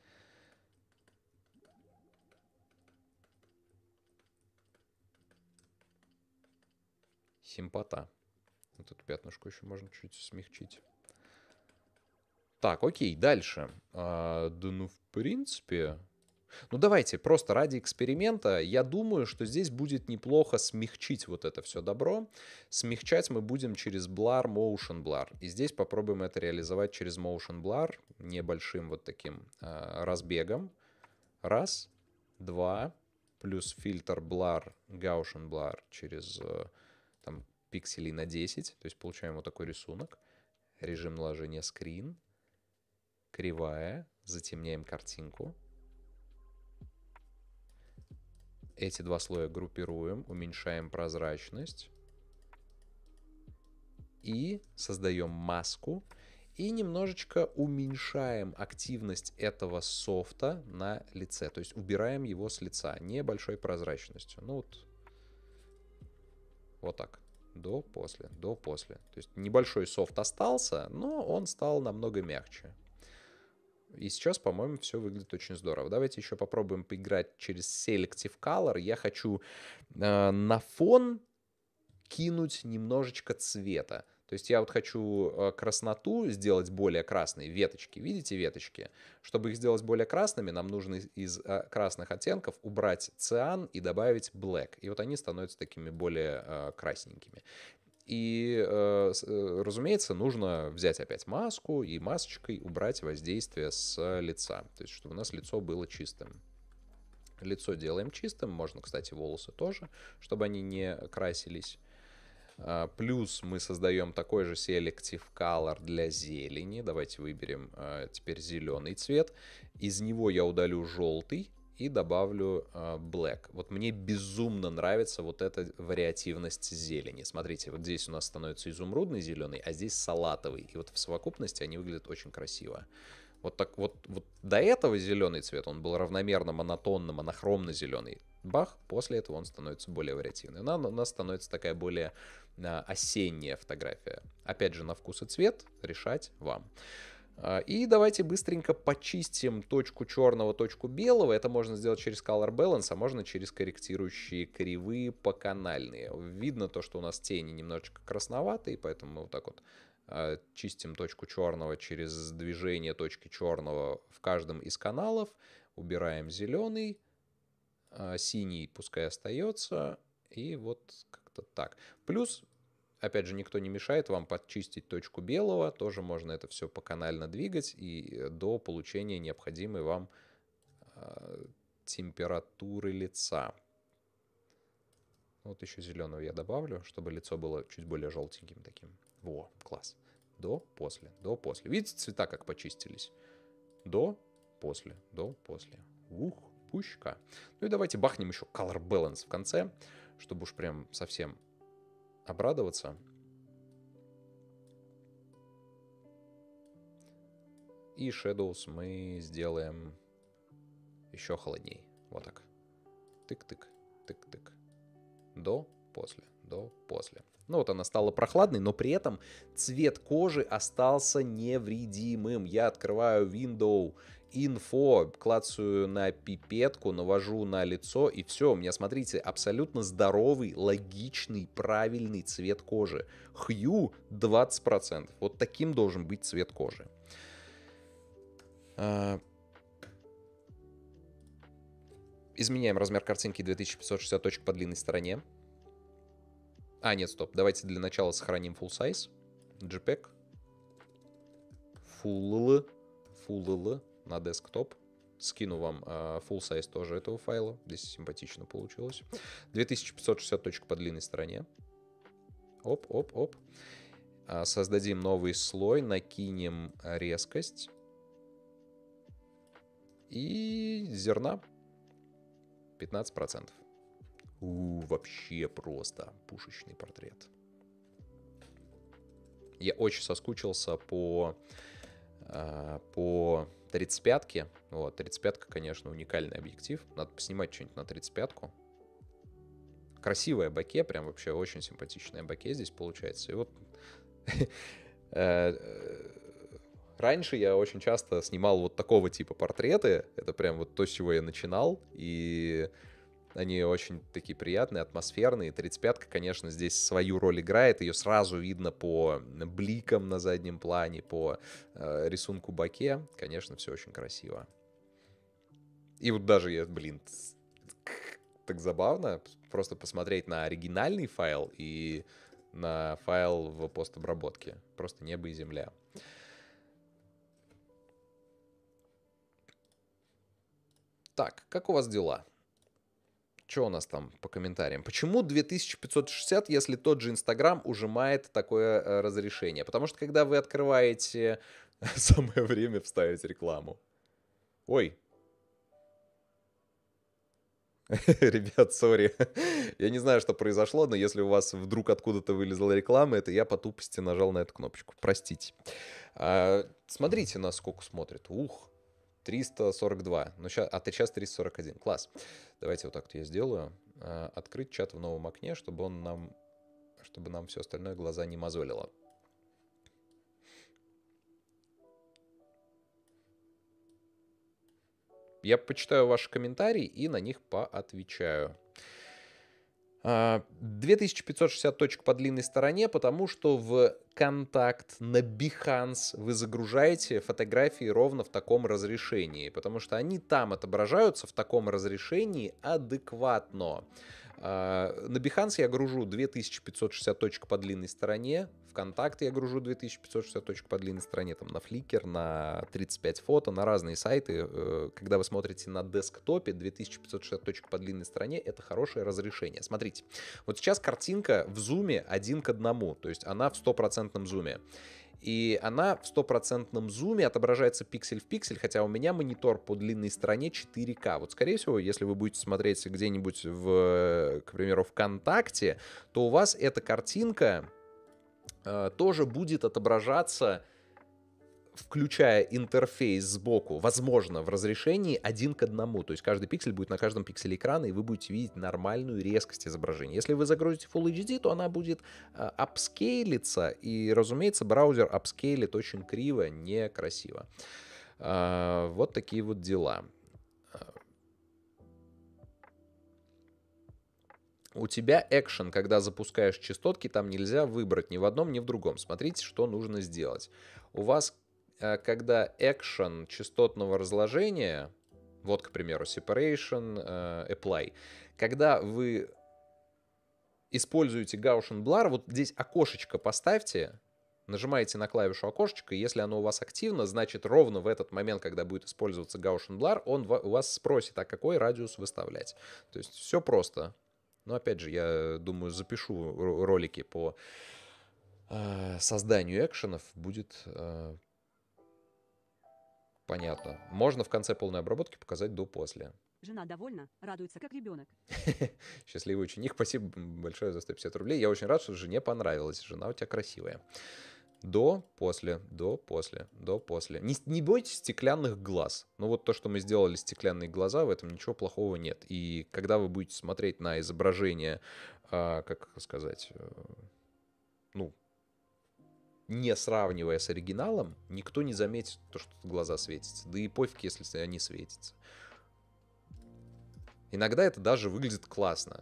Симпота. Вот эту пятнышку еще можно чуть смягчить. Так, окей, дальше. А, да ну, в принципе... Ну, давайте, просто ради эксперимента, я думаю, что здесь будет неплохо смягчить вот это все добро. Смягчать мы будем через Blur, Motion Blur. И здесь попробуем это реализовать через Motion Blur, небольшим вот таким а, разбегом. Раз, два, плюс фильтр Blur, Gaussian Blur через там, пикселей на десять. То есть получаем вот такой рисунок. Режим наложения Screen. Кривая, затемняем картинку. Эти два слоя группируем, уменьшаем прозрачность. И создаем маску. И немножечко уменьшаем активность этого софта на лице. То есть убираем его с лица небольшой прозрачностью. Ну вот, вот так. До, после, до, после. То есть небольшой софт остался, но он стал намного мягче. И сейчас, по-моему, все выглядит очень здорово. Давайте еще попробуем поиграть через Selective Color. Я хочу э, на фон кинуть немножечко цвета. То есть я вот хочу э, красноту сделать более красной. Веточки, видите веточки? Чтобы их сделать более красными, нам нужно из, из э, красных оттенков убрать циан и добавить black. И вот они становятся такими более э, красненькими. И, э, разумеется, нужно взять опять маску и масочкой убрать воздействие с лица. То есть, чтобы у нас лицо было чистым. Лицо делаем чистым. Можно, кстати, волосы тоже, чтобы они не красились. Плюс мы создаем такой же Selective Color для зелени. Давайте выберем теперь зеленый цвет. Из него я удалю желтый и добавлю э, black. Вот мне безумно нравится вот эта вариативность зелени. Смотрите, вот здесь у нас становится изумрудный зеленый, а здесь салатовый. И вот в совокупности они выглядят очень красиво. Вот так вот, вот до этого зеленый цвет, он был равномерно монотонно, монохромно зеленый. Бах, после этого он становится более вариативный. Она у нас становится такая более э, осенняя фотография. Опять же, на вкус и цвет решать вам. И давайте быстренько почистим точку черного, точку белого. Это можно сделать через Color Balance, а можно через корректирующие кривые поканальные. Видно то, что у нас тени немножечко красноватые, поэтому мы вот так вот чистим точку черного через движение точки черного в каждом из каналов. Убираем зеленый, синий пускай остается. И вот как-то так. Плюс... Опять же, никто не мешает вам подчистить точку белого. Тоже можно это все поканально двигать и до получения необходимой вам э, температуры лица. Вот еще зеленого я добавлю, чтобы лицо было чуть более желтеньким таким. Во, класс. До, после, до, после. Видите, цвета как почистились? До, после, до, после. Ух, пущка. Ну и давайте бахнем еще Color Balance в конце, чтобы уж прям совсем обрадоваться. И Shadows мы сделаем еще холодней. Вот так. Тык-тык, тык-тык. До, после, до, после. Ну вот она стала прохладной, но при этом цвет кожи остался невредимым. Я открываю Windows Info, клацаю на пипетку, навожу на лицо, и все. У меня, смотрите, абсолютно здоровый, логичный, правильный цвет кожи. Hue двадцать процентов. Вот таким должен быть цвет кожи. Изменяем размер картинки две тысячи пятьсот шестьдесят точек по длинной стороне. А, нет, стоп. Давайте для начала сохраним full size. JPEG. Full. Full на десктоп. Скину вам uh, full size тоже этого файла. Здесь симпатично получилось. две тысячи пятьсот шестьдесят точек по длинной стороне. Оп, оп, оп. Uh, создадим новый слой. Накинем резкость. И зерна. пятнадцать процентов. У, вообще просто пушечный портрет. Я очень соскучился по, э, по тридцать пятке. Вот, тридцать пятка, конечно, уникальный объектив. Надо поснимать что-нибудь на тридцать пятку. Красивое боке, прям вообще очень симпатичное боке здесь получается. И вот раньше я очень часто снимал вот такого типа портреты. Это прям вот то, с чего я начинал. И они очень такие приятные, атмосферные. тридцать пятка, конечно, здесь свою роль играет. Ее сразу видно по бликам на заднем плане, по э, рисунку боке. Конечно, все очень красиво. И вот даже я, блин, так забавно просто посмотреть на оригинальный файл и на файл в постобработке. Просто небо и земля. Так, как у вас дела? Что у нас там по комментариям? Почему две тысячи пятьсот шестьдесят, если тот же Инстаграм ужимает такое э, разрешение? Потому что когда вы открываете, самое время вставить рекламу. Ой. Ребят, сори. Я не знаю, что произошло, но если у вас вдруг откуда-то вылезла реклама, это я по тупости нажал на эту кнопочку. Простите. А, смотрите, нас сколько смотрит. Ух. триста сорок два. Ну, сейчас, а ты сейчас триста сорок один. Класс. Давайте вот так я сделаю. Открыть чат в новом окне, чтобы он нам, чтобы нам все остальное глаза не мозолило. Я почитаю ваши комментарии и на них поотвечаю. две тысячи пятьсот шестьдесят точек по длинной стороне, потому что в контакт на Behance вы загружаете фотографии ровно в таком разрешении, потому что они там отображаются в таком разрешении адекватно. На Behance я гружу две тысячи пятьсот шестьдесят точек по длинной стороне, ВКонтакте я гружу две тысячи пятьсот шестьдесят точек по длинной стороне, там на Flickr, на тридцать пять фото, на разные сайты. Когда вы смотрите на десктопе, две тысячи пятьсот шестьдесят точек по длинной стороне — это хорошее разрешение. Смотрите, вот сейчас картинка в зуме один к одному, то есть она в стопроцентном зуме. И она в стопроцентном зуме отображается пиксель в пиксель, хотя у меня монитор по длинной стороне четыре ка. Вот, скорее всего, если вы будете смотреть где-нибудь, в, к примеру, ВКонтакте, то у вас эта картинка э, тоже будет отображаться, включая интерфейс сбоку, возможно, в разрешении один к одному. То есть каждый пиксель будет на каждом пикселе экрана, и вы будете видеть нормальную резкость изображения. Если вы загрузите Full эйч ди, то она будет э, апскейлиться, и, разумеется, браузер апскейлит очень криво, некрасиво. Э, вот такие вот дела. У тебя экшен, когда запускаешь частотки, там нельзя выбрать ни в одном, ни в другом. Смотрите, что нужно сделать. У вас, когда экшен частотного разложения, вот, к примеру, separation, apply, когда вы используете Gaussian Blur, вот здесь окошечко поставьте, нажимаете на клавишу окошечко, и если оно у вас активно, значит ровно в этот момент, когда будет использоваться Gaussian Blur, он у вас спросит, а какой радиус выставлять. То есть все просто. Но опять же, я думаю, запишу ролики по э, созданию экшенов, будет э, понятно. Можно в конце полной обработки показать до-после. Жена довольна, радуется как ребенок. Счастливый ученик, спасибо большое за сто пятьдесят рублей. Я очень рад, что жене понравилось. Жена у тебя красивая. До, после, до, после, до, после. Не, не бойтесь стеклянных глаз. Ну вот то, что мы сделали стеклянные глаза, в этом ничего плохого нет. И когда вы будете смотреть на изображение, а, как сказать, ну, не сравнивая с оригиналом, никто не заметит то, что глаза светятся. Да и пофиг, если они светятся. Иногда это даже выглядит классно.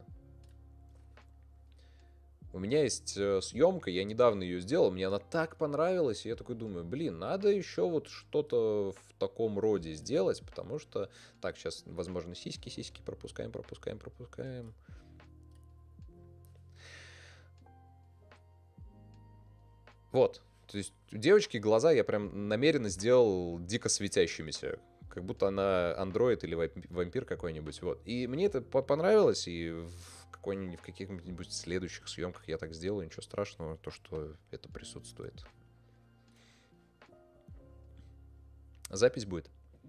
У меня есть э, съемка, я недавно ее сделал, мне она так понравилась, и я такой думаю, блин, надо еще вот что-то в таком роде сделать, потому что... Так, сейчас, возможно, сиськи, сиськи, пропускаем, пропускаем, пропускаем. Вот, то есть у девочки глаза я прям намеренно сделал дико светящимися. Как будто она андроид или вампир какой-нибудь. Вот. И мне это понравилось, и в, какой-нибудь, в каких-нибудь следующих съемках я так сделаю. Ничего страшного, то, что это присутствует. Запись будет.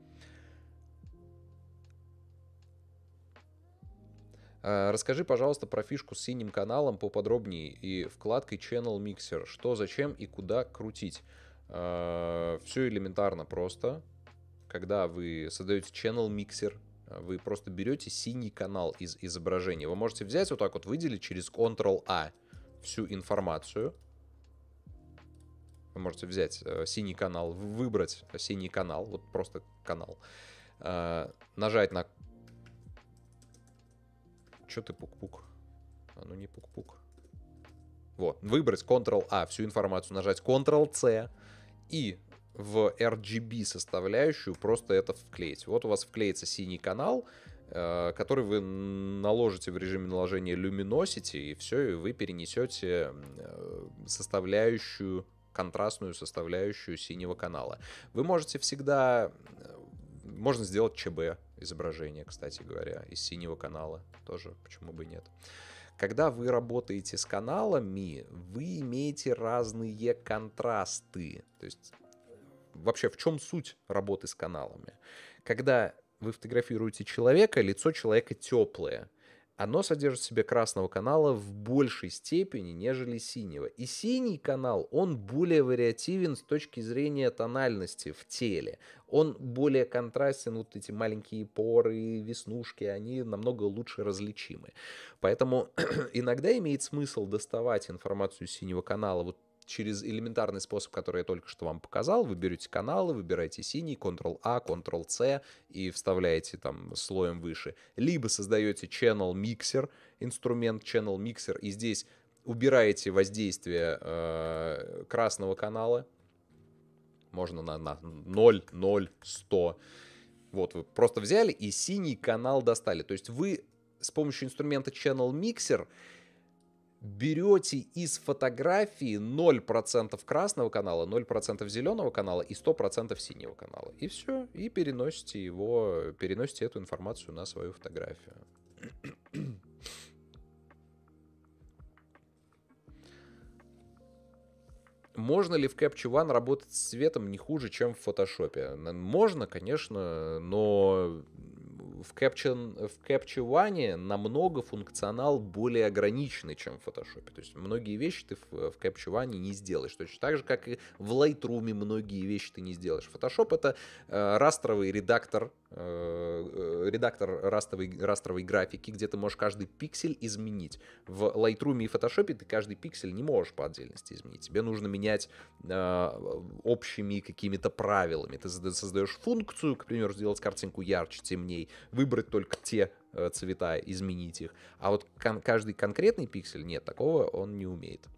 Расскажи, пожалуйста, про фишку с синим каналом поподробнее и вкладкой Channel Mixer. Что, зачем и куда крутить? Все элементарно просто. Когда вы создаете Channel Mixer, вы просто берете синий канал из изображения. Вы можете взять вот так вот, выделить через контрол-А всю информацию. Вы можете взять синий канал, выбрать синий канал, вот просто канал. Нажать на... Чё ты пук-пук? А ну не пук-пук. Вот, выбрать контрол-А, всю информацию, нажать контрол-С и... в эр джи би составляющую просто это вклеить. Вот у вас вклеится синий канал, который вы наложите в режиме наложения Luminosity, и все, и вы перенесете составляющую, контрастную составляющую синего канала. Вы можете всегда... Можно сделать ЧБ изображение, кстати говоря, из синего канала. Тоже, почему бы нет. Когда вы работаете с каналами, вы имеете разные контрасты. То есть... Вообще, в чем суть работы с каналами? Когда вы фотографируете человека, лицо человека теплое. Оно содержит в себе красного канала в большей степени, нежели синего. И синий канал, он более вариативен с точки зрения тональности в теле. Он более контрастен, вот эти маленькие поры, веснушки, они намного лучше различимы. Поэтому иногда имеет смысл доставать информацию синего канала вот через элементарный способ, который я только что вам показал. Вы берете каналы, выбираете синий, контрол-А, контрол-С и вставляете там слоем выше. Либо создаете Channel Mixer, инструмент Channel Mixer, и здесь убираете воздействие э, красного канала. Можно на, на ноль, ноль, сто. Вот, вы просто взяли и синий канал достали. То есть вы с помощью инструмента Channel Mixer берете из фотографии ноль процентов красного канала, ноль процентов зеленого канала и сто процентов синего канала. И все, и переносите его, переносите эту информацию на свою фотографию. Можно ли в Capture One работать с цветом не хуже, чем в Photoshop? Можно, конечно, но в Capture, в Capture One намного функционал более ограниченный, чем в Photoshop. То есть многие вещи ты в, в Capture One не сделаешь. Точно так же, как и в Lightroom многие вещи ты не сделаешь. Photoshop — это э, растровый редактор, э, редактор растровой, растровой графики, где ты можешь каждый пиксель изменить. В Lightroom и Photoshop ты каждый пиксель не можешь по отдельности изменить. Тебе нужно менять э, общими какими-то правилами. Ты создаешь функцию, к примеру, сделать картинку ярче, темней, выбрать только те э, цвета, изменить их. А вот кон- каждый конкретный пиксель, нет, такого он не умеет.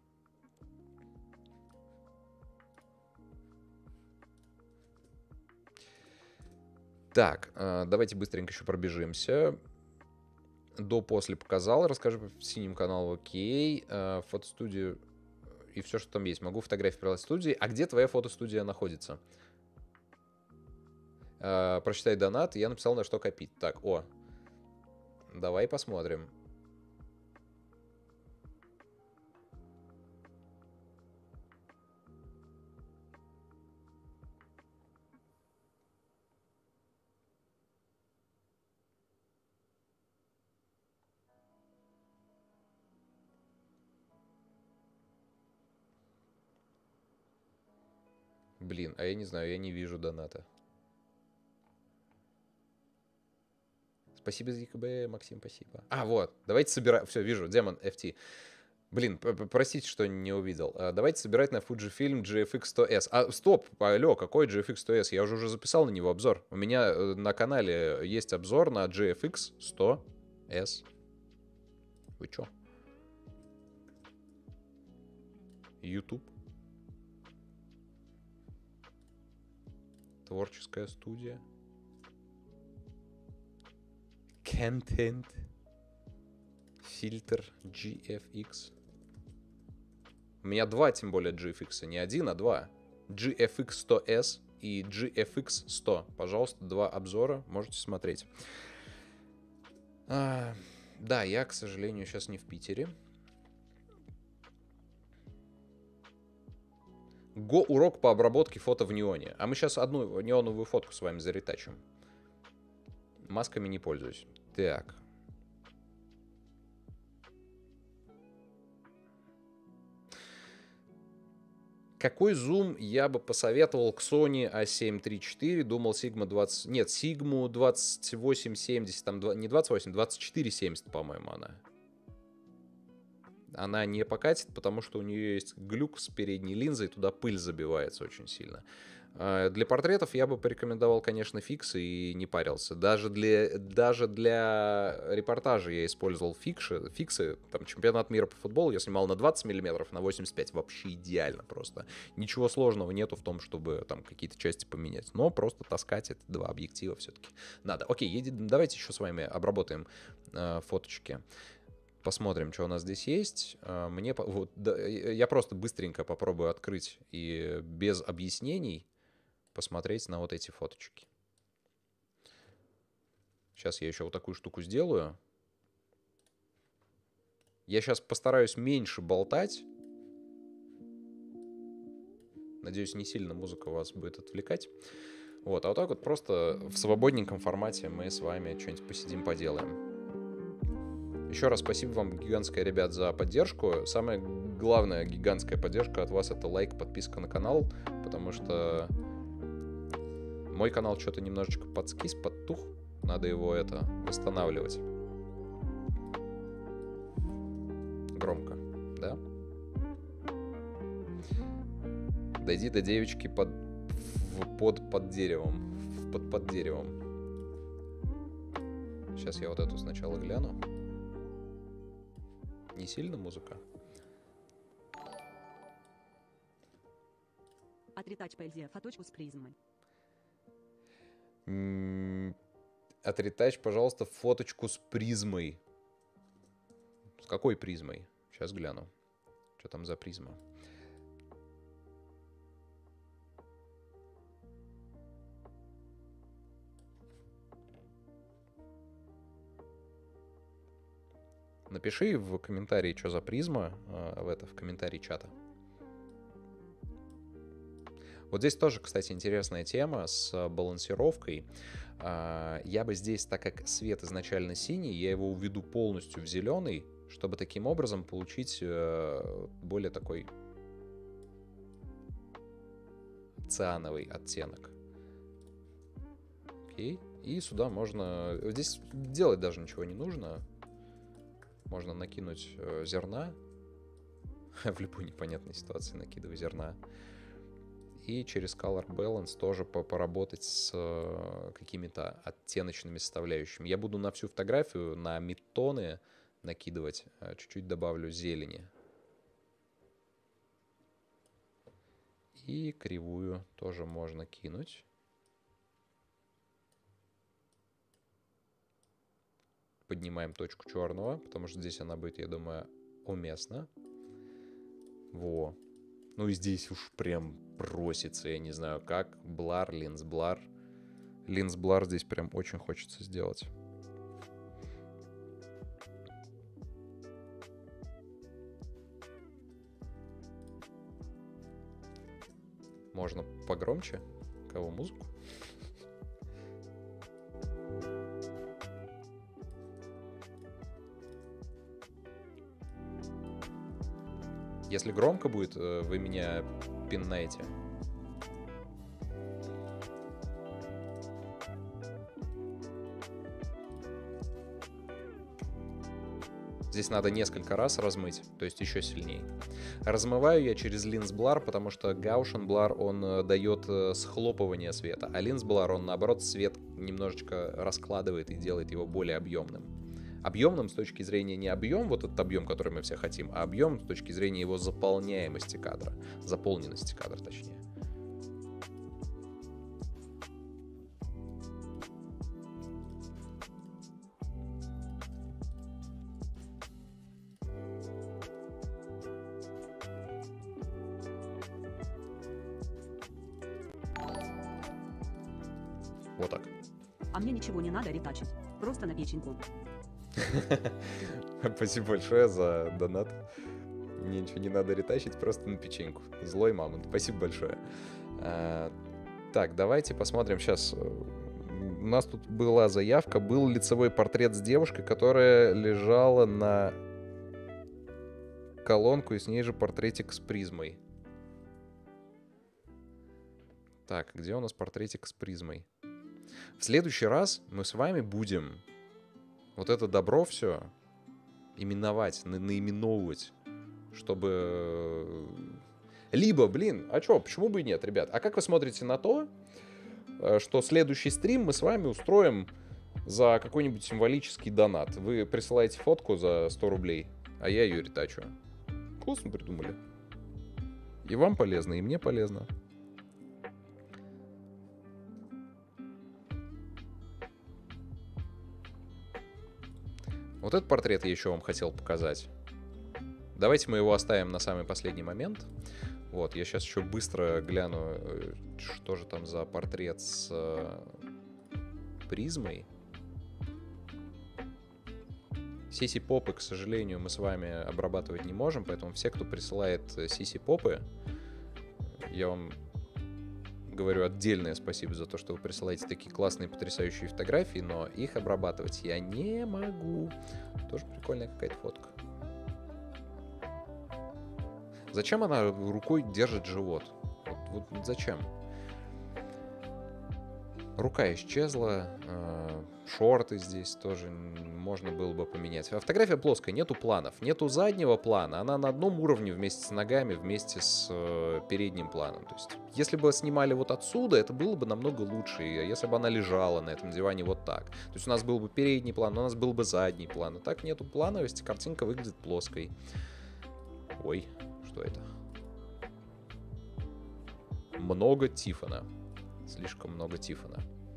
Так, э, давайте быстренько еще пробежимся. До-после показал. Расскажи по синим каналу, окей. Э, фотостудию и все, что там есть. Могу фотографии присылать в студии. А где твоя фотостудия находится? Э, прочитай донат. Я написал, на что копить. Так, о. Давай посмотрим. Блин, а я не знаю, я не вижу доната. Спасибо за ЕКБ, Максим, спасибо. А, вот, давайте собираем. Все, вижу, Демон эф ти. Блин, простите, что не увидел. А, давайте собирать на Fujifilm джи эф икс сто эс. А, стоп, алло, какой джи эф икс сто эс? Я уже, уже записал на него обзор. У меня э, на канале есть обзор на джи эф икс сто эс. Вы чё? YouTube. Творческая студия. Content. Фильтр джи эф икс. У меня два, тем более, джи эф икс. Не один, а два. джи эф икс сто эс и джи эф икс сто. Пожалуйста, два обзора. Можете смотреть. А, да, я, к сожалению, сейчас не в Питере. Го-урок по обработке фото в неоне. А мы сейчас одну неоновую фотку с вами заретачим. Масками не пользуюсь. Так. Какой зум я бы посоветовал к Sony а семь тридцать четыре? Думал Sigma двадцать... Нет, Sigma двадцать восемь семьдесят. Там не двадцать восемь, двадцать четыре семьдесят, по-моему, она. Она не покатит, потому что у нее есть глюк с передней линзой, туда пыль забивается очень сильно. Для портретов я бы порекомендовал, конечно, фиксы и не парился. Даже для, даже для репортажа я использовал фикши, фиксы. Там чемпионат мира по футболу я снимал на двадцать миллиметров, на восемьдесят пять. Вообще идеально просто. Ничего сложного нету в том, чтобы там какие-то части поменять. Но просто таскать это два объектива все-таки надо. Окей, едем, давайте еще с вами обработаем э, фоточки. Посмотрим, что у нас здесь есть. Мне, вот, да, я просто быстренько попробую открыть и без объяснений посмотреть на вот эти фоточки. Сейчас я еще вот такую штуку сделаю. Я сейчас постараюсь меньше болтать. Надеюсь, не сильно музыка вас будет отвлекать. Вот, а вот так вот просто в свободненьком формате мы с вами что-нибудь посидим, поделаем. Еще раз спасибо вам, гигантская, ребят, за поддержку. Самая главная гигантская поддержка от вас — это лайк, подписка на канал, потому что мой канал что-то немножечко подскис, подтух. Надо его это восстанавливать. Громко, да? Дойди до девочки под, в, под, под деревом. В, под, под деревом. Сейчас я вот эту сначала гляну. Не сильно музыка? Отретач по ЛЗ фоточку с призмой. Отретач, пожалуйста, фоточку с призмой. С какой призмой? Сейчас гляну. Что там за призма? Напиши в комментарии, что за призма, в это, в комментарии чата. Вот здесь тоже, кстати, интересная тема с балансировкой. Я бы здесь, так как цвет изначально синий, я его уведу полностью в зеленый, чтобы таким образом получить более такой циановый оттенок. Окей. И сюда можно... Здесь делать даже ничего не нужно. Можно накинуть э, зерна. В любой непонятной ситуации накидываю зерна. И через Color Balance тоже по поработать с э, какими-то оттеночными составляющими. Я буду на всю фотографию, на мидтоны накидывать. Э, чуть-чуть добавлю зелени. И кривую тоже можно кинуть. Поднимаем точку черного, потому что здесь она будет, я думаю, уместна. Во. Ну и здесь уж прям просится, я не знаю как. Блар, линз-блар. Линз-блар здесь прям очень хочется сделать. Можно погромче? Кого, музыку? Если громко будет, вы меня пиннаете. Здесь надо несколько раз размыть, то есть еще сильнее. Размываю я через линз-блар, потому что Gaussian блар, он дает схлопывание света, а линз-блар, он наоборот свет немножечко раскладывает и делает его более объемным. Объемным с точки зрения не объем, вот этот объем, который мы все хотим, а объем с точки зрения его заполняемости кадра, заполненности кадра точнее. Вот так. А мне ничего не надо ретачить. Просто на печеньку. Спасибо большое за донат. Мне ничего не надо ретачить, просто на печеньку. Злой мамонт. Спасибо большое. А, так, давайте посмотрим сейчас. У нас тут была заявка. Был лицевой портрет с девушкой, которая лежала на колонку, и с ней же портретик с призмой. Так, где у нас портретик с призмой? В следующий раз мы с вами будем вот это добро все именовать, на- наименовывать, чтобы... Либо, блин, а чё, почему бы и нет, ребят? А как вы смотрите на то, э, что следующий стрим мы с вами устроим за какой-нибудь символический донат? Вы присылаете фотку за сто рублей, а я ее ретачу. Классно придумали. И вам полезно, и мне полезно. Вот этот портрет я еще вам хотел показать. Давайте мы его оставим на самый последний момент. Вот, я сейчас еще быстро гляну, э, что же там за портрет с э, призмой. Сиси-попы, к сожалению, мы с вами обрабатывать не можем, поэтому все, кто присылает сиси-попы, я вам говорю отдельное спасибо за то, что вы присылаете такие классные, потрясающие фотографии, но их обрабатывать я не могу. Тоже прикольная какая-то фотка. Зачем она рукой держит живот? Вот, вот зачем? Рука исчезла, э, шорты здесь тоже можно было бы поменять. А фотография плоская, нету планов, нету заднего плана, она на одном уровне вместе с ногами, вместе с э, передним планом. То есть, если бы снимали вот отсюда, это было бы намного лучше, если бы она лежала на этом диване вот так. То есть у нас был бы передний план, у нас был бы задний план, а так нету плановости, картинка выглядит плоской. Ой, что это? Много Тиффана. Слишком много Тиффана.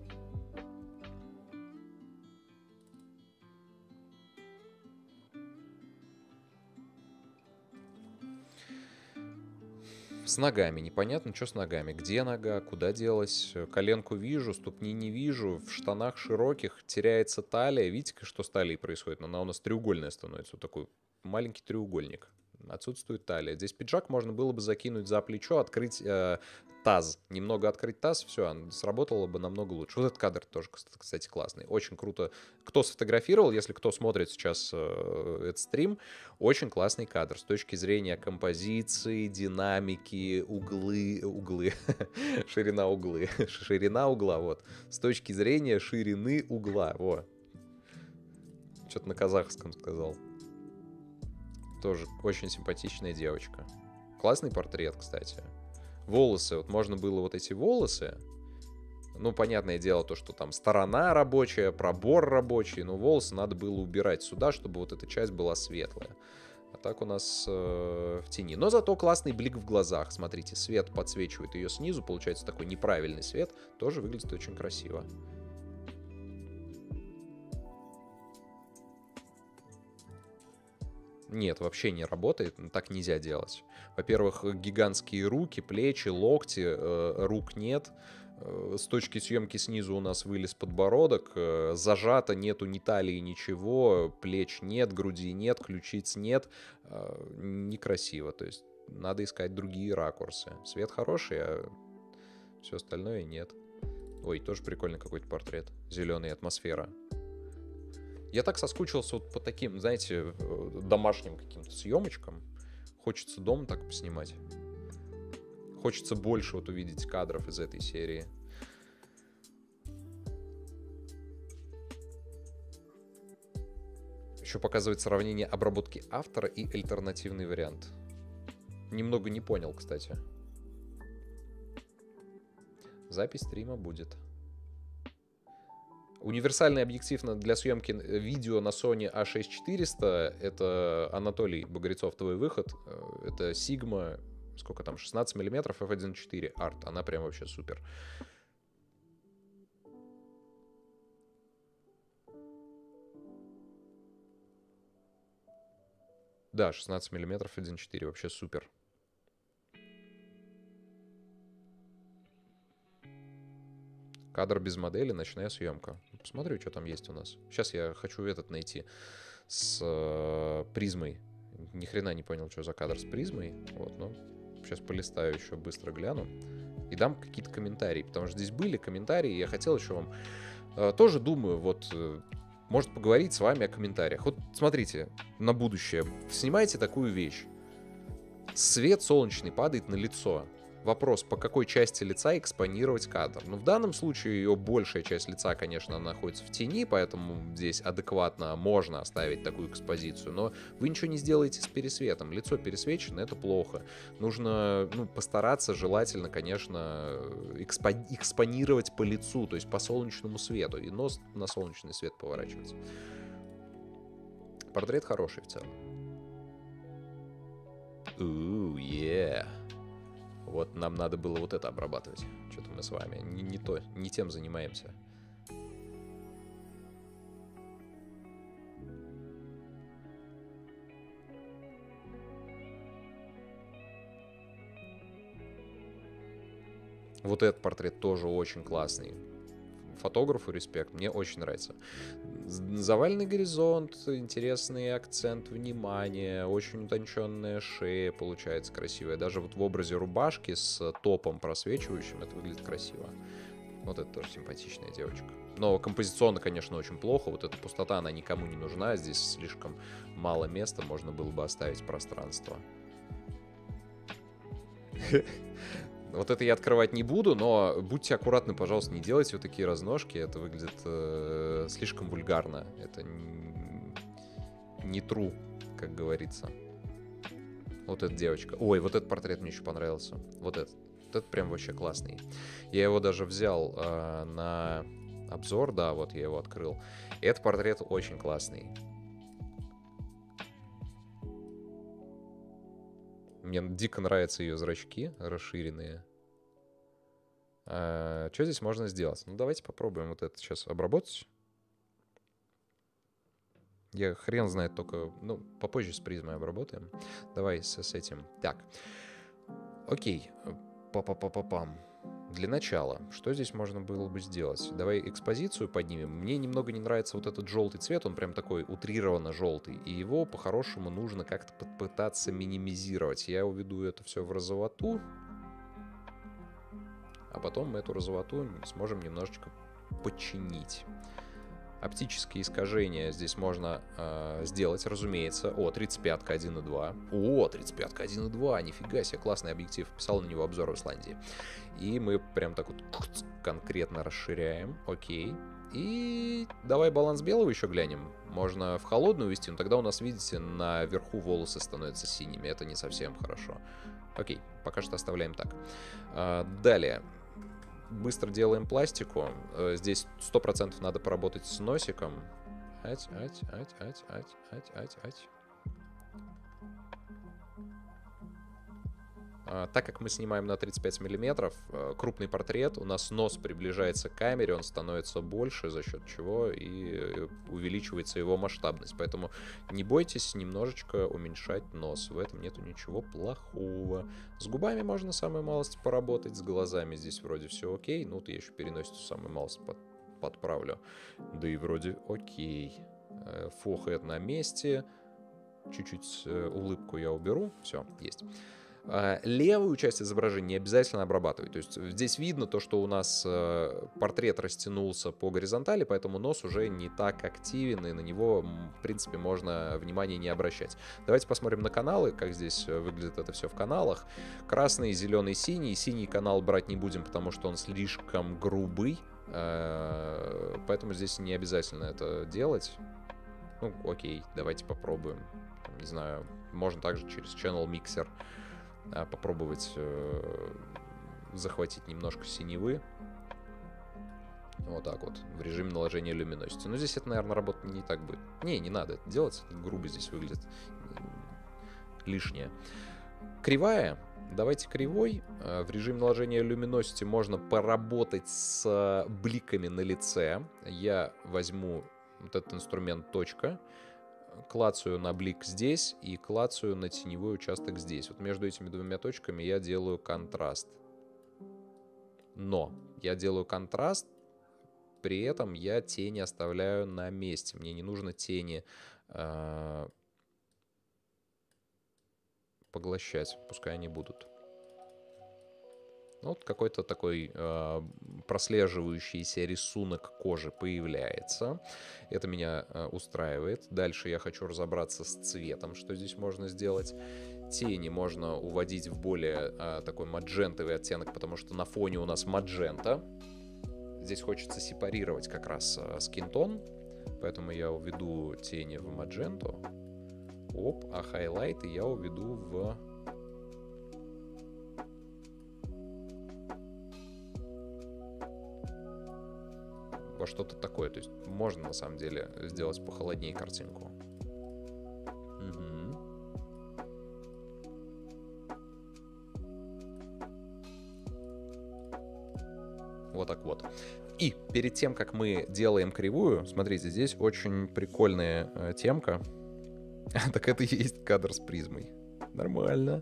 С ногами. Непонятно, что с ногами. Где нога, куда делась. Коленку вижу, ступни не вижу. В штанах широких теряется талия. Видите, что с талией происходит? Она у нас треугольная становится. Вот такой маленький треугольник. Отсутствует талия. Здесь пиджак можно было бы закинуть за плечо, открыть э, таз. Немного открыть таз, все, сработало бы намного лучше. Вот этот кадр тоже, кстати, классный. Очень круто. Кто сфотографировал, если кто смотрит сейчас э, этот стрим, очень классный кадр с точки зрения композиции, динамики, углы, углы, ширина углы, ширина угла, вот. С точки зрения ширины угла, вот. Что-то на казахском сказал. Тоже очень симпатичная девочка. Классный портрет, кстати. Волосы. Вот можно было вот эти волосы. Ну, понятное дело, то, что там сторона рабочая, пробор рабочий. Но волосы надо было убирать сюда, чтобы вот эта часть была светлая. А так у нас э, в тени. Но зато классный блик в глазах. Смотрите, свет подсвечивает ее снизу. Получается такой неправильный свет. Тоже выглядит очень красиво. Нет, вообще не работает, так нельзя делать. Во-первых, гигантские руки, плечи, локти, э, рук нет. Э, с точки съемки снизу у нас вылез подбородок, э, зажато, нету ни талии, ничего, плеч нет, груди нет, ключиц нет. Э, некрасиво, то есть надо искать другие ракурсы. Свет хороший, а все остальное нет. Ой, тоже прикольный какой-то портрет. Зеленый, атмосфера. Я так соскучился вот по таким, знаете, домашним каким-то съемочкам. Хочется дом так поснимать. Хочется больше вот увидеть кадров из этой серии. Еще показывает сравнение обработки автора и альтернативный вариант. Немного не понял, кстати. Запись стрима будет. Универсальный объектив для съемки видео на Sony а шесть четыреста. Это Анатолий Багрецов, твой выход. Это Sigma, сколько там, шестнадцать миллиметров, эф один четыре арт. Она прям вообще супер. Да, шестнадцать миллиметров эф один четыре, вообще супер. Кадр без модели, ночная съемка. Посмотрю, что там есть у нас. Сейчас я хочу этот найти с э, призмой. Ни хрена не понял, что за кадр с призмой. Вот, ну, сейчас полистаю еще, быстро гляну. И дам какие-то комментарии. Потому что здесь были комментарии, и я хотел еще вам... Э, тоже думаю, вот... Э, может поговорить с вами о комментариях. Вот смотрите, на будущее. Снимайте такую вещь. Свет солнечный падает на лицо. Вопрос, по какой части лица экспонировать кадр. Ну, в данном случае ее большая часть лица, конечно, находится в тени, поэтому здесь адекватно можно оставить такую экспозицию, но вы ничего не сделаете с пересветом. Лицо пересвечено, это плохо. Нужно, ну, постараться, желательно, конечно, экспо экспонировать по лицу, то есть по солнечному свету, и нос на солнечный свет поворачивать. Портрет хороший в целом. Ooh, yeah. Вот нам надо было вот это обрабатывать. Что-то мы с вами не, не то, не тем занимаемся. Вот этот портрет тоже очень классный. Фотографу респект, мне очень нравится. Заваленный горизонт, интересный акцент внимания, очень утонченная шея получается красивая. Даже вот в образе рубашки с топом просвечивающим это выглядит красиво. Вот это тоже симпатичная девочка. Но композиционно, конечно, очень плохо. Вот эта пустота, она никому не нужна. Здесь слишком мало места, можно было бы оставить пространство. Вот это я открывать не буду, но будьте аккуратны, пожалуйста, не делайте вот такие разножки. Это выглядит э, слишком вульгарно. Это не true, как говорится. Вот эта девочка. Ой, вот этот портрет мне еще понравился. Вот этот. Вот этот прям вообще классный. Я его даже взял э, на обзор, да, вот я его открыл. И этот портрет очень классный. Мне дико нравятся ее зрачки расширенные. А, что здесь можно сделать? Ну, давайте попробуем вот это сейчас обработать. Я хрен знает только... Ну, попозже с призмой обработаем. Давай с, с этим. Так. Окей. Па-па-па-па-пам. Для начала, что здесь можно было бы сделать? Давай экспозицию поднимем. Мне немного не нравится вот этот желтый цвет, он прям такой утрированно желтый, и его по-хорошему нужно как-то попытаться минимизировать. Я уведу это все в розовату, а потом мы эту розовату сможем немножечко подчинить. Оптические искажения здесь можно э, сделать, разумеется. О, тридцать пятка один и два. О, тридцать пятка один и два. Нифига себе, классный объектив. Писал на него обзор в Исландии. И мы прям так вот конкретно расширяем. Окей. И давай баланс белого еще глянем. Можно в холодную увести, но тогда у нас, видите, наверху волосы становятся синими. Это не совсем хорошо. Окей, пока что оставляем так. А, далее. Быстро делаем пластику. Здесь сто процентов надо поработать с носиком. Ать, ать, ать, ать, ать, ать, ать, ать. А, так как мы снимаем на тридцать пять миллиметров, а, крупный портрет, у нас нос приближается к камере, он становится больше, за счет чего и увеличивается его масштабность. Поэтому не бойтесь немножечко уменьшать нос, в этом нету ничего плохого. С губами можно самую малость поработать, с глазами здесь вроде все окей, ну вот я еще переносицу самую малость под, подправлю, да и вроде окей. Фохед на месте, чуть-чуть улыбку я уберу, все, есть. Левую часть изображения не обязательно обрабатывать. То есть здесь видно то, что у нас портрет растянулся по горизонтали, поэтому нос уже не так активен, и на него, в принципе, можно внимания не обращать. Давайте посмотрим на каналы, как здесь выглядит это все в каналах. Красный, зеленый, синий. Синий канал брать не будем, потому что он слишком грубый, поэтому здесь не обязательно это делать. Ну, окей, давайте попробуем. Не знаю, можно также через Channel Mixer попробовать э, захватить немножко синевы. Вот так вот, в режиме наложения люминосити. Но здесь это, наверное, работать не так будет. Не, не надо это делать, это грубо здесь выглядит. Лишнее. Кривая. Давайте кривой. В режиме наложения люминосити можно поработать с бликами на лице. Я возьму вот этот инструмент точка, клацаю на блик здесь и клацаю на теневой участок здесь. Вот между этими двумя точками я делаю контраст. Но я делаю контраст, при этом я тени оставляю на месте. Мне не нужно тени э, поглощать, пускай они будут. Вот какой-то такой э, прослеживающийся рисунок кожи появляется. Это меня э, устраивает. Дальше я хочу разобраться с цветом, что здесь можно сделать. Тени можно уводить в более э, такой маджентовый оттенок, потому что на фоне у нас маджента. Здесь хочется сепарировать как раз э, скинтон, поэтому я уведу тени в мадженту. Оп, а хайлайты я уведу в... во что-то такое. То есть можно на самом деле сделать похолоднее картинку. Угу. Вот так вот. И перед тем, как мы делаем кривую, смотрите, здесь очень прикольная э, темка. Так это и есть кадр с призмой. Нормально.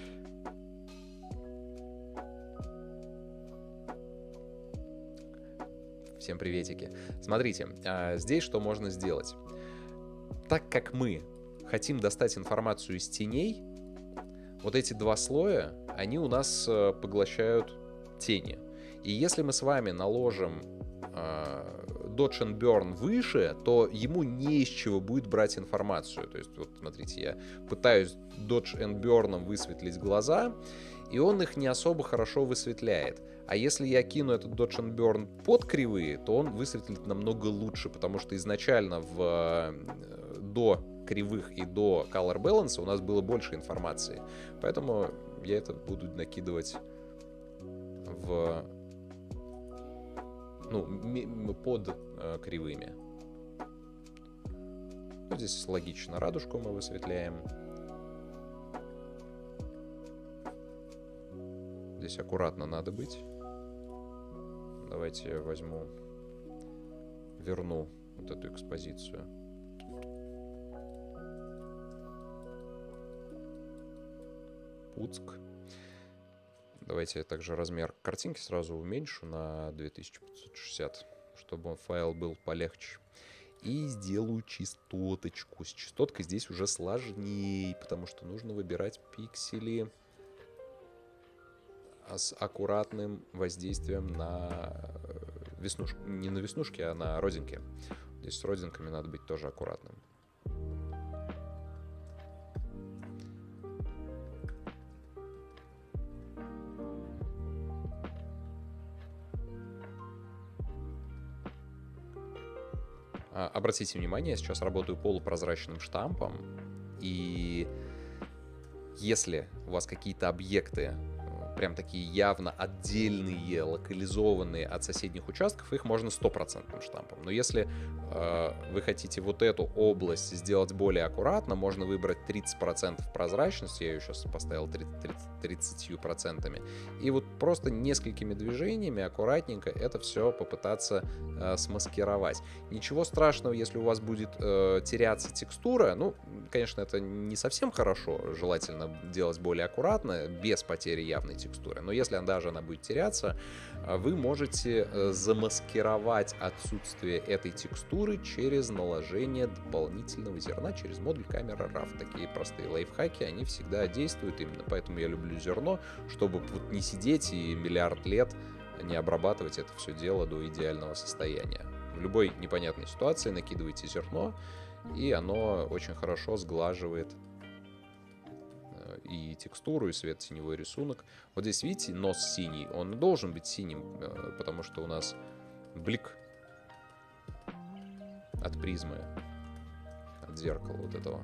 Всем приветики. Смотрите, здесь что можно сделать. Так как мы хотим достать информацию из теней, вот эти два слоя, они у нас поглощают тени. И если мы с вами наложим Dodge and Burn выше, то ему не из чего будет брать информацию. То есть, вот смотрите, я пытаюсь Dodge and Burn высветлить глаза, и он их не особо хорошо высветляет. А если я кину этот Dodge and Burn под кривые, то он высветлит намного лучше, потому что изначально в, до кривых и до Color Balance у нас было больше информации. Поэтому я это буду накидывать в, ну, под э, кривыми. Ну, здесь логично. Радужку мы высветляем. Здесь аккуратно надо быть. Давайте я возьму, верну вот эту экспозицию. Пуцк. Давайте я также размер картинки сразу уменьшу на две тысячи пятьсот шестьдесят, чтобы файл был полегче. И сделаю частоточку. С частоткой здесь уже сложнее, потому что нужно выбирать пиксели с аккуратным воздействием на веснушки. Не на веснушки, а на родинки. Здесь с родинками надо быть тоже аккуратным. Обратите внимание, я сейчас работаю полупрозрачным штампом, и если у вас какие-то объекты прям такие явно отдельные, локализованные от соседних участков, их можно стопроцентным штампом. Но если э, вы хотите вот эту область сделать более аккуратно, можно выбрать тридцать процентов прозрачности, я ее сейчас поставил тридцать процентов, и вот просто несколькими движениями аккуратненько это все попытаться э, смаскировать. Ничего страшного, если у вас будет э, теряться текстура, ну, конечно, это не совсем хорошо, желательно делать более аккуратно, без потери явной текстуры. Текстуры. Но если даже она будет теряться, вы можете замаскировать отсутствие этой текстуры через наложение дополнительного зерна, через модуль камера раф. Такие простые лайфхаки, они всегда действуют, именно поэтому я люблю зерно, чтобы вот не сидеть и миллиард лет не обрабатывать это все дело до идеального состояния. В любой непонятной ситуации накидывайте зерно, и оно очень хорошо сглаживает и текстуру, и свет-теневой рисунок. Вот здесь, видите, нос синий. Он должен быть синим, потому что у нас блик от призмы, от зеркала вот этого.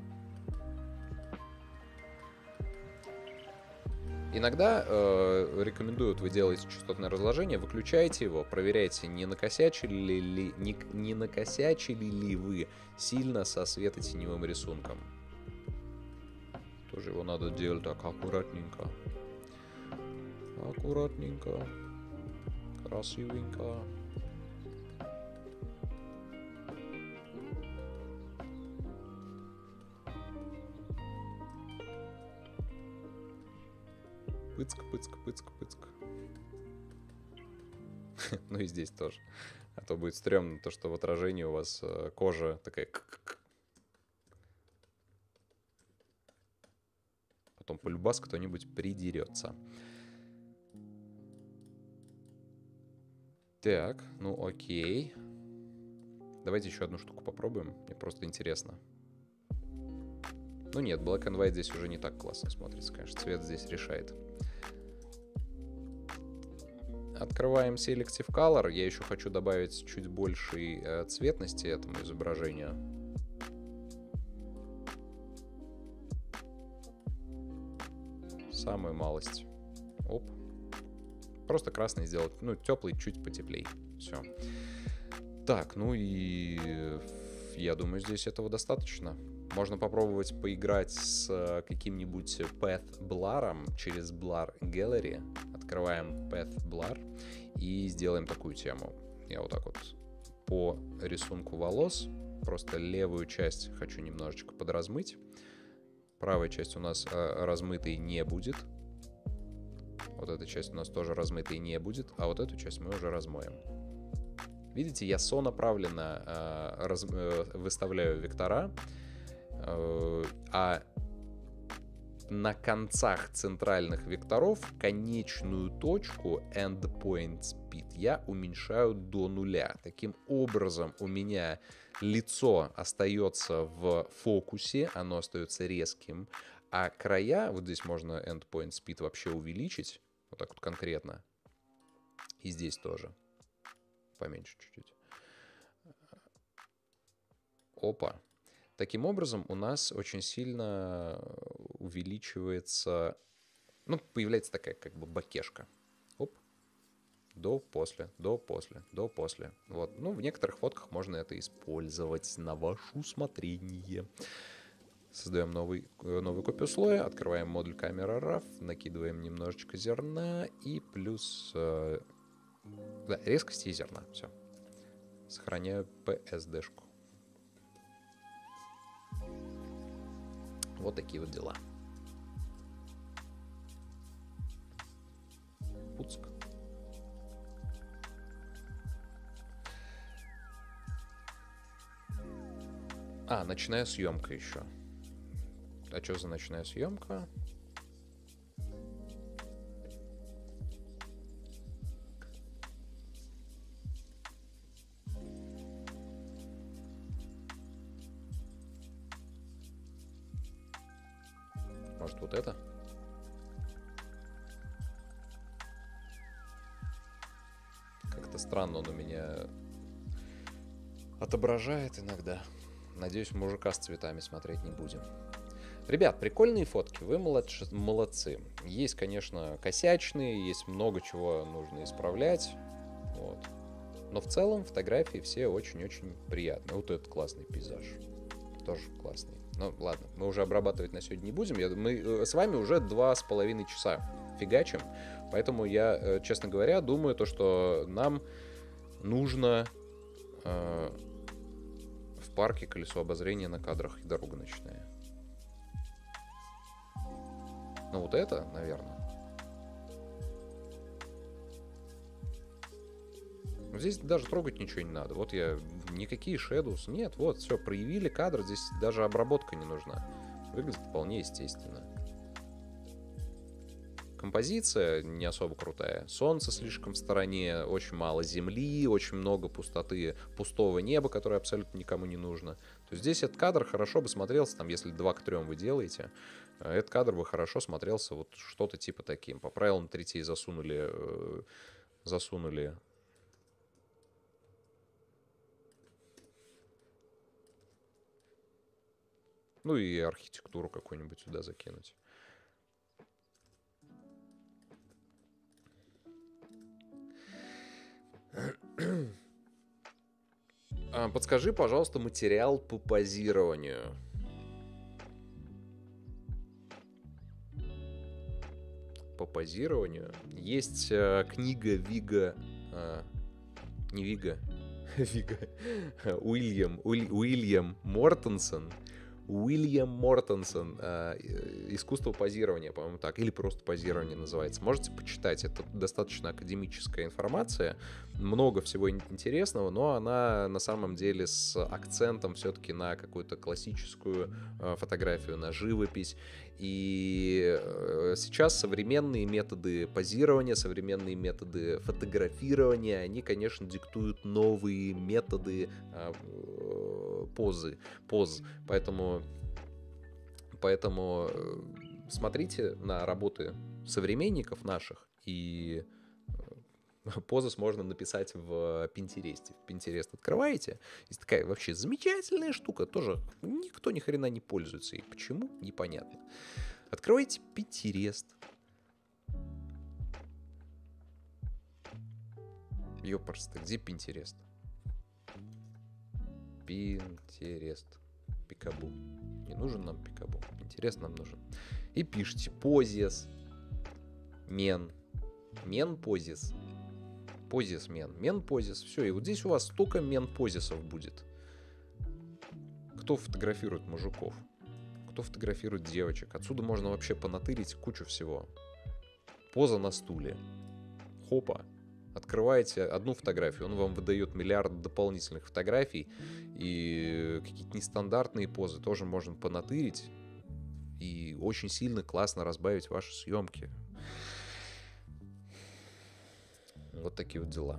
Иногда э, рекомендуют, вы делаете частотное разложение, выключайте его, проверяйте, не накосячили ли, не, не накосячили ли вы сильно со светотеневым рисунком. Тоже его надо делать так аккуратненько. Аккуратненько. Красивенько. Пыцк, пыцк, пыцк, пыцк. Ну и здесь тоже. А то будет стрёмно, то, что в отражении у вас кожа такая... Потом полюбас кто-нибудь придерется. Так, ну окей. Давайте еще одну штуку попробуем. Мне просто интересно. Ну нет, Black and White здесь уже не так классно смотрится, конечно. Цвет здесь решает. Открываем Selective Color. Я еще хочу добавить чуть большей э, цветности этому изображению. Самую малость. Оп. Просто красный сделать. Ну, теплый, чуть потеплей. Все. Так, ну и я думаю, здесь этого достаточно. Можно попробовать поиграть с каким-нибудь Path Blur через Blur Gallery. Открываем Path Blur и сделаем такую тему. Я вот так вот по рисунку волос просто левую часть хочу немножечко подразмыть. Правая часть у нас э, размытой не будет. Вот эта часть у нас тоже размытой не будет. А вот эту часть мы уже размоем. Видите, я сонаправленно э, раз, э, выставляю вектора. Э, а на концах центральных векторов конечную точку endpoint speed я уменьшаю до нуля. Таким образом у меня лицо остается в фокусе, оно остается резким, а края, вот здесь можно endpoint speed вообще увеличить, вот так вот конкретно, и здесь тоже, поменьше чуть-чуть. Опа. Таким образом у нас очень сильно увеличивается, ну, появляется такая как бы бакешка. Оп. До, после, до, после, до, после. Вот. Ну, в некоторых фотках можно это использовать на ваше усмотрение. Создаем новый, новую копию слоя, открываем модуль камера раф, накидываем немножечко зерна и плюс э, да, резкости и зерна. Все. Сохраняю пи эс ди-шку. Вот такие вот дела. Пуцк. А, ночная съемка еще. А что за ночная съемка? Может, вот это? Как-то странно он у меня отображает иногда. Надеюсь, мужика с цветами смотреть не будем. Ребят, прикольные фотки, вы молодш- молодцы. Есть, конечно, косячные, есть много чего нужно исправлять. Вот. Но в целом фотографии все очень-очень приятные. Вот этот классный пейзаж. Тоже классный. Ну, ладно, мы уже обрабатывать на сегодня не будем. Я, мы с вами уже два с половиной часа фигачим. Поэтому я, честно говоря, думаю, то, что нам нужно э, в парке колесо обозрения на кадрах и дорога ночная. Ну, вот это, наверное. Здесь даже трогать ничего не надо. Вот я... Никакие shadows. Нет, вот, все, проявили кадр. Здесь даже обработка не нужна. Выглядит вполне естественно. Композиция не особо крутая. Солнце слишком в стороне. Очень мало земли. Очень много пустоты. Пустого неба, которое абсолютно никому не нужно. То есть здесь этот кадр хорошо бы смотрелся. Там, если два к трем вы делаете, этот кадр бы хорошо смотрелся. Вот что-то типа таким. По правилам третей засунули... Засунули... Ну и архитектуру какую-нибудь сюда закинуть. Подскажи, пожалуйста, материал по позированию. По позированию. Есть э, книга Вига... Э, не Вига. Вига. Уильям. Уиль, Уильям Мортенсон. Уильям Мортенсон. Э, «Искусство позирования», по-моему, так. Или просто «Позирование» называется. Можете почитать. Это достаточно академическая информация. Много всего интересного, но она на самом деле с акцентом все-таки на какую-то классическую э, фотографию, на живопись. И э, сейчас современные методы позирования, современные методы фотографирования, они, конечно, диктуют новые методы э, позы, поз. Поэтому, поэтому смотрите на работы современников наших, и позы можно написать в Пинтересте. В Пинтерест открываете, есть такая вообще замечательная штука, тоже никто ни хрена не пользуется, и почему, непонятно. Открывайте Пинтерест. Ёпарство, где Пинтерест? Пинтерест. Пикабу. Не нужен нам Пикабу. Пинтерест нам нужен. И пишите позис. Мен. Мен позис. Позис мен. Мен позис. Все. И вот здесь у вас столько мен позисов будет. Кто фотографирует мужиков? Кто фотографирует девочек? Отсюда можно вообще понатырить кучу всего. Поза на стуле. Хопа. Открываете одну фотографию, он вам выдает миллиард дополнительных фотографий, и какие-то нестандартные позы тоже можно понатырить и очень сильно классно разбавить ваши съемки. Вот такие вот дела.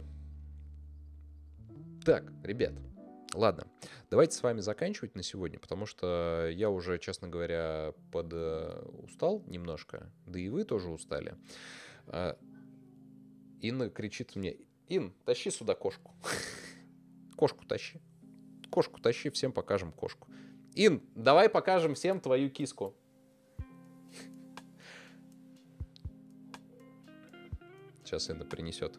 Так, ребят, ладно, давайте с вами заканчивать на сегодня, потому что я уже, честно говоря, под устал немножко, да и вы тоже устали. Инна кричит мне: Ин, тащи сюда кошку. Кошку тащи. Кошку тащи, всем покажем кошку. Ин, давай покажем всем твою киску. Сейчас Инна принесет.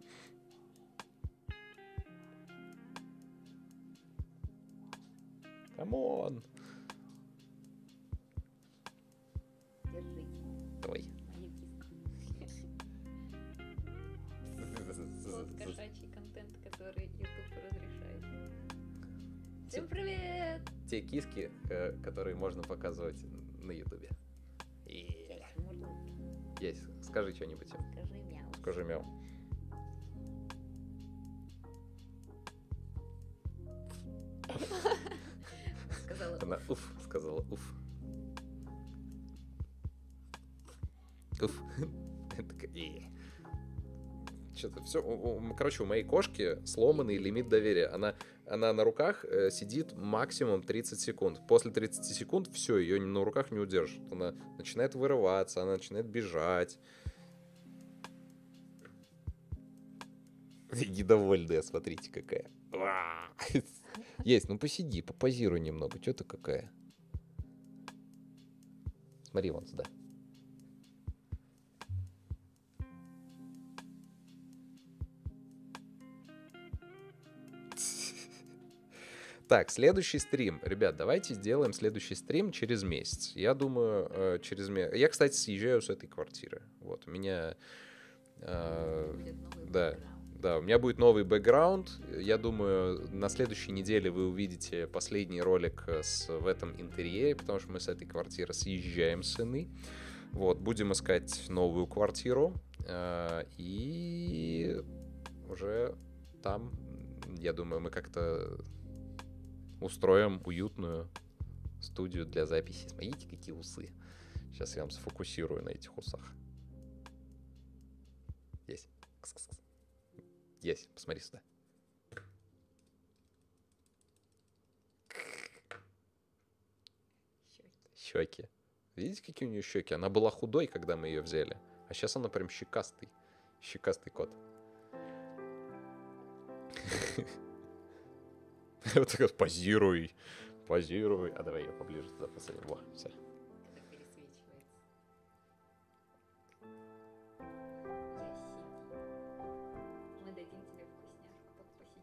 Камон. Держи. Давай. Мою киску. Вот кошачий контент, который YouTube разрешает. Всем привет! Те киски, э, которые можно показывать на Ютубе. Сейчас, можно Есть. Скажи что-нибудь. скажи мяу. Скажи мяу. Сказала. Она уф, сказала уф. Уф. Такая, «Э». Что-то все. Короче, у моей кошки сломанный лимит доверия. Она, она на руках э, сидит максимум тридцать секунд. После тридцати секунд все, ее на руках не удержит. Она начинает вырываться, она начинает бежать. Недовольная, смотрите, какая. Есть, ну посиди, попозируй немного. Что ты какая? Смотри вон сюда. Так, следующий стрим. Ребят, давайте сделаем следующий стрим через месяц. Я думаю, э, через месяц. Я, кстати, съезжаю с этой квартиры. Вот, у меня... э, Будет новый да, бэкграунд. да, у меня будет новый бэкграунд. Я думаю, на следующей неделе вы увидите последний ролик с, в этом интерьере, потому что мы с этой квартиры съезжаем с Инны. Вот, будем искать новую квартиру. э, И уже там, я думаю, мы как-то... устроим уютную студию для записи. Смотрите, какие усы. Сейчас я вам сфокусирую на этих усах. Есть. Кс-кс-кс. Есть. Посмотри сюда. Щеки. Видите, какие у нее щеки? Она была худой, когда мы ее взяли. А сейчас она прям щекастый. Щекастый кот. Вот так вот, позируй, позируй. А давай я поближе туда посадим. Во, все. Это пересвечивается. Я синий. Мы дадим тебе вкусняшку,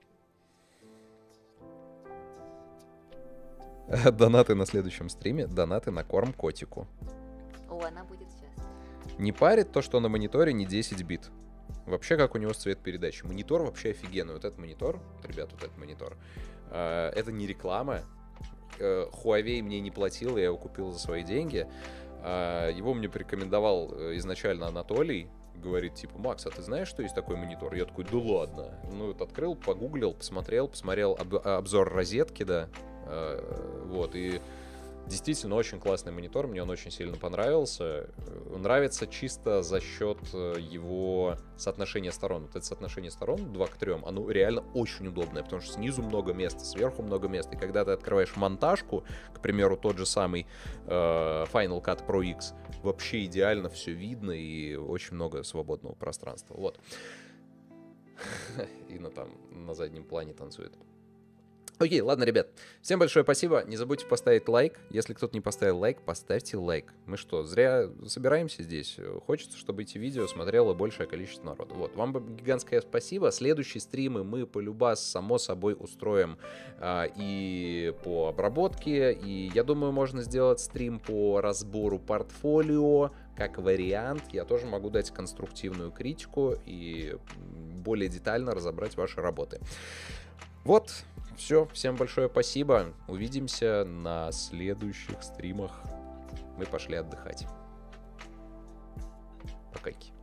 так посиди. Донаты на следующем стриме. Донаты на корм котику. О, она будет сейчас. Не парит то, что на мониторе не десять бит. Вообще, как у него цвет передачи. Монитор вообще офигенный. Вот этот монитор, ребят, вот этот монитор. э, Это не реклама. Э, Huawei мне не платил, я его купил за свои деньги. Э, Его мне порекомендовал э, изначально Анатолий. Говорит, типа, Макс, а ты знаешь, что есть такой монитор? Я такой, да ладно. Ну, вот открыл, погуглил, посмотрел, посмотрел об- обзор розетки, да. Э, Вот, и действительно очень классный монитор, мне он очень сильно понравился. Он нравится чисто за счет его соотношения сторон. Вот это соотношение сторон два к трем, оно реально очень удобное, потому что снизу много места, сверху много места. И когда ты открываешь монтажку, к примеру, тот же самый э, Final Cut Pro X, вообще идеально все видно и очень много свободного пространства. Вот. Инна там на заднем плане танцует. Окей, ладно, ребят. Всем большое спасибо. Не забудьте поставить лайк. Если кто-то не поставил лайк, поставьте лайк. Мы что, зря собираемся здесь? Хочется, чтобы эти видео смотрело большее количество народу. Вот, вам гигантское спасибо. Следующие стримы мы полюбас, само собой, устроим а, и по обработке. И я думаю, можно сделать стрим по разбору портфолио. Как вариант, я тоже могу дать конструктивную критику и более детально разобрать ваши работы. Вот. Все, всем большое спасибо. Увидимся на следующих стримах. Мы пошли отдыхать. Покайки.